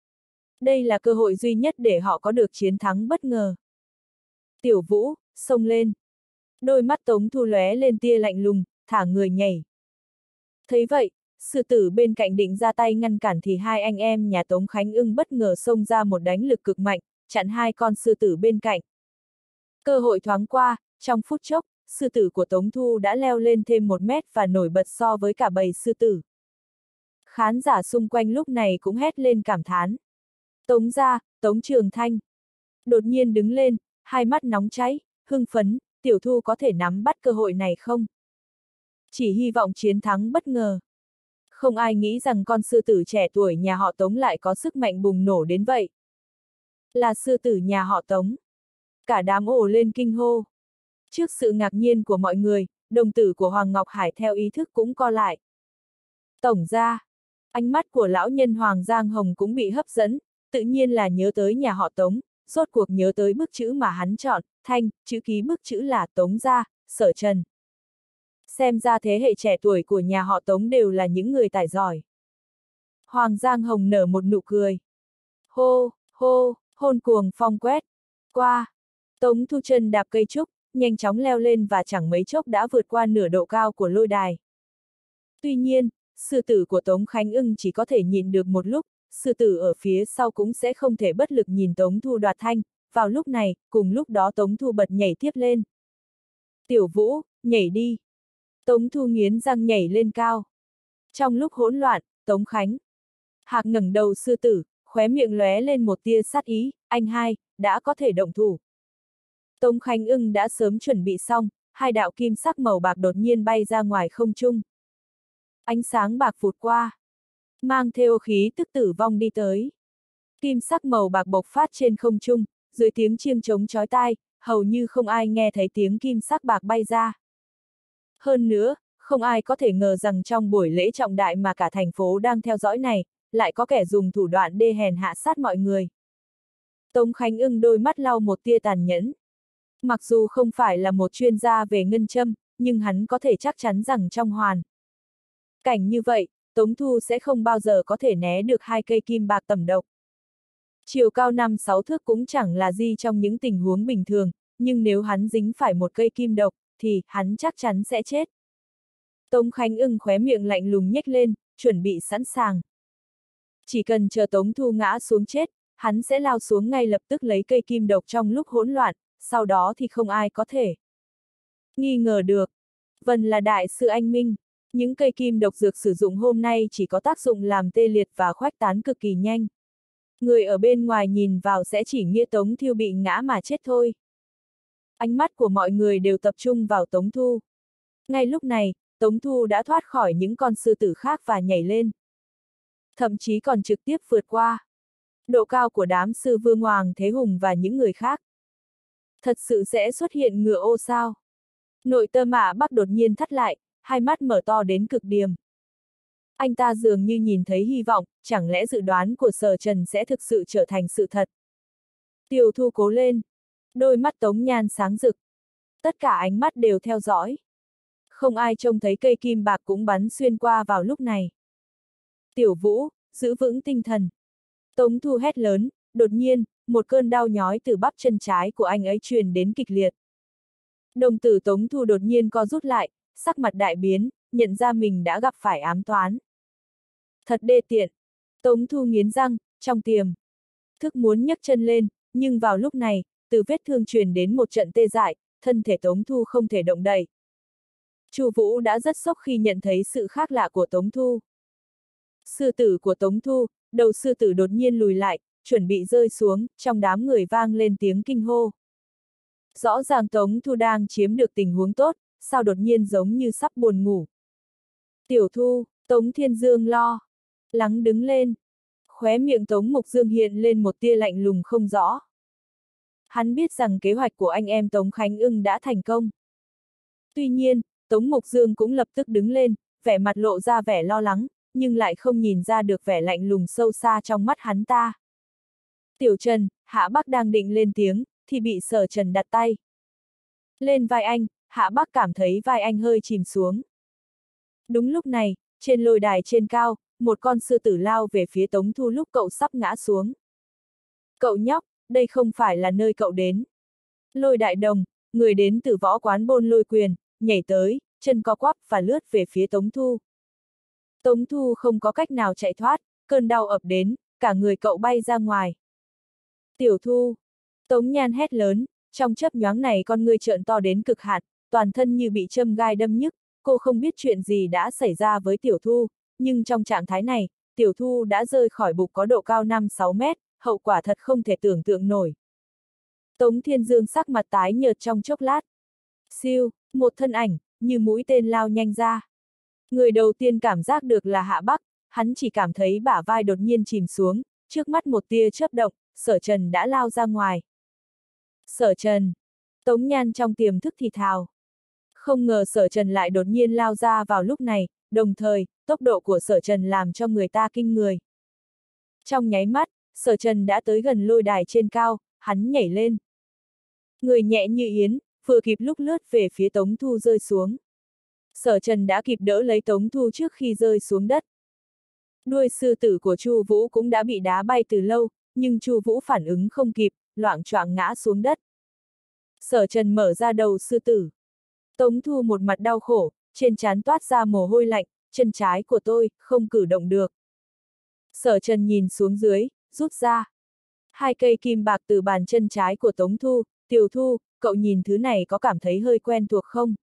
Đây là cơ hội duy nhất để họ có được chiến thắng bất ngờ. Tiểu Vũ, xông lên. Đôi mắt Tống Thu lóe lên tia lạnh lùng, thả người nhảy. Thấy vậy, sư tử bên cạnh định ra tay ngăn cản thì hai anh em nhà Tống Khánh Ưng bất ngờ xông ra một đánh lực cực mạnh, chặn hai con sư tử bên cạnh. Cơ hội thoáng qua, trong phút chốc, sư tử của Tống Thu đã leo lên thêm một mét và nổi bật so với cả bầy sư tử. Khán giả xung quanh lúc này cũng hét lên cảm thán. Tống gia, Tống Trường Thanh đột nhiên đứng lên, hai mắt nóng cháy, hưng phấn, Tiểu Thu có thể nắm bắt cơ hội này không? Chỉ hy vọng chiến thắng bất ngờ. Không ai nghĩ rằng con sư tử trẻ tuổi nhà họ Tống lại có sức mạnh bùng nổ đến vậy. Là sư tử nhà họ Tống. Cả đám ồ lên kinh hô. Trước sự ngạc nhiên của mọi người, đồng tử của Hoàng Ngọc Hải theo ý thức cũng co lại. Tổng gia, ánh mắt của lão nhân Hoàng Giang Hồng cũng bị hấp dẫn, tự nhiên là nhớ tới nhà họ Tống, rốt cuộc nhớ tới bức chữ mà hắn chọn, thanh, chữ ký bức chữ là Tống gia, Sở Trần. Xem ra thế hệ trẻ tuổi của nhà họ Tống đều là những người tài giỏi. Hoàng Giang Hồng nở một nụ cười. Hô, hô, hôn cuồng phong quét. Qua. Tống Thu chân đạp cây trúc, nhanh chóng leo lên và chẳng mấy chốc đã vượt qua nửa độ cao của lôi đài. Tuy nhiên, sư tử của Tống Khánh Ưng chỉ có thể nhìn được một lúc, sư tử ở phía sau cũng sẽ không thể bất lực nhìn Tống Thu đoạt thanh. Vào lúc này, cùng lúc đó Tống Thu bật nhảy tiếp lên. Tiểu Vũ, nhảy đi. Tống Thu nghiến răng nhảy lên cao. Trong lúc hỗn loạn, Tống Khánh Hạc ngẩng đầu sư tử, khóe miệng lóe lên một tia sát ý, anh hai, đã có thể động thủ. Tống Khánh Ưng đã sớm chuẩn bị xong, hai đạo kim sắc màu bạc đột nhiên bay ra ngoài không trung. Ánh sáng bạc vụt qua, mang theo khí tức tử vong đi tới. Kim sắc màu bạc bộc phát trên không trung, dưới tiếng chiêng trống chói tai, hầu như không ai nghe thấy tiếng kim sắc bạc bay ra. Hơn nữa, không ai có thể ngờ rằng trong buổi lễ trọng đại mà cả thành phố đang theo dõi này, lại có kẻ dùng thủ đoạn đê hèn hạ sát mọi người. Tống Khánh Ưng đôi mắt lau một tia tàn nhẫn. Mặc dù không phải là một chuyên gia về ngân châm, nhưng hắn có thể chắc chắn rằng trong hoàn cảnh như vậy, Tống Thu sẽ không bao giờ có thể né được hai cây kim bạc tẩm độc. Chiều cao năm sáu thước cũng chẳng là gì trong những tình huống bình thường, nhưng nếu hắn dính phải một cây kim độc, thì hắn chắc chắn sẽ chết. Tống Khánh Ưng khóe miệng lạnh lùng nhếch lên, chuẩn bị sẵn sàng. Chỉ cần chờ Tống Thu ngã xuống chết, hắn sẽ lao xuống ngay lập tức lấy cây kim độc trong lúc hỗn loạn, sau đó thì không ai có thể nghi ngờ được. Vân là đại sư anh minh, những cây kim độc dược sử dụng hôm nay chỉ có tác dụng làm tê liệt và khuếch tán cực kỳ nhanh. Người ở bên ngoài nhìn vào sẽ chỉ nghĩ Tống Thu bị ngã mà chết thôi. Ánh mắt của mọi người đều tập trung vào Tống Thu. Ngay lúc này, Tống Thu đã thoát khỏi những con sư tử khác và nhảy lên. Thậm chí còn trực tiếp vượt qua độ cao của đám sư vương Hoàng Thế Hùng và những người khác. Thật sự sẽ xuất hiện ngựa ô sao? Nội tâm Mã Bắc đột nhiên thắt lại, hai mắt mở to đến cực điểm. Anh ta dường như nhìn thấy hy vọng, chẳng lẽ dự đoán của Sở Trần sẽ thực sự trở thành sự thật. Tiểu Thu cố lên. Đôi mắt Tống Nhan sáng rực. Tất cả ánh mắt đều theo dõi. Không ai trông thấy cây kim bạc cũng bắn xuyên qua vào lúc này. Tiểu Vũ, giữ vững tinh thần. Tống Thu hét lớn, đột nhiên, một cơn đau nhói từ bắp chân trái của anh ấy truyền đến kịch liệt. Đồng tử Tống Thu đột nhiên co rút lại, sắc mặt đại biến, nhận ra mình đã gặp phải ám toán. Thật đê tiện. Tống Thu nghiến răng, trong tiềm thức muốn nhấc chân lên, nhưng vào lúc này, từ vết thương truyền đến một trận tê dại, thân thể Tống Thu không thể động đậy. Chu Vũ đã rất sốc khi nhận thấy sự khác lạ của Tống Thu. Sư tử của Tống Thu, đầu sư tử đột nhiên lùi lại, chuẩn bị rơi xuống, trong đám người vang lên tiếng kinh hô. Rõ ràng Tống Thu đang chiếm được tình huống tốt, sao đột nhiên giống như sắp buồn ngủ. Tiểu Thu, Tống Thiên Dương lo lắng đứng lên. Khóe miệng Tống Mục Dương hiện lên một tia lạnh lùng không rõ. Hắn biết rằng kế hoạch của anh em Tống Khánh Ưng đã thành công. Tuy nhiên, Tống Mục Dương cũng lập tức đứng lên, vẻ mặt lộ ra vẻ lo lắng, nhưng lại không nhìn ra được vẻ lạnh lùng sâu xa trong mắt hắn ta. Tiểu Trần, Hạ Bắc đang định lên tiếng, thì bị Sở Trần đặt tay lên vai anh, Hạ Bắc cảm thấy vai anh hơi chìm xuống. Đúng lúc này, trên lôi đài trên cao, một con sư tử lao về phía Tống Thu lúc cậu sắp ngã xuống. Cậu nhóc, đây không phải là nơi cậu đến. Lôi Đại Đồng, người đến từ võ quán Bôn Lôi Quyền, nhảy tới, chân co quắp và lướt về phía Tống Thu. Tống Thu không có cách nào chạy thoát, cơn đau ập đến, cả người cậu bay ra ngoài. Tiểu Thu, Tống Nhan hét lớn, trong chớp nhoáng này con ngươi trợn to đến cực hạn, toàn thân như bị châm gai đâm nhức, cô không biết chuyện gì đã xảy ra với Tiểu Thu, nhưng trong trạng thái này, Tiểu Thu đã rơi khỏi bục có độ cao năm sáu mét, hậu quả thật không thể tưởng tượng nổi. Tống Thiên Dương sắc mặt tái nhợt trong chốc lát. Siêu, một thân ảnh, như mũi tên lao nhanh ra. Người đầu tiên cảm giác được là Hạ Bắc, hắn chỉ cảm thấy bả vai đột nhiên chìm xuống, trước mắt một tia chớp động, Sở Trần đã lao ra ngoài. Sở Trần, Tống Nhan trong tiềm thức thì thào. Không ngờ Sở Trần lại đột nhiên lao ra vào lúc này, đồng thời, tốc độ của Sở Trần làm cho người ta kinh người. Trong nháy mắt, Sở Trần đã tới gần lôi đài trên cao, hắn nhảy lên. Người nhẹ như yến, vừa kịp lúc lướt về phía Tống Thu rơi xuống. Sở Trần đã kịp đỡ lấy Tống Thu trước khi rơi xuống đất. Đuôi sư tử của Chu Vũ cũng đã bị đá bay từ lâu, nhưng Chu Vũ phản ứng không kịp, loạng choạng ngã xuống đất. Sở Trần mở ra đầu sư tử. Tống Thu một mặt đau khổ, trên trán toát ra mồ hôi lạnh, chân trái của tôi, không cử động được. Sở Trần nhìn xuống dưới, rút ra hai cây kim bạc từ bàn chân trái của Tống Thu. Tiểu Thu, cậu nhìn thứ này có cảm thấy hơi quen thuộc không?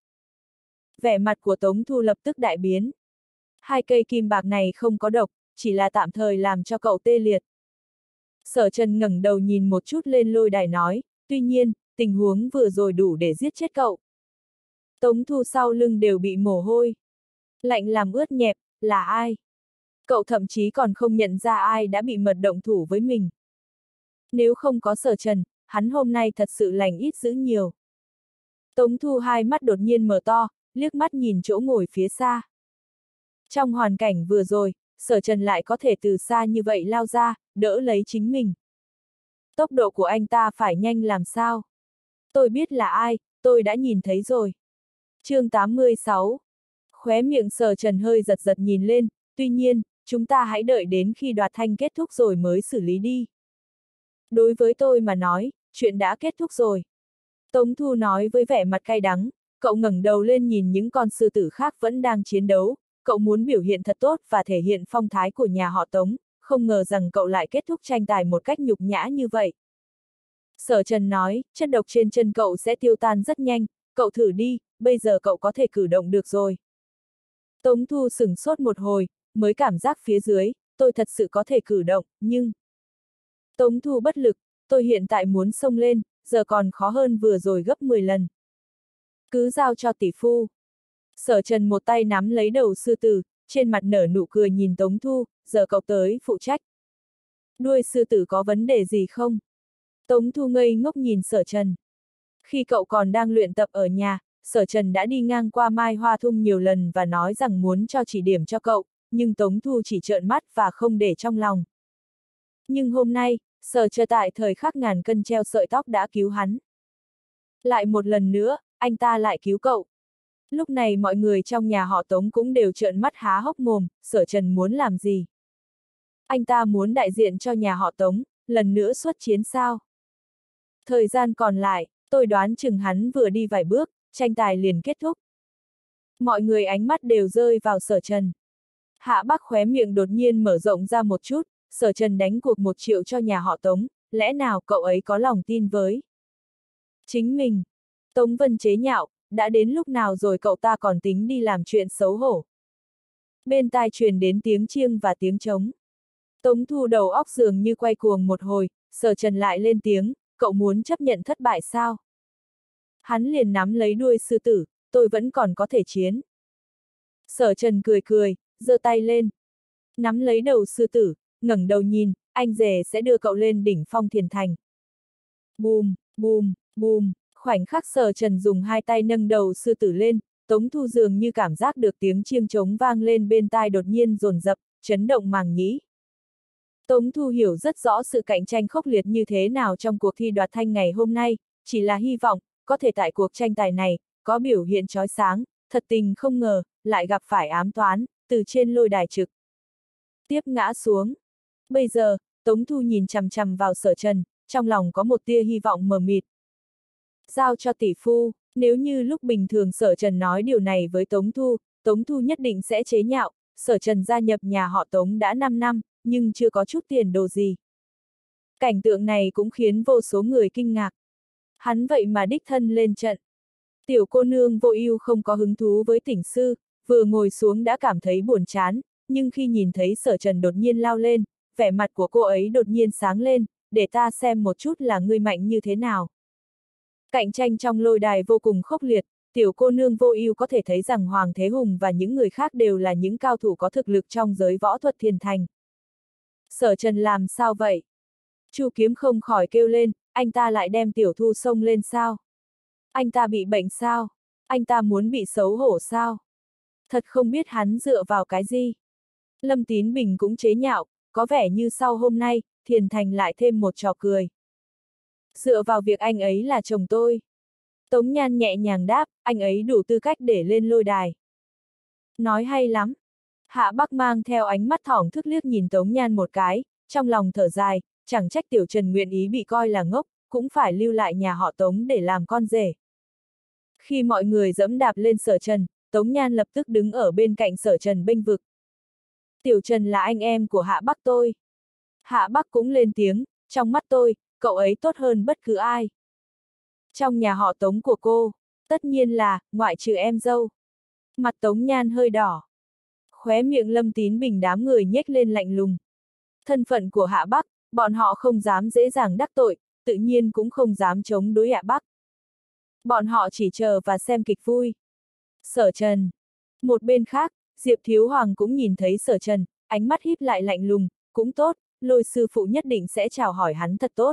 Vẻ mặt của Tống Thu lập tức đại biến. Hai cây kim bạc này không có độc, chỉ là tạm thời làm cho cậu tê liệt. Sở Trần ngẩng đầu nhìn một chút lên lôi đài nói, tuy nhiên, tình huống vừa rồi đủ để giết chết cậu. Tống Thu sau lưng đều bị mồ hôi lạnh làm ướt nhẹp, là ai? Cậu thậm chí còn không nhận ra ai đã bị mật động thủ với mình. Nếu không có Sở Trần, hắn hôm nay thật sự lành ít dữ nhiều. Tống Thu hai mắt đột nhiên mở to, liếc mắt nhìn chỗ ngồi phía xa. Trong hoàn cảnh vừa rồi, Sở Trần lại có thể từ xa như vậy lao ra, đỡ lấy chính mình. Tốc độ của anh ta phải nhanh làm sao? Tôi biết là ai, tôi đã nhìn thấy rồi. chương tám mươi sáu. Khóe miệng Sở Trần hơi giật giật nhìn lên, tuy nhiên, chúng ta hãy đợi đến khi đoạt thanh kết thúc rồi mới xử lý đi. Đối với tôi mà nói, chuyện đã kết thúc rồi. Tống Thu nói với vẻ mặt cay đắng, cậu ngẩng đầu lên nhìn những con sư tử khác vẫn đang chiến đấu, cậu muốn biểu hiện thật tốt và thể hiện phong thái của nhà họ Tống, không ngờ rằng cậu lại kết thúc tranh tài một cách nhục nhã như vậy. Sở Trần nói, chất độc trên chân cậu sẽ tiêu tan rất nhanh, cậu thử đi, bây giờ cậu có thể cử động được rồi. Tống Thu sửng sốt một hồi, mới cảm giác phía dưới, tôi thật sự có thể cử động, nhưng... Tống Thu bất lực, tôi hiện tại muốn xông lên, giờ còn khó hơn vừa rồi gấp mười lần. Cứ giao cho tỷ phu. Sở Trần một tay nắm lấy đầu sư tử, trên mặt nở nụ cười nhìn Tống Thu, giờ cậu tới phụ trách. Đuôi sư tử có vấn đề gì không? Tống Thu ngây ngốc nhìn Sở Trần. Khi cậu còn đang luyện tập ở nhà, Sở Trần đã đi ngang qua Mai Hoa Thung nhiều lần và nói rằng muốn cho chỉ điểm cho cậu, nhưng Tống Thu chỉ trợn mắt và không để trong lòng. Nhưng hôm nay, Sở Trần tại thời khắc ngàn cân treo sợi tóc đã cứu hắn. Lại một lần nữa, anh ta lại cứu cậu. Lúc này mọi người trong nhà họ Tống cũng đều trợn mắt há hốc mồm, Sở Trần muốn làm gì? Anh ta muốn đại diện cho nhà họ Tống, lần nữa xuất chiến sao? Thời gian còn lại, tôi đoán chừng hắn vừa đi vài bước, tranh tài liền kết thúc. Mọi người ánh mắt đều rơi vào Sở Trần. Hạ Bắc khóe miệng đột nhiên mở rộng ra một chút, Sở Trần đánh cuộc một triệu cho nhà họ Tống, lẽ nào cậu ấy có lòng tin với chính mình? Tống Vân chế nhạo, đã đến lúc nào rồi cậu ta còn tính đi làm chuyện xấu hổ. Bên tai truyền đến tiếng chiêng và tiếng trống. Tống Thu đầu óc dường như quay cuồng một hồi, Sở Trần lại lên tiếng, cậu muốn chấp nhận thất bại sao? Hắn liền nắm lấy đuôi sư tử, tôi vẫn còn có thể chiến. Sở Trần cười cười, giơ tay lên. Nắm lấy đầu sư tử, ngẩng đầu nhìn, anh rể sẽ đưa cậu lên đỉnh phong thiền thành. Bùm, bùm, bùm, khoảnh khắc Sở Trần dùng hai tay nâng đầu sư tử lên, Tống Thu dường như cảm giác được tiếng chiêng trống vang lên bên tai đột nhiên dồn dập, chấn động màng nhĩ. Tống Thu hiểu rất rõ sự cạnh tranh khốc liệt như thế nào trong cuộc thi đoạt thanh ngày hôm nay, chỉ là hy vọng, có thể tại cuộc tranh tài này, có biểu hiện chói sáng, thật tình không ngờ, lại gặp phải ám toán, từ trên lôi đài trực tiếp ngã xuống. Bây giờ, Tống Thu nhìn chằm chằm vào Sở Trần, trong lòng có một tia hy vọng mờ mịt. Giao cho tỷ phu, nếu như lúc bình thường Sở Trần nói điều này với Tống Thu, Tống Thu nhất định sẽ chế nhạo, Sở Trần gia nhập nhà họ Tống đã năm năm, nhưng chưa có chút tiền đồ gì. Cảnh tượng này cũng khiến vô số người kinh ngạc. Hắn vậy mà đích thân lên trận. Tiểu cô nương Vô Ưu không có hứng thú với tỉnh sư, vừa ngồi xuống đã cảm thấy buồn chán, nhưng khi nhìn thấy Sở Trần đột nhiên lao lên, vẻ mặt của cô ấy đột nhiên sáng lên, để ta xem một chút là ngươi mạnh như thế nào. Cạnh tranh trong lôi đài vô cùng khốc liệt, tiểu cô nương Vô Ưu có thể thấy rằng Hoàng Thế Hùng và những người khác đều là những cao thủ có thực lực trong giới võ thuật thiền thành. Sở Trần làm sao vậy? Chu Kiếm không khỏi kêu lên, anh ta lại đem Tiểu Thu xông lên sao? Anh ta bị bệnh sao? Anh ta muốn bị xấu hổ sao? Thật không biết hắn dựa vào cái gì. Lâm Tín Bình cũng chế nhạo, có vẻ như sau hôm nay, thiền thành lại thêm một trò cười. Dựa vào việc anh ấy là chồng tôi. Tống Nhan nhẹ nhàng đáp, anh ấy đủ tư cách để lên lôi đài. Nói hay lắm. Hạ Bắc mang theo ánh mắt thỏng thức liếc nhìn Tống Nhan một cái, trong lòng thở dài, chẳng trách Tiểu Trần nguyện ý bị coi là ngốc, cũng phải lưu lại nhà họ Tống để làm con rể. Khi mọi người dẫm đạp lên Sở Trần, Tống Nhan lập tức đứng ở bên cạnh Sở Trần bênh vực. Tiểu Trần là anh em của Hạ Bắc tôi. Hạ Bắc cũng lên tiếng, trong mắt tôi, cậu ấy tốt hơn bất cứ ai. Trong nhà họ Tống của cô, tất nhiên là, ngoại trừ em dâu. Mặt Tống Nhan hơi đỏ. Khóe miệng Lâm Tín Bình đám người nhếch lên lạnh lùng. Thân phận của Hạ Bắc, bọn họ không dám dễ dàng đắc tội, tự nhiên cũng không dám chống đối Hạ Bắc. Bọn họ chỉ chờ và xem kịch vui. Sở Trần. Một bên khác, Diệp Thiếu Hoàng cũng nhìn thấy Sở Trần, ánh mắt híp lại lạnh lùng, cũng tốt, Lôi sư phụ nhất định sẽ chào hỏi hắn thật tốt.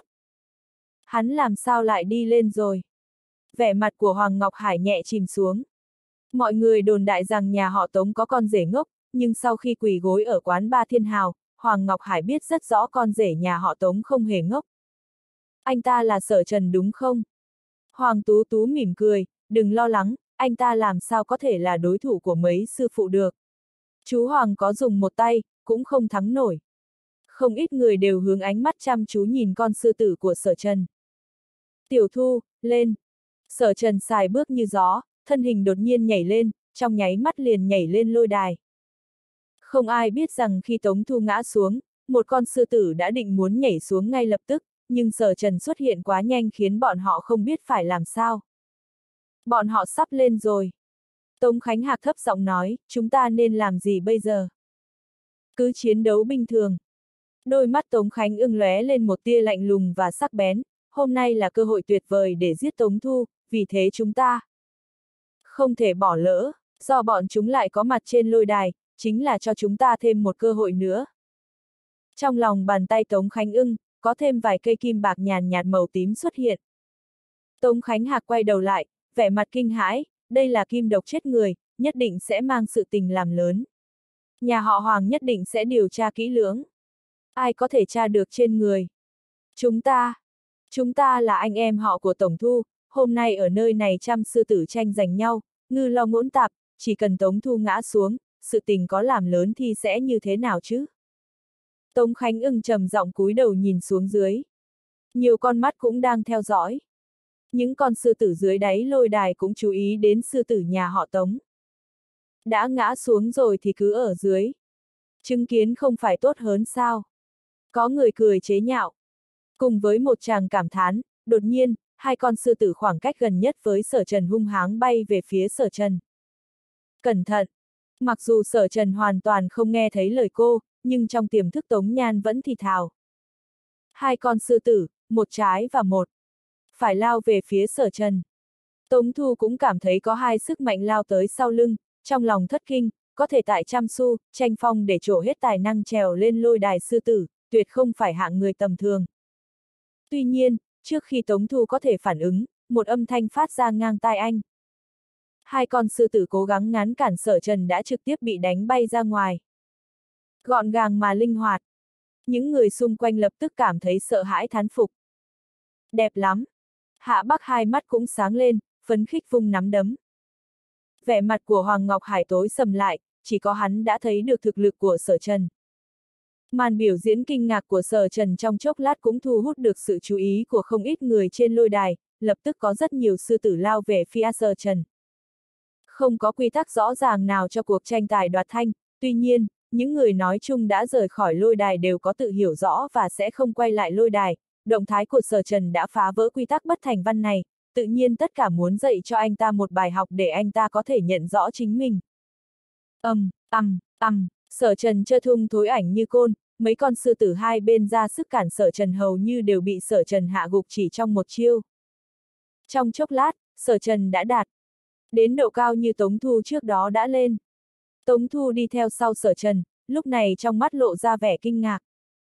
Hắn làm sao lại đi lên rồi? Vẻ mặt của Hoàng Ngọc Hải nhẹ chìm xuống. Mọi người đồn đại rằng nhà họ Tống có con rể ngốc, nhưng sau khi quỳ gối ở quán ba Thiên Hào, Hoàng Ngọc Hải biết rất rõ con rể nhà họ Tống không hề ngốc. Anh ta là Sở Trần đúng không? Hoàng Tú Tú mỉm cười, đừng lo lắng, anh ta làm sao có thể là đối thủ của mấy sư phụ được. Chú Hoàng có dùng một tay, cũng không thắng nổi. Không ít người đều hướng ánh mắt chăm chú nhìn con sư tử của Sở Trần. Tiểu Thu, lên! Sở Trần xài bước như gió, thân hình đột nhiên nhảy lên, trong nháy mắt liền nhảy lên lôi đài. Không ai biết rằng khi Tống Thu ngã xuống, một con sư tử đã định muốn nhảy xuống ngay lập tức, nhưng Sở Trần xuất hiện quá nhanh khiến bọn họ không biết phải làm sao. Bọn họ sắp lên rồi. Tống Khánh Hạc thấp giọng nói, chúng ta nên làm gì bây giờ? Cứ chiến đấu bình thường. Đôi mắt Tống Khánh ưng lóe lên một tia lạnh lùng và sắc bén, hôm nay là cơ hội tuyệt vời để giết Tống Thu, vì thế chúng ta không thể bỏ lỡ, do bọn chúng lại có mặt trên lôi đài, chính là cho chúng ta thêm một cơ hội nữa. Trong lòng bàn tay Tống Khánh ưng, có thêm vài cây kim bạc nhàn nhạt màu tím xuất hiện. Tống Khánh Hạc quay đầu lại, vẻ mặt kinh hãi, đây là kim độc chết người, nhất định sẽ mang sự tình làm lớn. Nhà họ Hoàng nhất định sẽ điều tra kỹ lưỡng. Ai có thể tra được trên người? Chúng ta. Chúng ta là anh em họ của Tổng Thu, hôm nay ở nơi này trăm sư tử tranh giành nhau, ngư lo ngỗng tạp, chỉ cần Tống Thu ngã xuống, sự tình có làm lớn thì sẽ như thế nào chứ? Tống Khánh ưng trầm giọng cúi đầu nhìn xuống dưới. Nhiều con mắt cũng đang theo dõi. Những con sư tử dưới đáy lôi đài cũng chú ý đến sư tử nhà họ Tống. Đã ngã xuống rồi thì cứ ở dưới. Chứng kiến không phải tốt hơn sao? Có người cười chế nhạo. Cùng với một tràng cảm thán, đột nhiên, hai con sư tử khoảng cách gần nhất với Sở Trần hung hãng bay về phía Sở Trần. Cẩn thận! Mặc dù Sở Trần hoàn toàn không nghe thấy lời cô, nhưng trong tiềm thức Tống Nhan vẫn thì thào. Hai con sư tử, một trái và một. Phải lao về phía Sở Trần. Tống Thu cũng cảm thấy có hai sức mạnh lao tới sau lưng, trong lòng thất kinh, có thể tại trăm xu, tranh phong để trổ hết tài năng trèo lên lôi đài sư tử, tuyệt không phải hạng người tầm thường. Tuy nhiên, trước khi Tống Thu có thể phản ứng, một âm thanh phát ra ngang tai anh. Hai con sư tử cố gắng ngăn cản Sở Trần đã trực tiếp bị đánh bay ra ngoài. Gọn gàng mà linh hoạt. Những người xung quanh lập tức cảm thấy sợ hãi thán phục. Đẹp lắm. Hạ Bắc hai mắt cũng sáng lên, phấn khích vung nắm đấm. Vẻ mặt của Hoàng Ngọc Hải tối sầm lại, chỉ có hắn đã thấy được thực lực của Sở Trần. Màn biểu diễn kinh ngạc của Sở Trần trong chốc lát cũng thu hút được sự chú ý của không ít người trên lôi đài, lập tức có rất nhiều sư tử lao về phía Sở Trần. Không có quy tắc rõ ràng nào cho cuộc tranh tài đoạt thanh, tuy nhiên, những người nói chung đã rời khỏi lôi đài đều có tự hiểu rõ và sẽ không quay lại lôi đài. Động thái của Sở Trần đã phá vỡ quy tắc bất thành văn này, tự nhiên tất cả muốn dạy cho anh ta một bài học để anh ta có thể nhận rõ chính mình. Ầm, ầm, ầm, Sở Trần chơ thung thối ảnh như côn, mấy con sư tử hai bên ra sức cản Sở Trần hầu như đều bị Sở Trần hạ gục chỉ trong một chiêu. Trong chốc lát, Sở Trần đã đạt đến độ cao như Tống Thu trước đó đã lên. Tống Thu đi theo sau Sở Trần, lúc này trong mắt lộ ra vẻ kinh ngạc.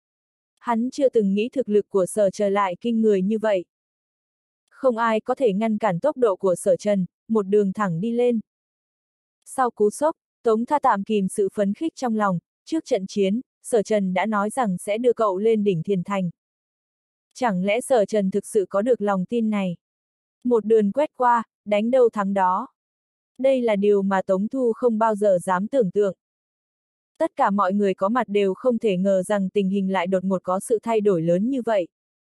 Hắn chưa từng nghĩ thực lực của Sở Trần lại kinh người như vậy. Không ai có thể ngăn cản tốc độ của Sở Trần, một đường thẳng đi lên. Sau cú sốc, Tống Tha tạm kìm sự phấn khích trong lòng, trước trận chiến, Sở Trần đã nói rằng sẽ đưa cậu lên đỉnh Thiền Thành. Chẳng lẽ Sở Trần thực sự có được lòng tin này? Một đường quét qua, đánh đâu thắng đó. Đây là điều mà Tống Thu không bao giờ dám tưởng tượng. Tất cả mọi người có mặt đều không thể ngờ rằng tình hình lại đột ngột có sự thay đổi lớn như vậy.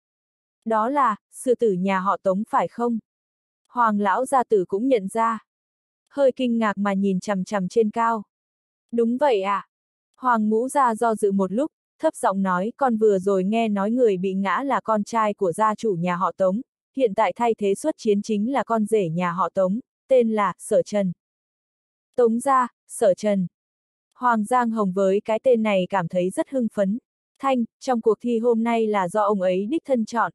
Đó là, sư tử nhà họ Tống phải không? Hoàng lão gia tử cũng nhận ra. Hơi kinh ngạc mà nhìn chằm chằm trên cao. Đúng vậy à? Hoàng ngũ gia do dự một lúc, thấp giọng nói con vừa rồi nghe nói người bị ngã là con trai của gia chủ nhà họ Tống, hiện tại thay thế xuất chiến chính là con rể nhà họ Tống, tên là Sở Trần. Tống gia, Sở Trần. Hoàng Giang Hồng với cái tên này cảm thấy rất hưng phấn. Thanh, trong cuộc thi hôm nay là do ông ấy đích thân chọn.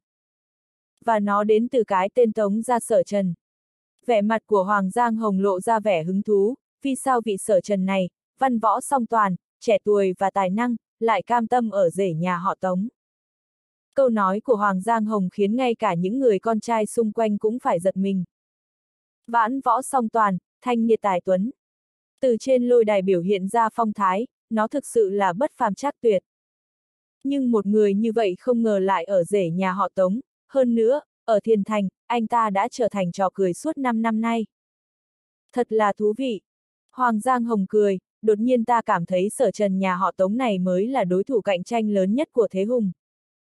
Và nó đến từ cái tên Tống gia Sở Trần. Vẻ mặt của Hoàng Giang Hồng lộ ra vẻ hứng thú, vì sao vị Sở Trần này, văn võ song toàn, trẻ tuổi và tài năng, lại cam tâm ở rể nhà họ Tống. Câu nói của Hoàng Giang Hồng khiến ngay cả những người con trai xung quanh cũng phải giật mình. Vãn võ song toàn, thanh niên tài tuấn. Từ trên lôi đài biểu hiện ra phong thái, nó thực sự là bất phàm trác tuyệt. Nhưng một người như vậy không ngờ lại ở rể nhà họ Tống, hơn nữa, ở Thiên Thành, anh ta đã trở thành trò cười suốt năm năm nay. Thật là thú vị. Hoàng Giang Hồng cười, đột nhiên ta cảm thấy Sở Trần nhà họ Tống này mới là đối thủ cạnh tranh lớn nhất của Thế Hùng.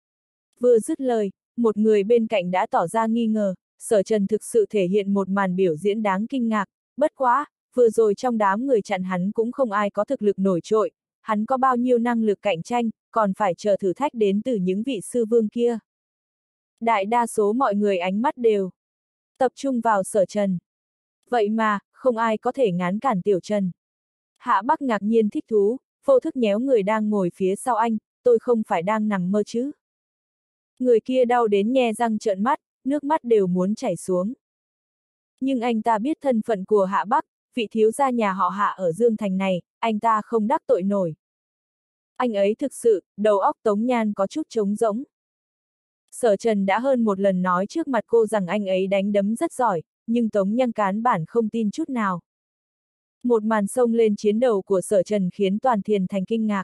Vừa dứt lời, một người bên cạnh đã tỏ ra nghi ngờ, Sở Trần thực sự thể hiện một màn biểu diễn đáng kinh ngạc, bất quá, vừa rồi trong đám người chặn hắn cũng không ai có thực lực nổi trội, hắn có bao nhiêu năng lực cạnh tranh, còn phải chờ thử thách đến từ những vị sư vương kia. Đại đa số mọi người ánh mắt đều tập trung vào Sở Trần. Vậy mà, không ai có thể ngán cản Tiểu Trần. Hạ Bắc ngạc nhiên thích thú, vô thức nhéo người đang ngồi phía sau anh, tôi không phải đang nằm mơ chứ. Người kia đau đến nhe răng trợn mắt, nước mắt đều muốn chảy xuống. Nhưng anh ta biết thân phận của Hạ Bắc, vị thiếu gia nhà họ Hạ ở Dương Thành này, anh ta không đắc tội nổi. Anh ấy thực sự, đầu óc Tống Nhan có chút trống rỗng. Sở Trần đã hơn một lần nói trước mặt cô rằng anh ấy đánh đấm rất giỏi, nhưng Tống Nhan cán bản không tin chút nào. Một màn xông lên chiến đầu của Sở Trần khiến toàn Thiền Thành kinh ngạc.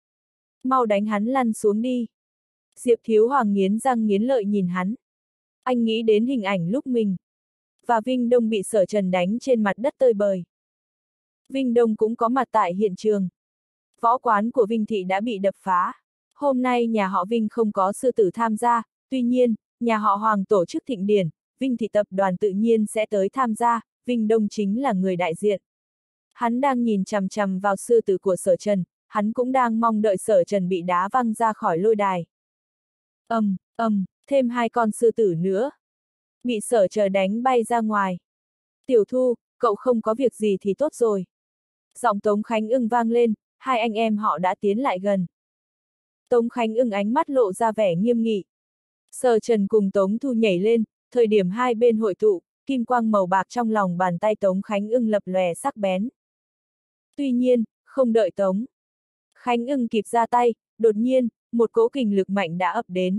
Mau đánh hắn lăn xuống đi. Diệp Thiếu Hoàng nghiến răng nghiến lợi nhìn hắn. Anh nghĩ đến hình ảnh lúc mình và Vinh Đông bị Sở Trần đánh trên mặt đất tơi bời. Vinh Đông cũng có mặt tại hiện trường. Võ quán của Vinh Thị đã bị đập phá. Hôm nay nhà họ Vinh không có sư tử tham gia, tuy nhiên, nhà họ Hoàng tổ chức thịnh điển, Vinh Thị tập đoàn tự nhiên sẽ tới tham gia, Vinh Đông chính là người đại diện. Hắn đang nhìn chằm chằm vào sư tử của Sở Trần, hắn cũng đang mong đợi Sở Trần bị đá văng ra khỏi lôi đài. Ầm, um, ầm, um, thêm hai con sư tử nữa. Bị Sở Trần đánh bay ra ngoài. Tiểu Thu, cậu không có việc gì thì tốt rồi. Giọng Tống Khánh Ưng vang lên, hai anh em họ đã tiến lại gần. Tống Khánh Ưng ánh mắt lộ ra vẻ nghiêm nghị. Sở Trần cùng Tống Thu nhảy lên, thời điểm hai bên hội tụ, kim quang màu bạc trong lòng bàn tay Tống Khánh Ưng lập lòe sắc bén. Tuy nhiên, không đợi Tống Khánh Ưng kịp ra tay, đột nhiên, một cỗ kình lực mạnh đã ập đến.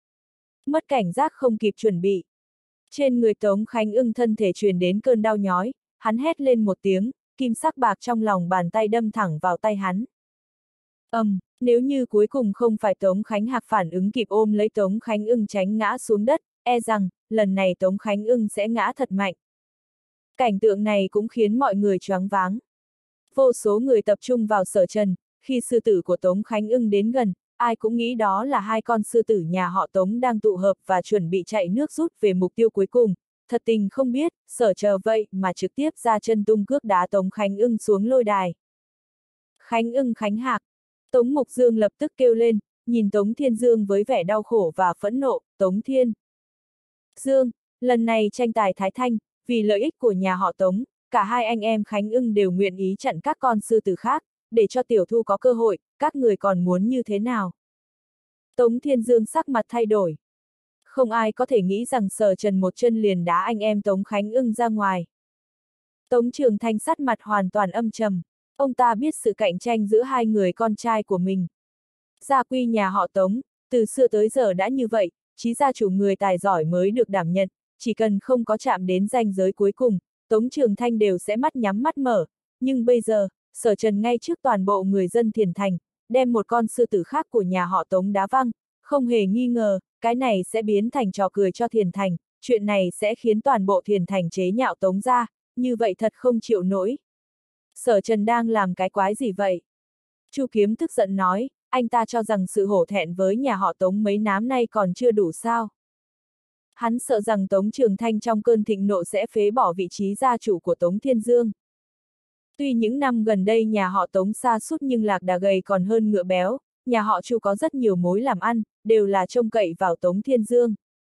Mất cảnh giác không kịp chuẩn bị. Trên người Tống Khánh Ưng thân thể truyền đến cơn đau nhói, hắn hét lên một tiếng, kim sắc bạc trong lòng bàn tay đâm thẳng vào tay hắn. Ầm, um, nếu như cuối cùng không phải Tống Khánh Hạc phản ứng kịp ôm lấy Tống Khánh Ưng tránh ngã xuống đất, e rằng, lần này Tống Khánh Ưng sẽ ngã thật mạnh. Cảnh tượng này cũng khiến mọi người choáng váng. Vô số người tập trung vào Sở Trần, khi sư tử của Tống Khánh Ưng đến gần, ai cũng nghĩ đó là hai con sư tử nhà họ Tống đang tụ hợp và chuẩn bị chạy nước rút về mục tiêu cuối cùng. Thật tình không biết, Sở Trần vậy mà trực tiếp ra chân tung cước đá Tống Khánh Ưng xuống lôi đài. Khánh Ưng Khánh Hạc. Tống Mục Dương lập tức kêu lên, nhìn Tống Thiên Dương với vẻ đau khổ và phẫn nộ, Tống Thiên Dương, lần này tranh tài Thái Thanh, vì lợi ích của nhà họ Tống, cả hai anh em Khánh Ưng đều nguyện ý chặn các con sư tử khác, để cho Tiểu Thu có cơ hội, các người còn muốn như thế nào? Tống Thiên Dương sắc mặt thay đổi. Không ai có thể nghĩ rằng Sở Trần một chân liền đá anh em Tống Khánh Ưng ra ngoài. Tống Trường Thanh sắc mặt hoàn toàn âm trầm. Ông ta biết sự cạnh tranh giữa hai người con trai của mình. Gia quy nhà họ Tống, từ xưa tới giờ đã như vậy, chí gia chủ người tài giỏi mới được đảm nhận, chỉ cần không có chạm đến ranh giới cuối cùng, Tống Trường Thanh đều sẽ mắt nhắm mắt mở, nhưng bây giờ, Sở Trần ngay trước toàn bộ người dân Thiền Thành, đem một con sư tử khác của nhà họ Tống đá văng, không hề nghi ngờ, cái này sẽ biến thành trò cười cho Thiền Thành, chuyện này sẽ khiến toàn bộ Thiền Thành chế nhạo Tống gia, như vậy thật không chịu nổi. Sở Trần đang làm cái quái gì vậy? Chu Kiếm tức giận nói, anh ta cho rằng sự hổ thẹn với nhà họ Tống mấy năm nay còn chưa đủ sao. Hắn sợ rằng Tống Trường Thanh trong cơn thịnh nộ sẽ phế bỏ vị trí gia chủ của Tống Thiên Dương. Tuy những năm gần đây nhà họ Tống sa sút nhưng lạc đà gầy còn hơn ngựa béo, nhà họ Chu có rất nhiều mối làm ăn, đều là trông cậy vào Tống Thiên Dương.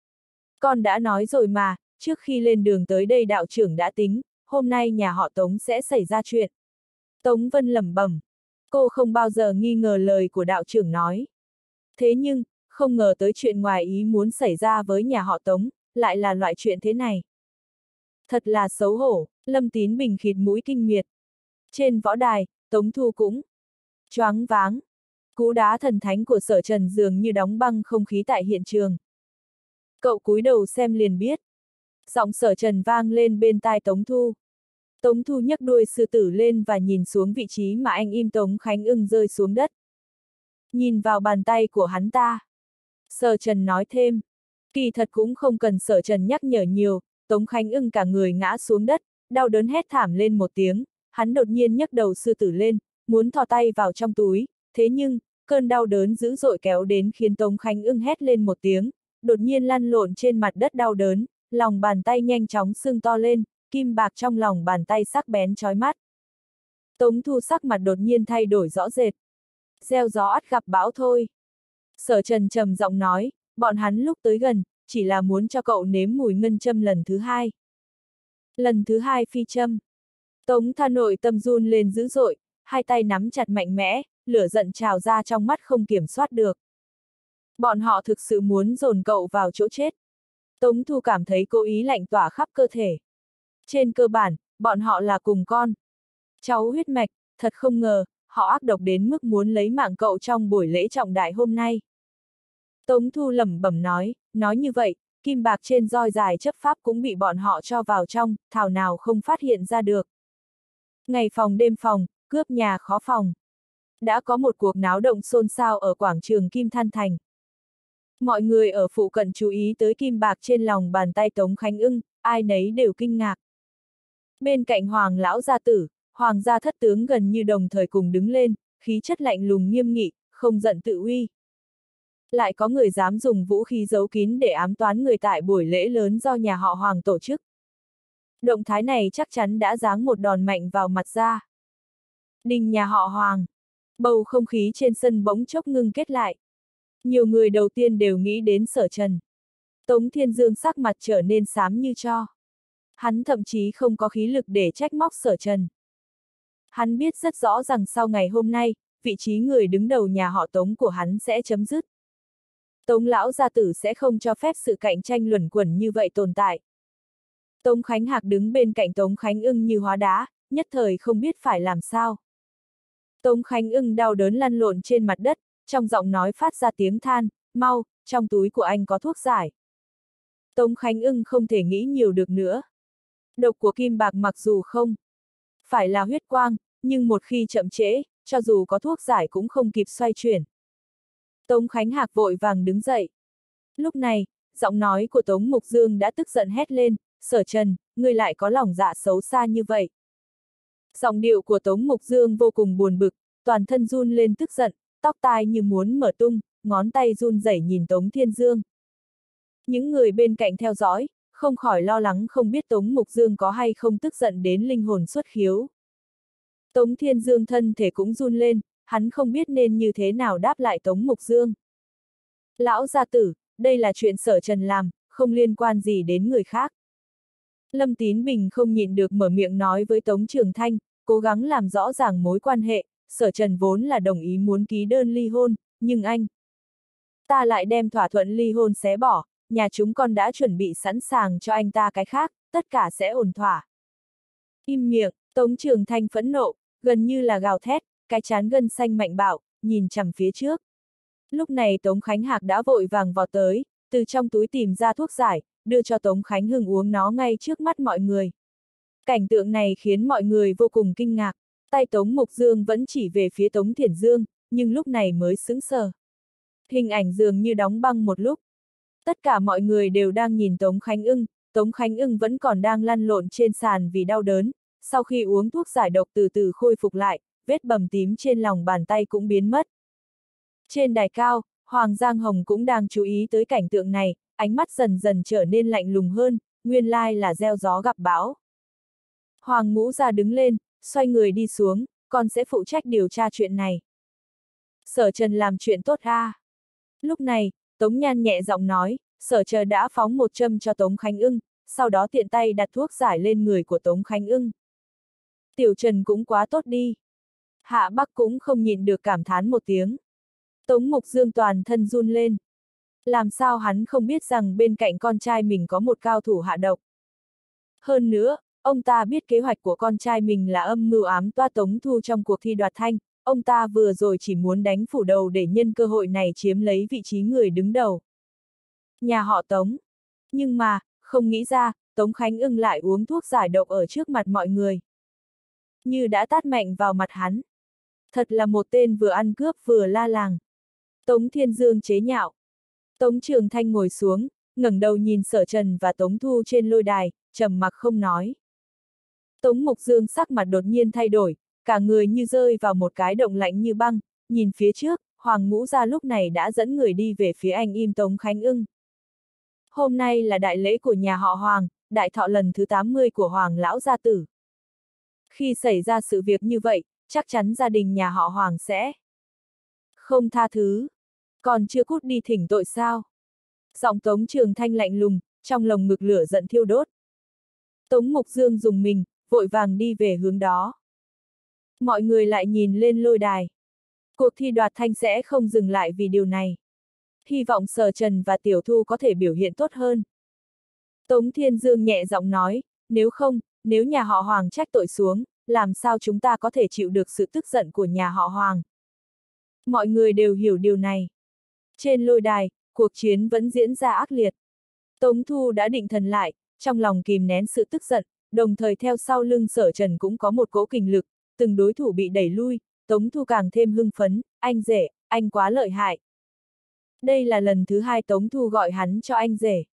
Con đã nói rồi mà, trước khi lên đường tới đây đạo trưởng đã tính, hôm nay nhà họ Tống sẽ xảy ra chuyện. Tống Vân lẩm bẩm, cô không bao giờ nghi ngờ lời của đạo trưởng nói. Thế nhưng, không ngờ tới chuyện ngoài ý muốn xảy ra với nhà họ Tống, lại là loại chuyện thế này. Thật là xấu hổ, Lâm Tín Bình khịt mũi kinh miệt. Trên võ đài, Tống Thu cũng choáng váng. Cú đá thần thánh của Sở Trần dường như đóng băng không khí tại hiện trường. Cậu cúi đầu xem liền biết. Giọng Sở Trần vang lên bên tai Tống Thu. Tống Thu nhấc đuôi sư tử lên và nhìn xuống vị trí mà anh im Tống Khánh Ưng rơi xuống đất. Nhìn vào bàn tay của hắn ta. Sở Trần nói thêm. Kỳ thật cũng không cần Sở Trần nhắc nhở nhiều, Tống Khánh Ưng cả người ngã xuống đất, đau đớn hét thảm lên một tiếng, hắn đột nhiên nhấc đầu sư tử lên, muốn thò tay vào trong túi, thế nhưng, cơn đau đớn dữ dội kéo đến khiến Tống Khánh Ưng hét lên một tiếng, đột nhiên lăn lộn trên mặt đất đau đớn, lòng bàn tay nhanh chóng sưng to lên, kim bạc trong lòng bàn tay sắc bén chói mắt. Tống Thu sắc mặt đột nhiên thay đổi rõ rệt. Gieo gió ắt gặp bão thôi. Sở Trần trầm giọng nói, bọn hắn lúc tới gần, chỉ là muốn cho cậu nếm mùi ngân châm lần thứ hai. Lần thứ hai phi châm. Tống Tha nội tâm run lên dữ dội, hai tay nắm chặt mạnh mẽ, lửa giận trào ra trong mắt không kiểm soát được. Bọn họ thực sự muốn dồn cậu vào chỗ chết. Tống Thu cảm thấy cố ý lạnh tỏa khắp cơ thể. Trên cơ bản, bọn họ là cùng con. Cháu huyết mạch, thật không ngờ, họ ác độc đến mức muốn lấy mạng cậu trong buổi lễ trọng đại hôm nay. Tống Thu lẩm bẩm nói, nói như vậy, kim bạc trên roi dài chấp pháp cũng bị bọn họ cho vào trong, thảo nào không phát hiện ra được. Ngày phòng đêm phòng, cướp nhà khó phòng. Đã có một cuộc náo động xôn xao ở quảng trường Kim Than Thành. Mọi người ở phụ cận chú ý tới kim bạc trên lòng bàn tay Tống Khánh Ưng, ai nấy đều kinh ngạc. Bên cạnh Hoàng lão gia tử, Hoàng gia thất tướng gần như đồng thời cùng đứng lên, khí chất lạnh lùng nghiêm nghị, không giận tự uy. Lại có người dám dùng vũ khí giấu kín để ám toán người tại buổi lễ lớn do nhà họ Hoàng tổ chức. Động thái này chắc chắn đã giáng một đòn mạnh vào mặt ra. Đình nhà họ Hoàng. Bầu không khí trên sân bỗng chốc ngưng kết lại. Nhiều người đầu tiên đều nghĩ đến Sở Trần. Tống Thiên Dương sắc mặt trở nên xám như tro. Hắn thậm chí không có khí lực để trách móc Sở Trần. Hắn biết rất rõ rằng sau ngày hôm nay, vị trí người đứng đầu nhà họ Tống của hắn sẽ chấm dứt. Tống lão gia tử sẽ không cho phép sự cạnh tranh luẩn quẩn như vậy tồn tại. Tống Khánh Hạc đứng bên cạnh Tống Khánh Ưng như hóa đá, nhất thời không biết phải làm sao. Tống Khánh Ưng đau đớn lăn lộn trên mặt đất, trong giọng nói phát ra tiếng than, mau, trong túi của anh có thuốc giải. Tống Khánh Ưng không thể nghĩ nhiều được nữa. Độc của kim bạc mặc dù không phải là huyết quang, nhưng một khi chậm trễ, cho dù có thuốc giải cũng không kịp xoay chuyển. Tống Khánh Hạc vội vàng đứng dậy. Lúc này, giọng nói của Tống Mục Dương đã tức giận hét lên, Sở Trần, ngươi lại có lòng dạ xấu xa như vậy. Giọng điệu của Tống Mục Dương vô cùng buồn bực, toàn thân run lên tức giận, tóc tai như muốn mở tung, ngón tay run rẩy nhìn Tống Thiên Dương. Những người bên cạnh theo dõi, không khỏi lo lắng không biết Tống Mục Dương có hay không tức giận đến linh hồn xuất khiếu. Tống Thiên Dương thân thể cũng run lên, hắn không biết nên như thế nào đáp lại Tống Mục Dương. Lão gia tử, đây là chuyện Sở Trần làm, không liên quan gì đến người khác. Lâm Tín Bình không nhịn được mở miệng nói với Tống Trường Thanh, cố gắng làm rõ ràng mối quan hệ, Sở Trần vốn là đồng ý muốn ký đơn ly hôn, nhưng anh ta lại đem thỏa thuận ly hôn xé bỏ, nhà chúng con đã chuẩn bị sẵn sàng cho anh ta cái khác, tất cả sẽ ổn thỏa. Im miệng, Tống Trường Thanh phẫn nộ, gần như là gào thét, cái trán gân xanh mạnh bạo, nhìn chằm phía trước. Lúc này Tống Khánh Hạc đã vội vàng vọt tới, từ trong túi tìm ra thuốc giải, đưa cho Tống Khánh Hưng uống nó ngay trước mắt mọi người. Cảnh tượng này khiến mọi người vô cùng kinh ngạc, tay Tống Mục Dương vẫn chỉ về phía Tống Thiển Dương, nhưng lúc này mới sững sờ. Hình ảnh dường như đóng băng một lúc. Tất cả mọi người đều đang nhìn Tống Khánh Ưng, Tống Khánh Ưng vẫn còn đang lăn lộn trên sàn vì đau đớn, sau khi uống thuốc giải độc từ từ khôi phục lại, vết bầm tím trên lòng bàn tay cũng biến mất. Trên đài cao, Hoàng Giang Hồng cũng đang chú ý tới cảnh tượng này, ánh mắt dần dần trở nên lạnh lùng hơn, nguyên lai là gieo gió gặp bão. Hoàng Ngũ Gia đứng lên, xoay người đi xuống, con sẽ phụ trách điều tra chuyện này. Sở Trần làm chuyện tốt a. Lúc này, Tống Nhan nhẹ giọng nói, Sở Trần đã phóng một châm cho Tống Khánh Ưng, sau đó tiện tay đặt thuốc giải lên người của Tống Khánh Ưng. Tiểu Trần cũng quá tốt đi. Hạ Bắc cũng không nhịn được cảm thán một tiếng. Tống Mục Dương toàn thân run lên. Làm sao hắn không biết rằng bên cạnh con trai mình có một cao thủ hạ độc. Hơn nữa, ông ta biết kế hoạch của con trai mình là âm mưu ám toa Tống Thu trong cuộc thi đoạt thanh, ông ta vừa rồi chỉ muốn đánh phủ đầu để nhân cơ hội này chiếm lấy vị trí người đứng đầu. Nhà họ Tống. Nhưng mà, không nghĩ ra, Tống Khánh Ưng lại uống thuốc giải độc ở trước mặt mọi người. như đã tát mạnh vào mặt hắn. Thật là một tên vừa ăn cướp vừa la làng. Tống Thiên Dương chế nhạo. Tống Trường Thanh ngồi xuống, ngẩng đầu nhìn Sở Trần và Tống Thu trên lôi đài, trầm mặc không nói. Tống Mục Dương sắc mặt đột nhiên thay đổi, cả người như rơi vào một cái động lạnh như băng, nhìn phía trước, Hoàng Ngũ Gia lúc này đã dẫn người đi về phía anh im Tống Khánh Ưng. Hôm nay là đại lễ của nhà họ Hoàng, đại thọ lần thứ tám mươi của Hoàng lão gia tử. Khi xảy ra sự việc như vậy, chắc chắn gia đình nhà họ Hoàng sẽ không tha thứ. Còn chưa cút đi thỉnh tội sao? Giọng Tống Trường Thanh lạnh lùng, trong lồng ngực lửa giận thiêu đốt. Tống Mục Dương dùng mình, vội vàng đi về hướng đó. Mọi người lại nhìn lên lôi đài. Cuộc thi đoạt thanh sẽ không dừng lại vì điều này. Hy vọng Sở Trần và Tiểu Thu có thể biểu hiện tốt hơn. Tống Thiên Dương nhẹ giọng nói, nếu không, nếu nhà họ Hoàng trách tội xuống, làm sao chúng ta có thể chịu được sự tức giận của nhà họ Hoàng. Mọi người đều hiểu điều này. Trên lôi đài, cuộc chiến vẫn diễn ra ác liệt. Tống Thu đã định thần lại, trong lòng kìm nén sự tức giận, đồng thời theo sau lưng Sở Trần cũng có một cỗ kình lực, từng đối thủ bị đẩy lui, Tống Thu càng thêm hưng phấn, anh rể, anh quá lợi hại. Đây là lần thứ hai Tống Thu gọi hắn cho anh rể.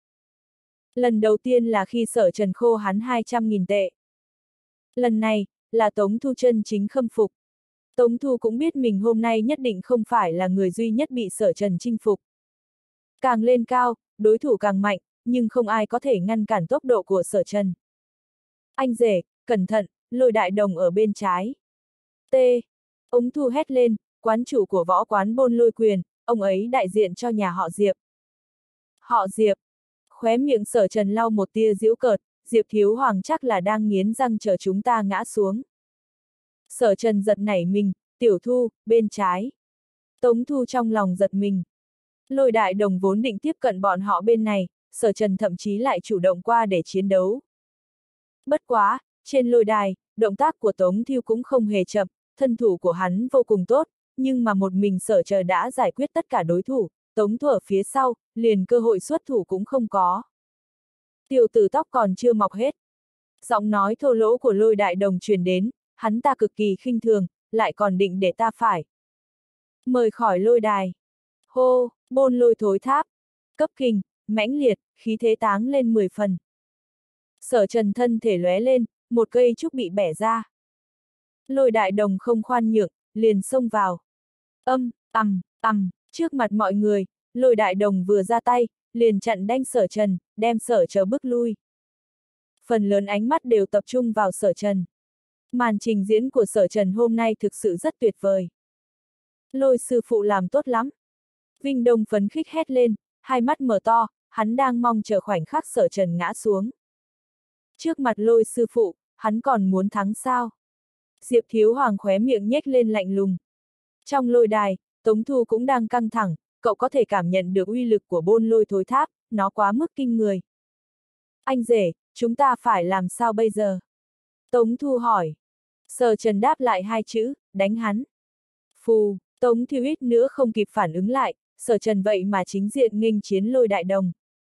Lần đầu tiên là khi Sở Trần khô hắn hai trăm nghìn tệ. Lần này, là Tống Thu chân chính khâm phục. Tống Thu cũng biết mình hôm nay nhất định không phải là người duy nhất bị Sở Trần chinh phục. Càng lên cao, đối thủ càng mạnh, nhưng không ai có thể ngăn cản tốc độ của Sở Trần. Anh rể, cẩn thận, lôi đại đồng ở bên trái. T. Ông Thu hét lên, quán chủ của võ quán Bôn Lôi Quyền, ông ấy đại diện cho nhà họ Diệp. Họ Diệp. Khóe miệng Sở Trần lau một tia giễu cợt, Diệp Thiếu Hoàng chắc là đang nghiến răng chờ chúng ta ngã xuống. Sở Trần giật nảy mình, Tiểu Thu, bên trái. Tống Thu trong lòng giật mình. Lôi đại đồng vốn định tiếp cận bọn họ bên này, Sở Trần thậm chí lại chủ động qua để chiến đấu. Bất quá, trên lôi đài, động tác của Tống Thiêu cũng không hề chậm, thân thủ của hắn vô cùng tốt, nhưng mà một mình Sở Trần đã giải quyết tất cả đối thủ, Tống Thu ở phía sau, liền cơ hội xuất thủ cũng không có. Tiểu tử tóc còn chưa mọc hết. Giọng nói thô lỗ của lôi đại đồng truyền đến, hắn ta cực kỳ khinh thường, lại còn định để ta phải mời khỏi lôi đài. Hô, Bôn Lôi thối tháp. Cấp kình, mãnh liệt, khí thế táng lên mười phần. Sở Trần thân thể lóe lên, một cây trúc bị bẻ ra. Lôi đại đồng không khoan nhượng, liền xông vào. Âm, ầm, ầm, trước mặt mọi người, lôi đại đồng vừa ra tay, liền chặn đanh Sở Trần, đem Sở Trần bước lui. Phần lớn ánh mắt đều tập trung vào Sở Trần. Màn trình diễn của Sở Trần hôm nay thực sự rất tuyệt vời. Lôi sư phụ làm tốt lắm. Vinh Đông phấn khích hét lên, hai mắt mở to, hắn đang mong chờ khoảnh khắc Sở Trần ngã xuống. Trước mặt lôi sư phụ, hắn còn muốn thắng sao? Diệp Thiếu Hoàng khóe miệng nhếch lên lạnh lùng. Trong lôi đài, Tống Thu cũng đang căng thẳng, cậu có thể cảm nhận được uy lực của Bôn Lôi thối tháp, nó quá mức kinh người. Anh rể, chúng ta phải làm sao bây giờ? Tống Thu hỏi. Sở Trần đáp lại hai chữ, đánh hắn. Phù, Tống Thiêu ít nữa không kịp phản ứng lại, Sở Trần vậy mà chính diện nghênh chiến lôi đại đồng.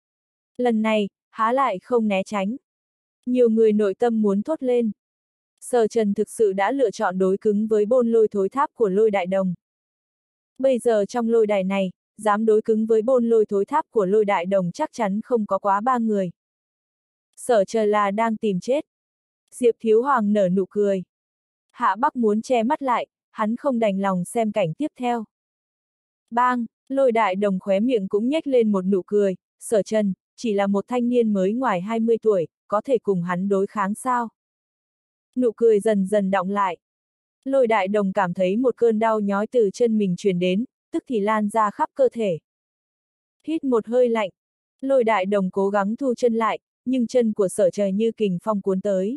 Lần này, há lại không né tránh. Nhiều người nội tâm muốn thốt lên. Sở Trần thực sự đã lựa chọn đối cứng với Bôn Lôi thối tháp của lôi đại đồng. Bây giờ trong lôi đài này, dám đối cứng với Bôn Lôi thối tháp của lôi đại đồng chắc chắn không có quá ba người. Sở Trần là đang tìm chết. Diệp Thiếu Hoàng nở nụ cười. Hạ Bắc muốn che mắt lại, hắn không đành lòng xem cảnh tiếp theo. Bang, lôi đại đồng khóe miệng cũng nhếch lên một nụ cười, Sở Trần, chỉ là một thanh niên mới ngoài hai mươi tuổi, có thể cùng hắn đối kháng sao? Nụ cười dần dần đọng lại. Lôi đại đồng cảm thấy một cơn đau nhói từ chân mình truyền đến, tức thì lan ra khắp cơ thể. Hít một hơi lạnh, lôi đại đồng cố gắng thu chân lại, nhưng chân của Sở Trần như kình phong cuốn tới.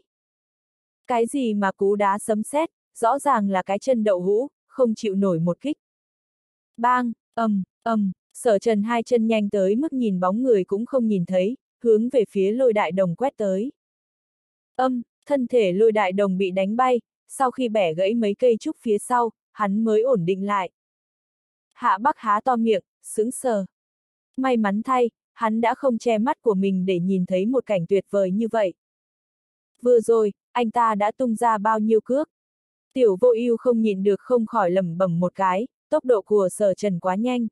Cái gì mà cú đá sấm sét, rõ ràng là cái chân đậu hũ, không chịu nổi một kích. Bang, ầm, ầm, Sở Trần hai chân nhanh tới mức nhìn bóng người cũng không nhìn thấy, hướng về phía lôi đại đồng quét tới. Âm, thân thể lôi đại đồng bị đánh bay, sau khi bẻ gãy mấy cây trúc phía sau, hắn mới ổn định lại. Hạ Bắc há to miệng, sững sờ. May mắn thay, hắn đã không che mắt của mình để nhìn thấy một cảnh tuyệt vời như vậy. Vừa rồi, anh ta đã tung ra bao nhiêu cước. Tiểu Vô Ưu không nhịn được không khỏi lẩm bẩm một cái, tốc độ của Sở Trần quá nhanh.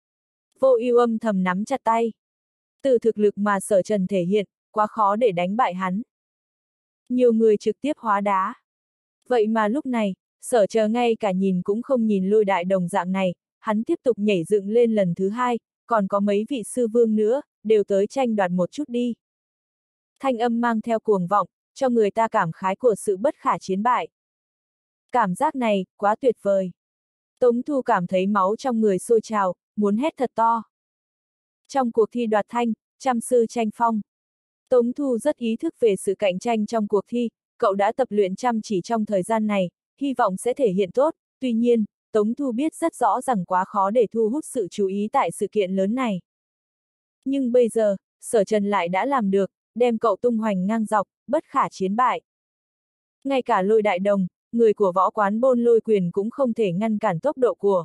Vô Ưu âm thầm nắm chặt tay. Từ thực lực mà Sở Trần thể hiện, quá khó để đánh bại hắn. Nhiều người trực tiếp hóa đá. Vậy mà lúc này, Sở Chờ ngay cả nhìn cũng không nhìn Lôi Đại Đồng dạng này, hắn tiếp tục nhảy dựng lên lần thứ hai, còn có mấy vị sư vương nữa, đều tới tranh đoạt một chút đi. Thanh âm mang theo cuồng vọng, cho người ta cảm khái của sự bất khả chiến bại. Cảm giác này, quá tuyệt vời. Tống Thu cảm thấy máu trong người sôi trào, muốn hét thật to. Trong cuộc thi đoạt thanh, trăm sư tranh phong. Tống Thu rất ý thức về sự cạnh tranh trong cuộc thi, cậu đã tập luyện chăm chỉ trong thời gian này, hy vọng sẽ thể hiện tốt, tuy nhiên, Tống Thu biết rất rõ rằng quá khó để thu hút sự chú ý tại sự kiện lớn này. Nhưng bây giờ, Sở Trần lại đã làm được, đem cậu tung hoành ngang dọc, bất khả chiến bại. Ngay cả Lôi Đại Đồng, người của võ quán Bôn Lôi Quyền cũng không thể ngăn cản tốc độ của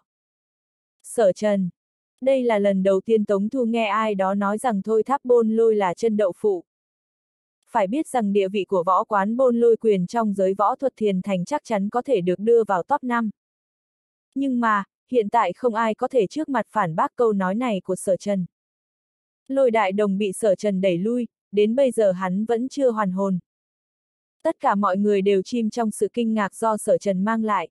Sở Trần. Đây là lần đầu tiên Tống Thu nghe ai đó nói rằng thôi tháp Bôn Lôi là chân đậu phụ. Phải biết rằng địa vị của võ quán Bôn Lôi Quyền trong giới võ thuật Thiền Thành chắc chắn có thể được đưa vào top năm. Nhưng mà, hiện tại không ai có thể trước mặt phản bác câu nói này của Sở Trần. Lôi Đại Đồng bị Sở Trần đẩy lui, đến bây giờ hắn vẫn chưa hoàn hồn. Tất cả mọi người đều chìm trong sự kinh ngạc do Sở Trần mang lại.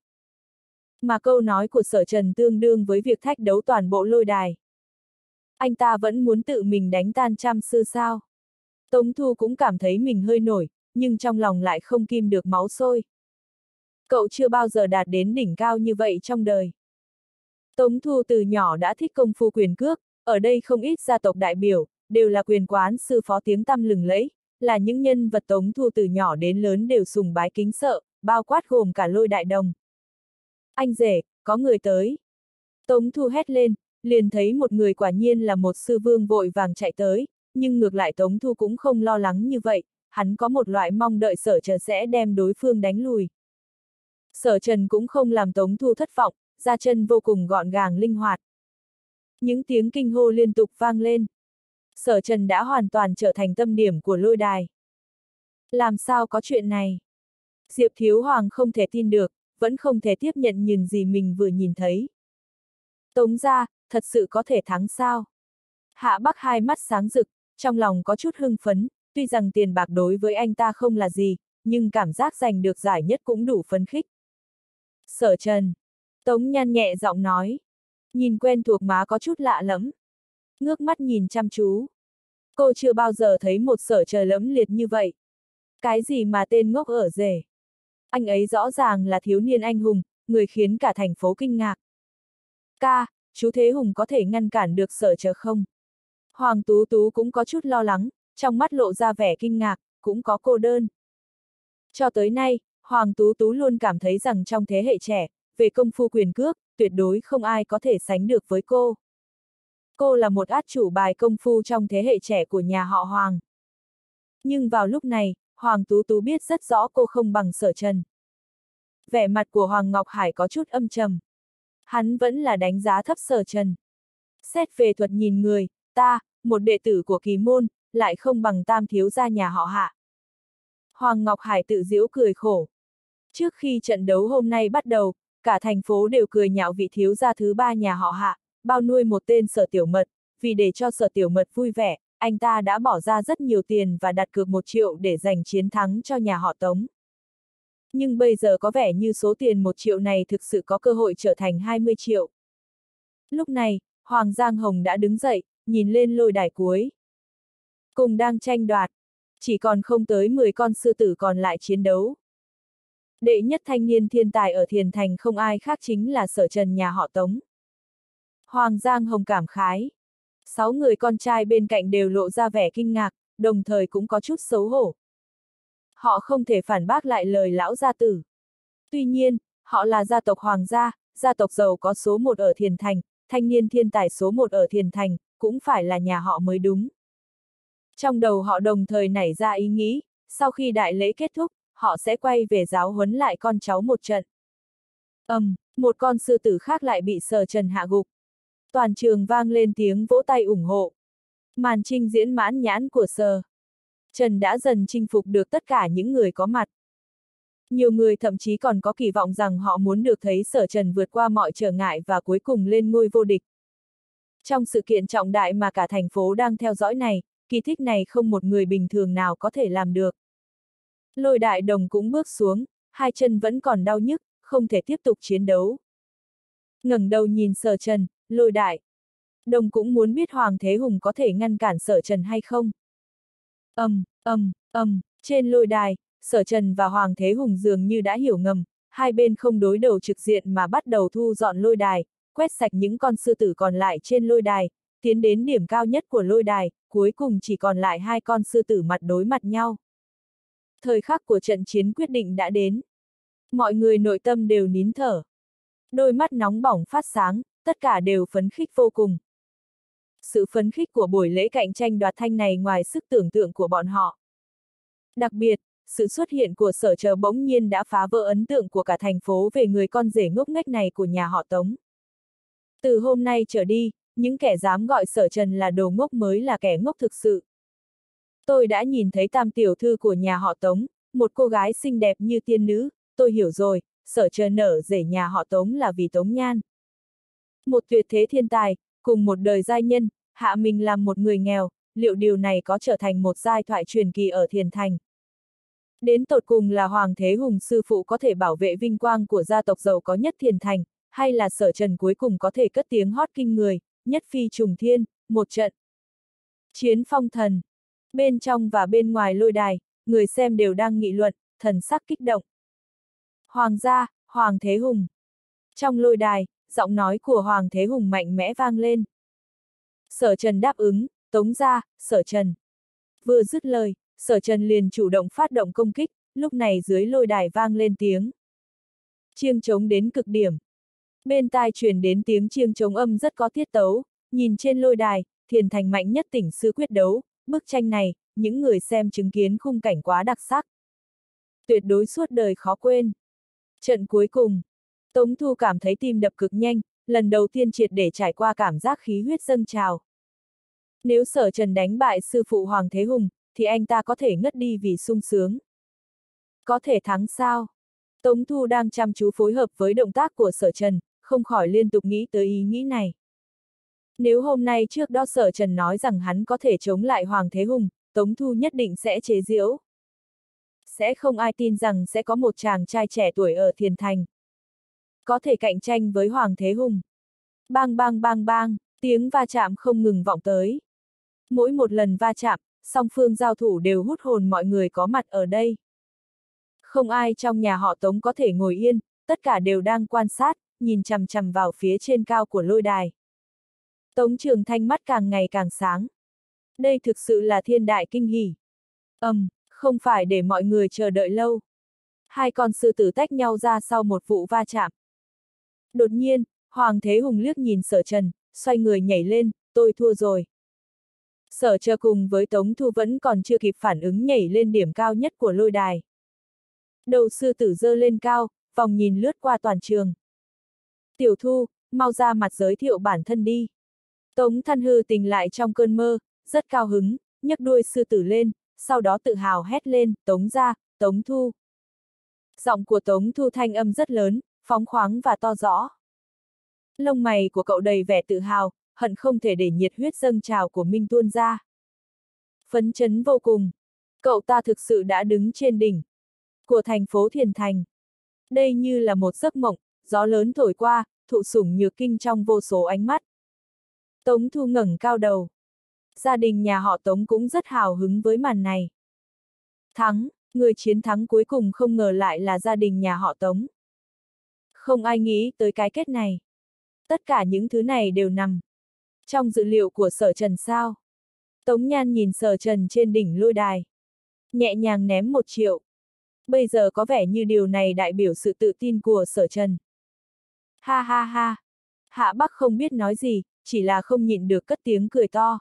Mà câu nói của Sở Trần tương đương với việc thách đấu toàn bộ lôi đài. Anh ta vẫn muốn tự mình đánh tan trăm sư sao? Tống Thu cũng cảm thấy mình hơi nổi, nhưng trong lòng lại không kìm được máu sôi. Cậu chưa bao giờ đạt đến đỉnh cao như vậy trong đời. Tống Thu từ nhỏ đã thích công phu quyền cước, ở đây không ít gia tộc đại biểu, đều là quyền quán sư phó tiếng tăm lừng lẫy, là những nhân vật Tống Thu từ nhỏ đến lớn đều sùng bái kính sợ, bao quát gồm cả Lôi Đại Đồng. Anh rể, có người tới. Tống Thu hét lên, liền thấy một người quả nhiên là một sư vương vội vàng chạy tới, nhưng ngược lại Tống Thu cũng không lo lắng như vậy, hắn có một loại mong đợi Sở Trần sẽ đem đối phương đánh lùi. Sở Trần cũng không làm Tống Thu thất vọng, ra chân vô cùng gọn gàng linh hoạt. Những tiếng kinh hô liên tục vang lên. Sở Trần đã hoàn toàn trở thành tâm điểm của lôi đài. Làm sao có chuyện này? Diệp Thiếu Hoàng không thể tin được, vẫn không thể tiếp nhận nhìn gì mình vừa nhìn thấy. Tống gia, thật sự có thể thắng sao? Hạ Bắc hai mắt sáng rực, trong lòng có chút hưng phấn, tuy rằng tiền bạc đối với anh ta không là gì, nhưng cảm giác giành được giải nhất cũng đủ phấn khích. Sở Trần. Tống Nhan nhẹ giọng nói. Nhìn quen thuộc má có chút lạ lẫm. Ngước mắt nhìn chăm chú. Cô chưa bao giờ thấy một Sở Trần lẫm liệt như vậy. Cái gì mà tên ngốc ở rể? Anh ấy rõ ràng là thiếu niên anh hùng, người khiến cả thành phố kinh ngạc. Ca, chú Thế Hùng có thể ngăn cản được Sở Trần không? Hoàng Tú Tú cũng có chút lo lắng, trong mắt lộ ra vẻ kinh ngạc, cũng có cô đơn. Cho tới nay, Hoàng Tú Tú luôn cảm thấy rằng trong thế hệ trẻ, về công phu quyền cước, tuyệt đối không ai có thể sánh được với cô. Cô là một át chủ bài công phu trong thế hệ trẻ của nhà họ Hoàng. Nhưng vào lúc này, Hoàng Tú Tú biết rất rõ cô không bằng Sở Trần. Vẻ mặt của Hoàng Ngọc Hải có chút âm trầm. Hắn vẫn là đánh giá thấp Sở Trần. Xét về thuật nhìn người, ta, một đệ tử của kỳ môn, lại không bằng tam thiếu gia nhà họ Hạ. Hoàng Ngọc Hải tự giễu cười khổ. Trước khi trận đấu hôm nay bắt đầu, cả thành phố đều cười nhạo vị thiếu gia thứ ba nhà họ Hạ, bao nuôi một tên Sở Tiểu Mật, vì để cho Sở Tiểu Mật vui vẻ, anh ta đã bỏ ra rất nhiều tiền và đặt cược một triệu để giành chiến thắng cho nhà họ Tống. Nhưng bây giờ có vẻ như số tiền một triệu này thực sự có cơ hội trở thành hai mươi triệu. Lúc này, Hoàng Giang Hồng đã đứng dậy, nhìn lên lôi đài cuối. Cùng đang tranh đoạt, chỉ còn không tới mười con sư tử còn lại chiến đấu. Đệ nhất thanh niên thiên tài ở Thiền Thành không ai khác chính là Sở Trần nhà họ Tống. Hoàng Giang Hồng cảm khái. Sáu người con trai bên cạnh đều lộ ra vẻ kinh ngạc, đồng thời cũng có chút xấu hổ. Họ không thể phản bác lại lời lão gia tử. Tuy nhiên, họ là gia tộc Hoàng gia, gia tộc giàu có số một ở Thiền Thành, thanh niên thiên tài số một ở Thiền Thành, cũng phải là nhà họ mới đúng. Trong đầu họ đồng thời nảy ra ý nghĩ, sau khi đại lễ kết thúc, họ sẽ quay về giáo huấn lại con cháu một trận. Ầm, um, một con sư tử khác lại bị Sở Trần hạ gục. Toàn trường vang lên tiếng vỗ tay ủng hộ. Màn trình diễn mãn nhãn của Sở Trần đã dần chinh phục được tất cả những người có mặt. Nhiều người thậm chí còn có kỳ vọng rằng họ muốn được thấy Sở Trần vượt qua mọi trở ngại và cuối cùng lên ngôi vô địch. Trong sự kiện trọng đại mà cả thành phố đang theo dõi này, kỳ tích này không một người bình thường nào có thể làm được. Lôi Đại Đồng cũng bước xuống, hai chân vẫn còn đau nhức, không thể tiếp tục chiến đấu. Ngẩng đầu nhìn Sở Trần, Lôi Đại Đồng cũng muốn biết Hoàng Thế Hùng có thể ngăn cản Sở Trần hay không. Ầm, ầm, ầm, trên lôi đài, Sở Trần và Hoàng Thế Hùng dường như đã hiểu ngầm, hai bên không đối đầu trực diện mà bắt đầu thu dọn lôi đài, quét sạch những con sư tử còn lại trên lôi đài, tiến đến điểm cao nhất của lôi đài, cuối cùng chỉ còn lại hai con sư tử mặt đối mặt nhau. Thời khắc của trận chiến quyết định đã đến. Mọi người nội tâm đều nín thở. Đôi mắt nóng bỏng phát sáng, tất cả đều phấn khích vô cùng. Sự phấn khích của buổi lễ cạnh tranh đoạt thanh này ngoài sức tưởng tượng của bọn họ. Đặc biệt, sự xuất hiện của Sở Chờ bỗng nhiên đã phá vỡ ấn tượng của cả thành phố về người con rể ngốc nghếch này của nhà họ Tống. Từ hôm nay trở đi, những kẻ dám gọi Sở Trần là đồ ngốc mới là kẻ ngốc thực sự. Tôi đã nhìn thấy tam tiểu thư của nhà họ Tống, một cô gái xinh đẹp như tiên nữ, tôi hiểu rồi, Sở Trần nở rể nhà họ Tống là vì Tống Nhan. Một tuyệt thế thiên tài, cùng một đời giai nhân, hạ mình làm một người nghèo, liệu điều này có trở thành một giai thoại truyền kỳ ở Thiền Thành? Đến tột cùng là Hoàng Thế Hùng sư phụ có thể bảo vệ vinh quang của gia tộc giàu có nhất Thiền Thành, hay là Sở Trần cuối cùng có thể cất tiếng hót kinh người, nhất phi trùng thiên, một trận chiến phong thần. Bên trong và bên ngoài lôi đài, người xem đều đang nghị luận, thần sắc kích động. Hoàng gia, Hoàng Thế Hùng. Trong lôi đài, giọng nói của Hoàng Thế Hùng mạnh mẽ vang lên. Sở Trần đáp ứng, Tống gia, Sở Trần. Vừa dứt lời, Sở Trần liền chủ động phát động công kích, lúc này dưới lôi đài vang lên tiếng chiêng trống đến cực điểm. Bên tai truyền đến tiếng chiêng trống âm rất có tiết tấu, nhìn trên lôi đài, Thiền Thành mạnh nhất tỉnh sư quyết đấu, bức tranh này, những người xem chứng kiến khung cảnh quá đặc sắc. Tuyệt đối suốt đời khó quên. Trận cuối cùng, Tống Thu cảm thấy tim đập cực nhanh, lần đầu tiên triệt để trải qua cảm giác khí huyết dâng trào. Nếu Sở Trần đánh bại sư phụ Hoàng Thế Hùng, thì anh ta có thể ngất đi vì sung sướng. Có thể thắng sao? Tống Thu đang chăm chú phối hợp với động tác của Sở Trần, không khỏi liên tục nghĩ tới ý nghĩ này. Nếu hôm nay trước đó Sở Trần nói rằng hắn có thể chống lại Hoàng Thế Hùng, Tống Thu nhất định sẽ chế giễu. Sẽ không ai tin rằng sẽ có một chàng trai trẻ tuổi ở Thiền Thành có thể cạnh tranh với Hoàng Thế Hùng. Bang bang bang bang, tiếng va chạm không ngừng vọng tới. Mỗi một lần va chạm, song phương giao thủ đều hút hồn mọi người có mặt ở đây. Không ai trong nhà họ Tống có thể ngồi yên, tất cả đều đang quan sát, nhìn chằm chằm vào phía trên cao của lôi đài. Tống Trường Thanh mắt càng ngày càng sáng. Đây thực sự là thiên đại kinh hỉ. Ầm, um, không phải để mọi người chờ đợi lâu. Hai con sư tử tách nhau ra sau một vụ va chạm. Đột nhiên, Hoàng Thế Hùng liếc nhìn Sở Trần, xoay người nhảy lên, tôi thua rồi. Sở Chờ cùng với Tống Thu vẫn còn chưa kịp phản ứng nhảy lên điểm cao nhất của lôi đài. Đầu sư tử giơ lên cao, vòng nhìn lướt qua toàn trường. Tiểu Thu, mau ra mặt giới thiệu bản thân đi. Tống Thanh Hư tỉnh lại trong cơn mơ, rất cao hứng, nhấc đuôi sư tử lên, sau đó tự hào hét lên, Tống gia, Tống Thu. Giọng của Tống Thu thanh âm rất lớn, phóng khoáng và to rõ. Lông mày của cậu đầy vẻ tự hào, hận không thể để nhiệt huyết dâng trào của Minh tuôn ra. Phấn chấn vô cùng. Cậu ta thực sự đã đứng trên đỉnh của thành phố Thiền Thành. Đây như là một giấc mộng, gió lớn thổi qua, thụ sủng nhược kinh trong vô số ánh mắt. Tống Thu ngẩng cao đầu. Gia đình nhà họ Tống cũng rất hào hứng với màn này. Thắng, người chiến thắng cuối cùng không ngờ lại là gia đình nhà họ Tống. Không ai nghĩ tới cái kết này. Tất cả những thứ này đều nằm trong dự liệu của Sở Trần sao. Tống Nhan nhìn Sở Trần trên đỉnh lôi đài. Nhẹ nhàng ném một triệu. Bây giờ có vẻ như điều này đại biểu sự tự tin của Sở Trần. Ha ha ha. Hạ Bắc không biết nói gì, chỉ là không nhịn được cất tiếng cười to.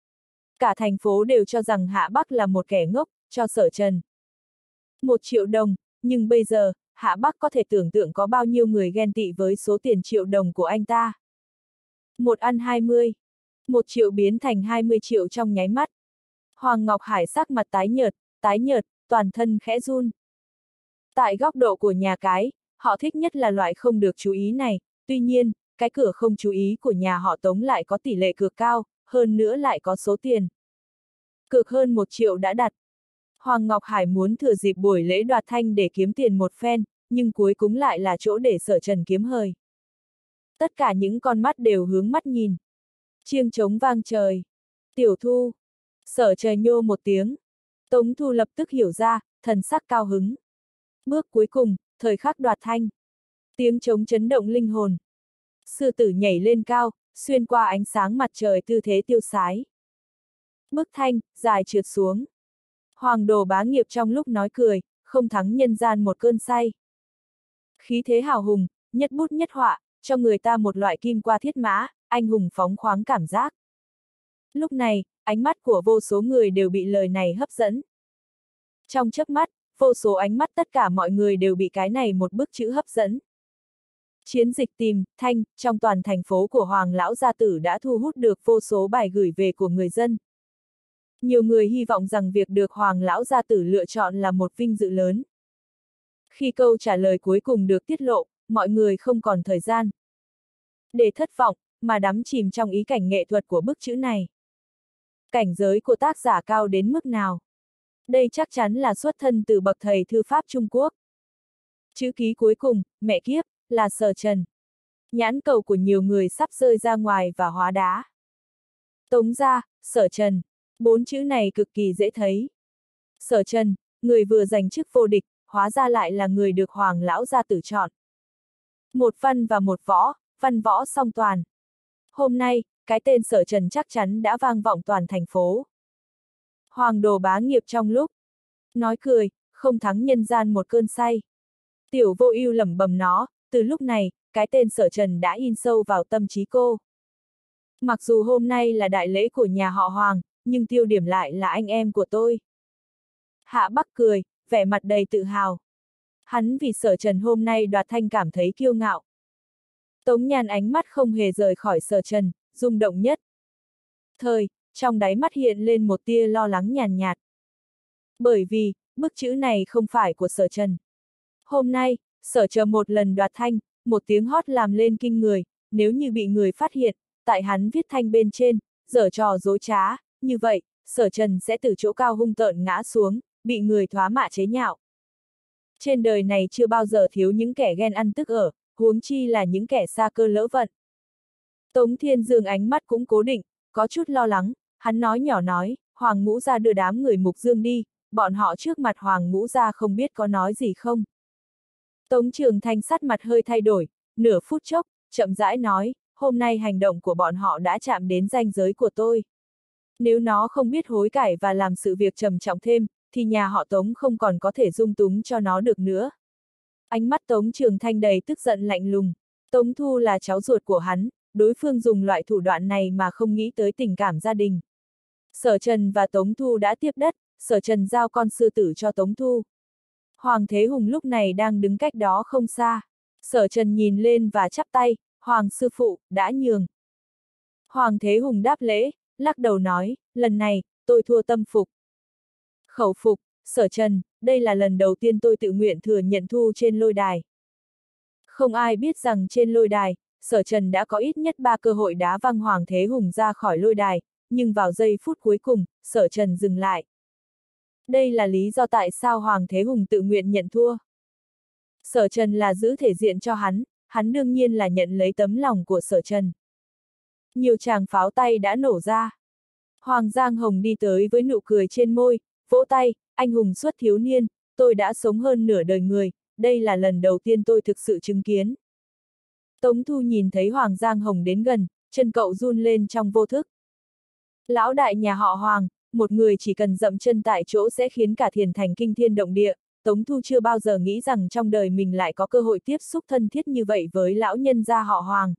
Cả thành phố đều cho rằng Hạ Bắc là một kẻ ngốc, cho Sở Trần một triệu đồng, nhưng bây giờ, Hạ Bắc có thể tưởng tượng có bao nhiêu người ghen tị với số tiền triệu đồng của anh ta. Một ăn hai mươi. Một triệu biến thành hai mươi triệu trong nháy mắt. Hoàng Ngọc Hải sắc mặt tái nhợt, tái nhợt, toàn thân khẽ run. Tại góc độ của nhà cái, họ thích nhất là loại không được chú ý này, tuy nhiên, cái cửa không chú ý của nhà họ Tống lại có tỷ lệ cược cao, hơn nữa lại có số tiền. Cược hơn một triệu đã đặt. Hoàng Ngọc Hải muốn thừa dịp buổi lễ đoạt thanh để kiếm tiền một phen, nhưng cuối cùng lại là chỗ để Sở Trần kiếm hời. Tất cả những con mắt đều hướng mắt nhìn. Chiêng trống vang trời. Tiểu Thu. Sở Trời nhô một tiếng. Tống Thu lập tức hiểu ra, thần sắc cao hứng. Bước cuối cùng, thời khắc đoạt thanh. Tiếng trống chấn động linh hồn. Sư tử nhảy lên cao, xuyên qua ánh sáng mặt trời tư thế tiêu sái. Bức thanh, dài trượt xuống. Hoàng Đồ Bá Nghiệp trong lúc nói cười, không thắng nhân gian một cơn say. Khí thế hào hùng, nhất bút nhất họa, cho người ta một loại kim qua thiết mã, anh hùng phóng khoáng cảm giác. Lúc này, ánh mắt của vô số người đều bị lời này hấp dẫn. Trong chớp mắt, vô số ánh mắt tất cả mọi người đều bị cái này một bức chữ hấp dẫn. Chiến dịch tìm thanh trong toàn thành phố của Hoàng Lão Gia Tử đã thu hút được vô số bài gửi về của người dân. Nhiều người hy vọng rằng việc được Hoàng Lão Gia Tử lựa chọn là một vinh dự lớn. Khi câu trả lời cuối cùng được tiết lộ, mọi người không còn thời gian để thất vọng, mà đắm chìm trong ý cảnh nghệ thuật của bức chữ này. Cảnh giới của tác giả cao đến mức nào? Đây chắc chắn là xuất thân từ bậc thầy thư pháp Trung Quốc. Chữ ký cuối cùng, mẹ kiếp, là Sở Trần. Nhãn cầu của nhiều người sắp rơi ra ngoài và hóa đá. Tống gia, Sở Trần. Bốn chữ này cực kỳ dễ thấy. Sở Trần, người vừa giành chức vô địch, hóa ra lại là người được Hoàng Lão Gia Tử chọn. Một văn và một võ, văn võ song toàn. Hôm nay, cái tên Sở Trần chắc chắn đã vang vọng toàn thành phố. Hoàng Đồ Bá Nghiệp trong lúc nói cười, không thắng nhân gian một cơn say. Tiểu Vô Ưu lẩm bẩm nó, từ lúc này, cái tên Sở Trần đã in sâu vào tâm trí cô. Mặc dù hôm nay là đại lễ của nhà họ Hoàng, nhưng tiêu điểm lại là anh em của tôi. Hạ Bắc cười, vẻ mặt đầy tự hào. Hắn vì Sở Trần hôm nay đoạt thanh cảm thấy kiêu ngạo. Tống Nhan ánh mắt không hề rời khỏi Sở Trần, rung động nhất. Thời, trong đáy mắt hiện lên một tia lo lắng nhàn nhạt. Bởi vì, bức chữ này không phải của Sở Trần. Hôm nay, Sở Trần một lần đoạt thanh, một tiếng hót làm lên kinh người, nếu như bị người phát hiện, tại hắn viết thanh bên trên, giở trò dối trá, như vậy, Sở Trần sẽ từ chỗ cao hung tợn ngã xuống, bị người thoá mạ chế nhạo. Trên đời này chưa bao giờ thiếu những kẻ ghen ăn tức ở, huống chi là những kẻ xa cơ lỡ vận. Tống Thiên Dương ánh mắt cũng cố định, có chút lo lắng, hắn nói nhỏ nói, Hoàng Ngũ Gia đưa đám người Mục Dương đi, bọn họ trước mặt Hoàng Ngũ Gia không biết có nói gì không. Tống Trường Thanh sắc mặt hơi thay đổi, nửa phút chốc, chậm rãi nói, hôm nay hành động của bọn họ đã chạm đến ranh giới của tôi. Nếu nó không biết hối cải và làm sự việc trầm trọng thêm, thì nhà họ Tống không còn có thể dung túng cho nó được nữa. Ánh mắt Tống Trường Thanh đầy tức giận lạnh lùng. Tống Thu là cháu ruột của hắn, đối phương dùng loại thủ đoạn này mà không nghĩ tới tình cảm gia đình. Sở Trần và Tống Thu đã tiếp đất, Sở Trần giao con sư tử cho Tống Thu. Hoàng Thế Hùng lúc này đang đứng cách đó không xa. Sở Trần nhìn lên và chắp tay, Hoàng sư phụ, đã nhường. Hoàng Thế Hùng đáp lễ, lắc đầu nói, lần này, tôi thua tâm phục. Khẩu phục, Sở Trần, đây là lần đầu tiên tôi tự nguyện thừa nhận Thu trên lôi đài. Không ai biết rằng trên lôi đài, Sở Trần đã có ít nhất ba cơ hội đá văng Hoàng Thế Hùng ra khỏi lôi đài, nhưng vào giây phút cuối cùng, Sở Trần dừng lại. Đây là lý do tại sao Hoàng Thế Hùng tự nguyện nhận thua. Sở Trần là giữ thể diện cho hắn, hắn đương nhiên là nhận lấy tấm lòng của Sở Trần. Nhiều tràng pháo tay đã nổ ra. Hoàng Giang Hồng đi tới với nụ cười trên môi, vỗ tay, anh hùng xuất thiếu niên, tôi đã sống hơn nửa đời người, đây là lần đầu tiên tôi thực sự chứng kiến. Tống Thu nhìn thấy Hoàng Giang Hồng đến gần, chân cậu run lên trong vô thức. Lão đại nhà họ Hoàng, một người chỉ cần dậm chân tại chỗ sẽ khiến cả Thiền Thành kinh thiên động địa, Tống Thu chưa bao giờ nghĩ rằng trong đời mình lại có cơ hội tiếp xúc thân thiết như vậy với lão nhân gia họ Hoàng.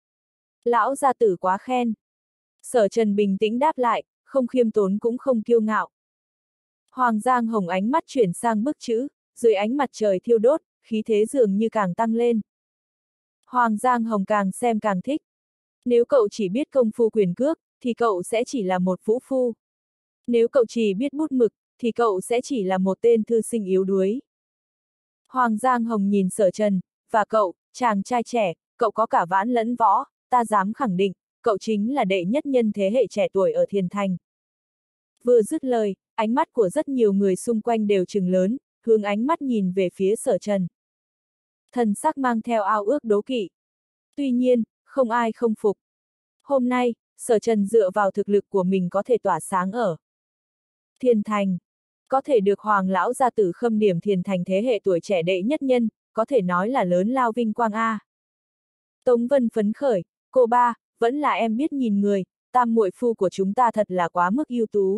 Lão gia tử quá khen. Sở Trần bình tĩnh đáp lại, không khiêm tốn cũng không kiêu ngạo. Hoàng Giang Hồng ánh mắt chuyển sang bức chữ, dưới ánh mặt trời thiêu đốt, khí thế dường như càng tăng lên. Hoàng Giang Hồng càng xem càng thích. Nếu cậu chỉ biết công phu quyền cước, thì cậu sẽ chỉ là một vũ phu. Nếu cậu chỉ biết bút mực, thì cậu sẽ chỉ là một tên thư sinh yếu đuối. Hoàng Giang Hồng nhìn Sở Trần, và cậu, chàng trai trẻ, cậu có cả vãn lẫn võ, ta dám khẳng định, cậu chính là đệ nhất nhân thế hệ trẻ tuổi ở Thiền Thành. Vừa dứt lời, ánh mắt của rất nhiều người xung quanh đều trừng lớn, hướng ánh mắt nhìn về phía Sở Trần. Thần sắc mang theo ao ước đố kỵ. Tuy nhiên, không ai không phục. Hôm nay, Sở Trần dựa vào thực lực của mình có thể tỏa sáng ở Thiền Thành. Có thể được Hoàng lão gia tử khâm điểm Thiền Thành thế hệ tuổi trẻ đệ nhất nhân, có thể nói là lớn lao vinh quang a. Tống Vân phấn khởi, cô ba, vẫn là em biết nhìn người, tam muội phu của chúng ta thật là quá mức ưu tú.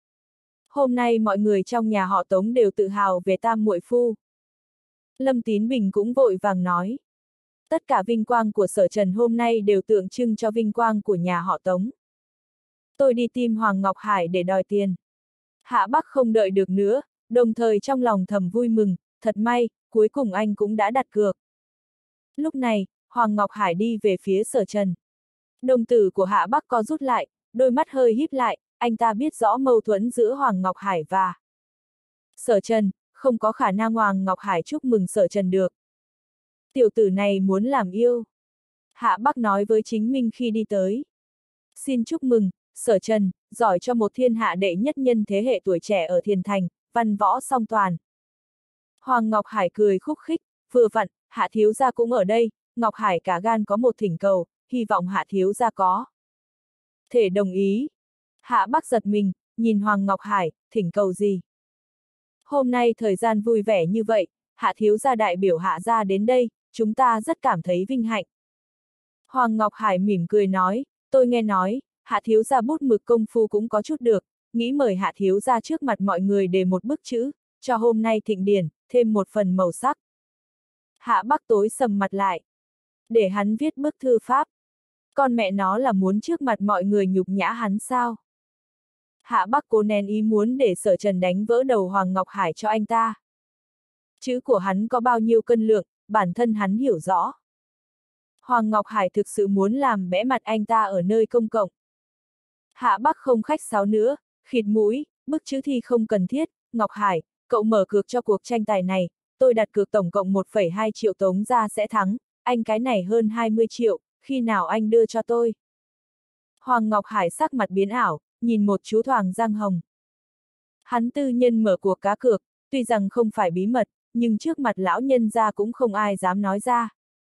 Hôm nay mọi người trong nhà họ Tống đều tự hào về tam muội phu. Lâm Tín Bình cũng vội vàng nói. Tất cả vinh quang của Sở Trần hôm nay đều tượng trưng cho vinh quang của nhà họ Tống. Tôi đi tìm Hoàng Ngọc Hải để đòi tiền. Hạ Bắc không đợi được nữa, đồng thời trong lòng thầm vui mừng, thật may, cuối cùng anh cũng đã đặt cược. Lúc này, Hoàng Ngọc Hải đi về phía Sở Trần. Đồng tử của Hạ Bắc co rút lại, đôi mắt hơi híp lại, anh ta biết rõ mâu thuẫn giữa Hoàng Ngọc Hải và Sở Trần, không có khả năng Hoàng Ngọc Hải chúc mừng Sở Trần được. Tiểu tử này muốn làm yêu. Hạ Bắc nói với chính mình khi đi tới. Xin chúc mừng, Sở Trần, giỏi cho một thiên hạ đệ nhất nhân thế hệ tuổi trẻ ở Thiền Thành, văn võ song toàn. Hoàng Ngọc Hải cười khúc khích, vừa vặn, Hạ thiếu gia cũng ở đây, Ngọc Hải cả gan có một thỉnh cầu, hy vọng Hạ thiếu gia có thể đồng ý. Hạ Bắc giật mình, nhìn Hoàng Ngọc Hải, thỉnh cầu gì? Hôm nay thời gian vui vẻ như vậy, Hạ thiếu gia đại biểu Hạ gia đến đây, chúng ta rất cảm thấy vinh hạnh. Hoàng Ngọc Hải mỉm cười nói, tôi nghe nói, Hạ thiếu gia bút mực công phu cũng có chút được, nghĩ mời Hạ thiếu gia trước mặt mọi người để một bức chữ, cho hôm nay thịnh điển, thêm một phần màu sắc. Hạ Bắc tối sầm mặt lại. Để hắn viết bức thư pháp. Con mẹ nó là muốn trước mặt mọi người nhục nhã hắn sao? Hạ Bắc cố nén ý muốn để Sở Trần đánh vỡ đầu Hoàng Ngọc Hải cho anh ta. Chữ của hắn có bao nhiêu cân lượng, bản thân hắn hiểu rõ. Hoàng Ngọc Hải thực sự muốn làm bẽ mặt anh ta ở nơi công cộng. Hạ Bắc không khách sáo nữa, khịt mũi, bức chữ thi không cần thiết, Ngọc Hải, cậu mở cược cho cuộc tranh tài này, tôi đặt cược tổng cộng một phẩy hai triệu Tống gia sẽ thắng, anh cái này hơn hai mươi triệu, khi nào anh đưa cho tôi? Hoàng Ngọc Hải sắc mặt biến ảo, nhìn một chú Hoàng Giang Hồng. Hắn tư nhân mở cuộc cá cược, tuy rằng không phải bí mật, nhưng trước mặt lão nhân gia cũng không ai dám nói ra.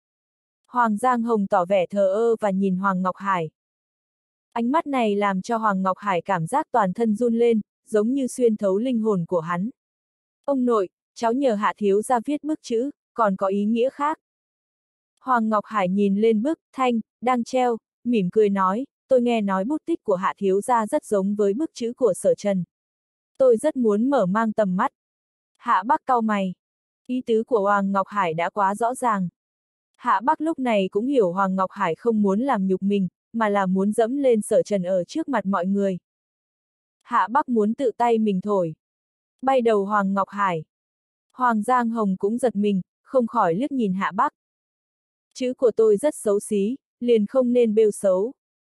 Hoàng Giang Hồng tỏ vẻ thờ ơ và nhìn Hoàng Ngọc Hải. Ánh mắt này làm cho Hoàng Ngọc Hải cảm giác toàn thân run lên, giống như xuyên thấu linh hồn của hắn. Ông nội, cháu nhờ Hạ thiếu gia viết bức chữ, còn có ý nghĩa khác. Hoàng Ngọc Hải nhìn lên bức thanh, đang treo, mỉm cười nói, tôi nghe nói bút tích của Hạ thiếu gia rất giống với bức chữ của Sở Trần. Tôi rất muốn mở mang tầm mắt. Hạ Bắc cau mày. Ý tứ của Hoàng Ngọc Hải đã quá rõ ràng. Hạ Bắc lúc này cũng hiểu Hoàng Ngọc Hải không muốn làm nhục mình, mà là muốn dẫm lên Sở Trần ở trước mặt mọi người. Hạ Bắc muốn tự tay mình thổi. Bay đầu Hoàng Ngọc Hải. Hoàng Giang Hồng cũng giật mình, không khỏi liếc nhìn Hạ Bắc. Chữ của tôi rất xấu xí, liền không nên bêu xấu.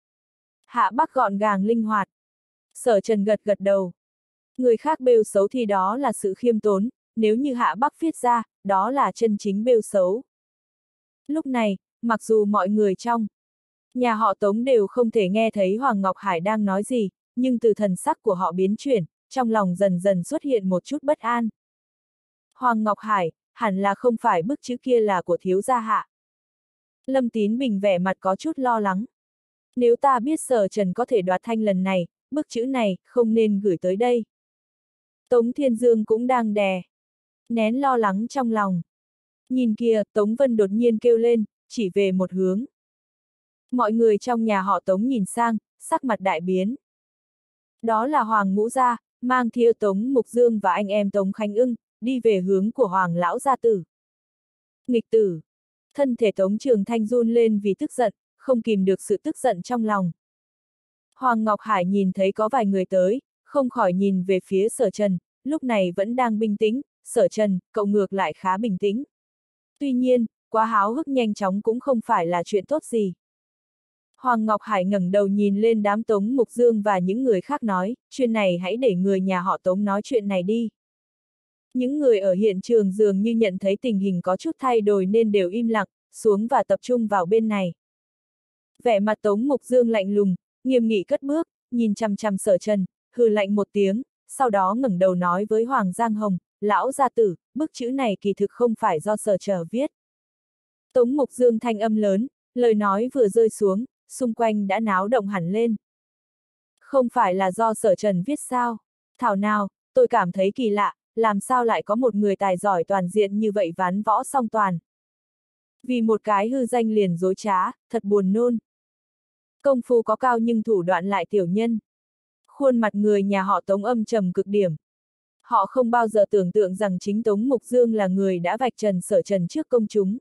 Hạ Bắc gọn gàng linh hoạt. Sở Trần gật gật đầu. Người khác bêu xấu thì đó là sự khiêm tốn, nếu như Hạ Bắc viết ra, đó là chân chính bêu xấu. Lúc này, mặc dù mọi người trong nhà họ Tống đều không thể nghe thấy Hoàng Ngọc Hải đang nói gì, nhưng từ thần sắc của họ biến chuyển, trong lòng dần dần xuất hiện một chút bất an. Hoàng Ngọc Hải, hẳn là không phải bức chữ kia là của thiếu gia Hạ. Lâm Tín Bình vẻ mặt có chút lo lắng. Nếu ta biết Sở Trần có thể đoạt thanh lần này, bức chữ này không nên gửi tới đây. Tống Thiên Dương cũng đang đè nén lo lắng trong lòng. Nhìn kìa, Tống Vân đột nhiên kêu lên, chỉ về một hướng. Mọi người trong nhà họ Tống nhìn sang, sắc mặt đại biến. Đó là Hoàng Ngũ Gia, mang theo Tống Mục Dương và anh em Tống Khánh Ưng, đi về hướng của Hoàng lão gia tử. Nghịch tử! Thân thể Tống Trường Thanh run lên vì tức giận, không kìm được sự tức giận trong lòng. Hoàng Ngọc Hải nhìn thấy có vài người tới, không khỏi nhìn về phía Sở Trần, lúc này vẫn đang bình tĩnh, Sở Trần, cậu ngược lại khá bình tĩnh. Tuy nhiên, quá háo hức nhanh chóng cũng không phải là chuyện tốt gì. Hoàng Ngọc Hải ngẩng đầu nhìn lên đám Tống Mục Dương và những người khác nói, chuyện này hãy để người nhà họ Tống nói chuyện này đi. Những người ở hiện trường dường như nhận thấy tình hình có chút thay đổi nên đều im lặng, xuống và tập trung vào bên này. Vẻ mặt Tống Mục Dương lạnh lùng, nghiêm nghị cất bước, nhìn chằm chằm Sở Trần, hừ lạnh một tiếng, sau đó ngẩng đầu nói với Hoàng Giang Hồng, lão gia tử, bức chữ này kỳ thực không phải do Sở Trần viết. Tống Mục Dương thanh âm lớn, lời nói vừa rơi xuống, xung quanh đã náo động hẳn lên. Không phải là do Sở Trần viết sao? Thảo nào, tôi cảm thấy kỳ lạ, làm sao lại có một người tài giỏi toàn diện như vậy ván võ song toàn. Vì một cái hư danh liền dối trá, thật buồn nôn. Công phu có cao nhưng thủ đoạn lại tiểu nhân. Khuôn mặt người nhà họ Tống âm trầm cực điểm. Họ không bao giờ tưởng tượng rằng chính Tống Mục Dương là người đã vạch trần Sở Trần trước công chúng.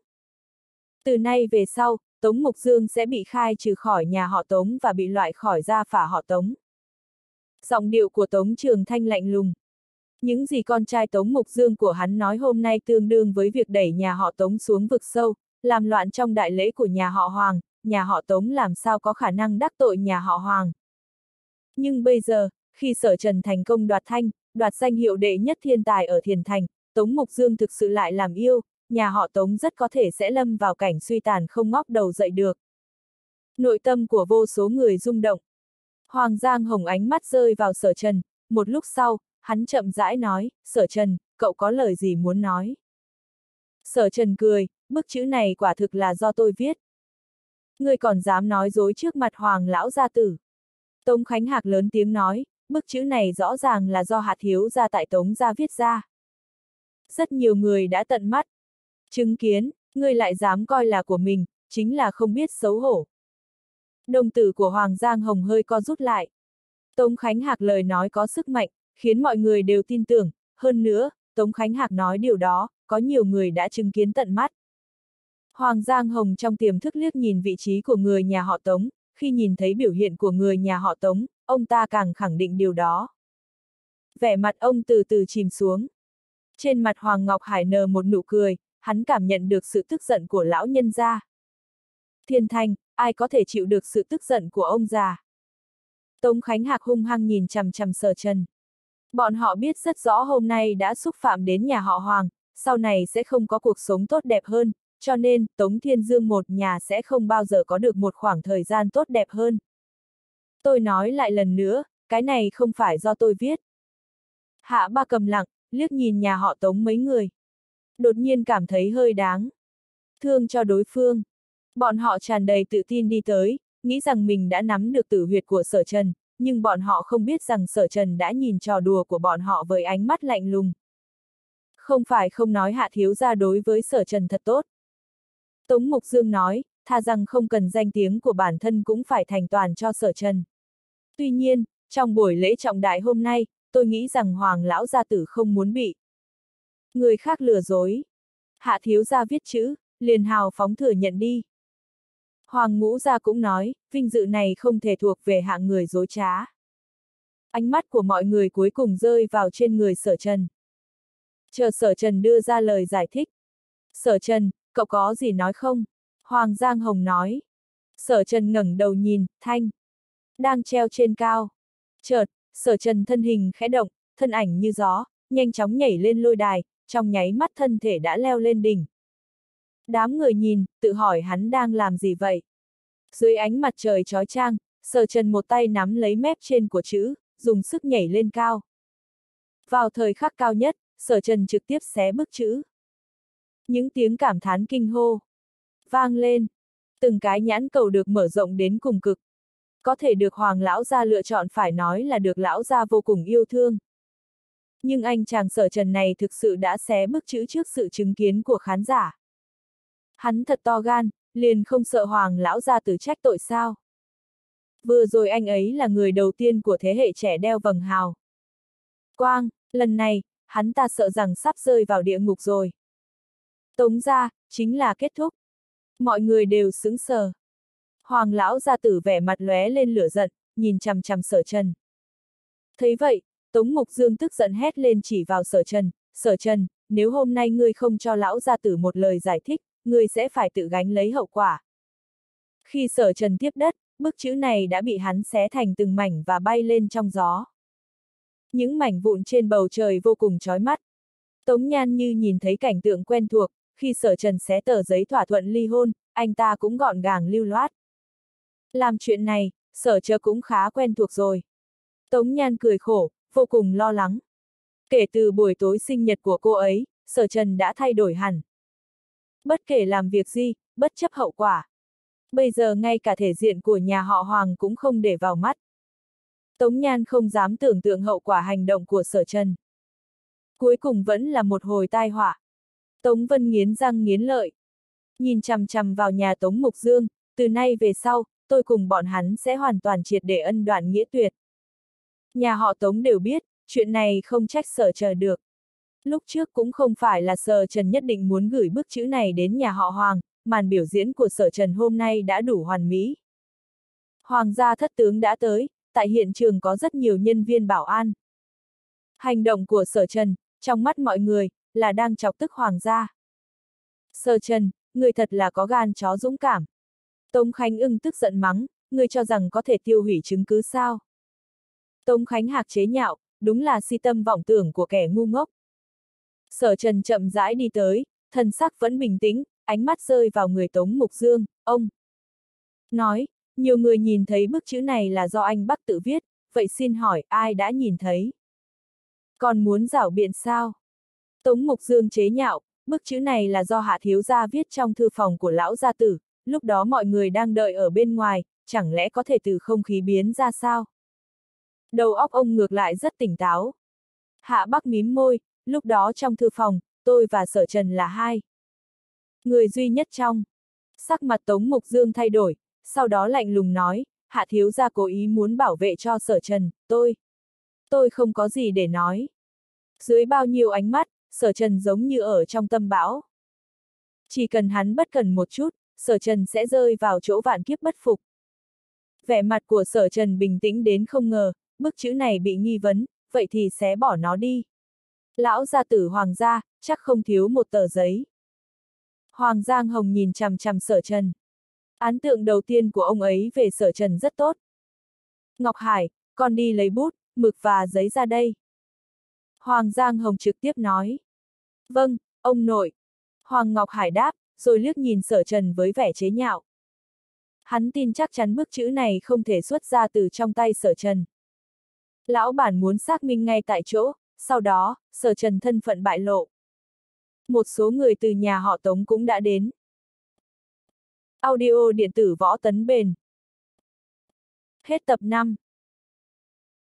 Từ nay về sau, Tống Mục Dương sẽ bị khai trừ khỏi nhà họ Tống và bị loại khỏi gia phả họ Tống. Giọng điệu của Tống Trường Thanh lạnh lùng. Những gì con trai Tống Mục Dương của hắn nói hôm nay tương đương với việc đẩy nhà họ Tống xuống vực sâu, làm loạn trong đại lễ của nhà họ Hoàng, nhà họ Tống làm sao có khả năng đắc tội nhà họ Hoàng. Nhưng bây giờ, khi Sở Trần thành công đoạt thanh, đoạt danh hiệu đệ nhất thiên tài ở Thiền Thành, Tống Mục Dương thực sự lại làm yêu, nhà họ Tống rất có thể sẽ lâm vào cảnh suy tàn không ngóc đầu dậy được. Nội tâm của vô số người rung động. Hoàng Giang Hồng ánh mắt rơi vào Sở Trần, một lúc sau, hắn chậm rãi nói, Sở Trần, cậu có lời gì muốn nói? Sở Trần cười, bức chữ này quả thực là do tôi viết. Ngươi còn dám nói dối trước mặt Hoàng lão gia tử. Tống Khánh Hạc lớn tiếng nói, bức chữ này rõ ràng là do Hạ thiếu gia tại Tống gia viết ra. Rất nhiều người đã tận mắt chứng kiến, ngươi lại dám coi là của mình, chính là không biết xấu hổ. Đồng tử của Hoàng Giang Hồng hơi co rút lại. Tống Khánh Hạc lời nói có sức mạnh, khiến mọi người đều tin tưởng, hơn nữa, Tống Khánh Hạc nói điều đó, có nhiều người đã chứng kiến tận mắt. Hoàng Giang Hồng trong tiềm thức liếc nhìn vị trí của người nhà họ Tống, khi nhìn thấy biểu hiện của người nhà họ Tống, ông ta càng khẳng định điều đó. Vẻ mặt ông từ từ chìm xuống. Trên mặt Hoàng Ngọc Hải nở một nụ cười, hắn cảm nhận được sự tức giận của lão nhân gia. Thiên Thành, ai có thể chịu được sự tức giận của ông già? Tống Khánh Hạc hung hăng nhìn chằm chằm Sở Trần. Bọn họ biết rất rõ hôm nay đã xúc phạm đến nhà họ Hoàng, sau này sẽ không có cuộc sống tốt đẹp hơn, cho nên, Tống Thiên Dương một nhà sẽ không bao giờ có được một khoảng thời gian tốt đẹp hơn. Tôi nói lại lần nữa, cái này không phải do tôi viết. Hạ Ba cầm lặng, liếc nhìn nhà họ Tống mấy người. Đột nhiên cảm thấy hơi đáng thương cho đối phương. Bọn họ tràn đầy tự tin đi tới, nghĩ rằng mình đã nắm được tử huyệt của Sở Trần, nhưng bọn họ không biết rằng Sở Trần đã nhìn trò đùa của bọn họ với ánh mắt lạnh lùng. Không phải không nói Hạ thiếu gia đối với Sở Trần thật tốt. Tống Mục Dương nói, tha rằng không cần danh tiếng của bản thân cũng phải thành toàn cho Sở Trần. Tuy nhiên, trong buổi lễ trọng đại hôm nay, tôi nghĩ rằng Hoàng lão gia tử không muốn bị người khác lừa dối. Hạ thiếu gia viết chữ, liền hào phóng thừa nhận đi. Hoàng Ngũ gia cũng nói, vinh dự này không thể thuộc về hạng người dối trá. Ánh mắt của mọi người cuối cùng rơi vào trên người Sở Trần. Chờ Sở Trần đưa ra lời giải thích. Sở Trần, cậu có gì nói không? Hoàng Giang Hồng nói. Sở Trần ngẩng đầu nhìn, thanh đang treo trên cao. Chợt, Sở Trần thân hình khẽ động, thân ảnh như gió, nhanh chóng nhảy lên lôi đài, trong nháy mắt thân thể đã leo lên đỉnh. Đám người nhìn, tự hỏi hắn đang làm gì vậy? Dưới ánh mặt trời chói chang, Sở Trần một tay nắm lấy mép trên của chữ, dùng sức nhảy lên cao. Vào thời khắc cao nhất, Sở Trần trực tiếp xé bức chữ. Những tiếng cảm thán kinh hô vang lên, từng cái nhãn cầu được mở rộng đến cùng cực. Có thể được Hoàng lão gia lựa chọn phải nói là được lão gia vô cùng yêu thương. Nhưng anh chàng Sở Trần này thực sự đã xé bức chữ trước sự chứng kiến của khán giả. Hắn thật to gan, liền không sợ Hoàng lão gia tử trách tội sao? Vừa rồi anh ấy là người đầu tiên của thế hệ trẻ đeo vầng hào quang, lần này, hắn ta sợ rằng sắp rơi vào địa ngục rồi. Tống gia, chính là kết thúc. Mọi người đều sững sờ. Hoàng lão gia tử vẻ mặt lóe lên lửa giận, nhìn chằm chằm Sở Trần. Thấy vậy, Tống Mục Dương tức giận hét lên chỉ vào Sở Trần, Sở Trần, nếu hôm nay ngươi không cho lão gia tử một lời giải thích, ngươi sẽ phải tự gánh lấy hậu quả. Khi Sở Trần tiếp đất, bức chữ này đã bị hắn xé thành từng mảnh và bay lên trong gió. Những mảnh vụn trên bầu trời vô cùng chói mắt. Tống Nhan như nhìn thấy cảnh tượng quen thuộc, khi Sở Trần xé tờ giấy thỏa thuận ly hôn, anh ta cũng gọn gàng lưu loát. Làm chuyện này, Sở Trần cũng khá quen thuộc rồi. Tống Nhan cười khổ, vô cùng lo lắng. Kể từ buổi tối sinh nhật của cô ấy, Sở Trần đã thay đổi hẳn. Bất kể làm việc gì, bất chấp hậu quả. Bây giờ ngay cả thể diện của nhà họ Hoàng cũng không để vào mắt. Tống Nhan không dám tưởng tượng hậu quả hành động của Sở Trần. Cuối cùng vẫn là một hồi tai họa. Tống Vân nghiến răng nghiến lợi. Nhìn chằm chằm vào nhà Tống Mục Dương, từ nay về sau, tôi cùng bọn hắn sẽ hoàn toàn triệt để ân đoạn nghĩa tuyệt. Nhà họ Tống đều biết, chuyện này không trách Sở Trần được. Lúc trước cũng không phải là Sở Trần nhất định muốn gửi bức chữ này đến nhà họ Hoàng, màn biểu diễn của Sở Trần hôm nay đã đủ hoàn mỹ. Hoàng gia thất tướng đã tới, tại hiện trường có rất nhiều nhân viên bảo an. Hành động của Sở Trần, trong mắt mọi người, là đang chọc tức Hoàng gia. Sở Trần, người thật là có gan chó dũng cảm. Tống Khánh Ưng tức giận mắng, người cho rằng có thể tiêu hủy chứng cứ sao? Tống Khánh Hạc chế nhạo, đúng là si tâm vọng tưởng của kẻ ngu ngốc. Sở Trần chậm rãi đi tới, thần sắc vẫn bình tĩnh, ánh mắt rơi vào người Tống Mục Dương, ông. Nói, nhiều người nhìn thấy bức chữ này là do anh Bắc tự viết, vậy xin hỏi ai đã nhìn thấy? Còn muốn giảo biện sao? Tống Mục Dương chế nhạo, bức chữ này là do Hạ thiếu gia viết trong thư phòng của lão gia tử, lúc đó mọi người đang đợi ở bên ngoài, chẳng lẽ có thể từ không khí biến ra sao? Đầu óc ông ngược lại rất tỉnh táo. Hạ Bắc mím môi, lúc đó trong thư phòng, tôi và Sở Trần là hai người duy nhất trong. Sắc mặt Tống Mục Dương thay đổi, sau đó lạnh lùng nói, Hạ thiếu gia cố ý muốn bảo vệ cho Sở Trần, tôi. Tôi không có gì để nói. Dưới bao nhiêu ánh mắt, Sở Trần giống như ở trong tâm bão. Chỉ cần hắn bất cẩn một chút, Sở Trần sẽ rơi vào chỗ vạn kiếp bất phục. Vẻ mặt của Sở Trần bình tĩnh đến không ngờ, bức chữ này bị nghi vấn, vậy thì xé bỏ nó đi. Lão gia tử Hoàng gia, chắc không thiếu một tờ giấy. Hoàng Giang Hồng nhìn chằm chằm Sở Trần. Ấn tượng đầu tiên của ông ấy về Sở Trần rất tốt. Ngọc Hải, con đi lấy bút, mực và giấy ra đây. Hoàng Giang Hồng trực tiếp nói. Vâng, ông nội. Hoàng Ngọc Hải đáp, rồi liếc nhìn Sở Trần với vẻ chế nhạo. Hắn tin chắc chắn bức chữ này không thể xuất ra từ trong tay Sở Trần. Lão bản muốn xác minh ngay tại chỗ, sau đó, Sở Trần thân phận bại lộ. Một số người từ nhà họ Tống cũng đã đến. Audio điện tử Võ Tấn Bền. Hết tập năm.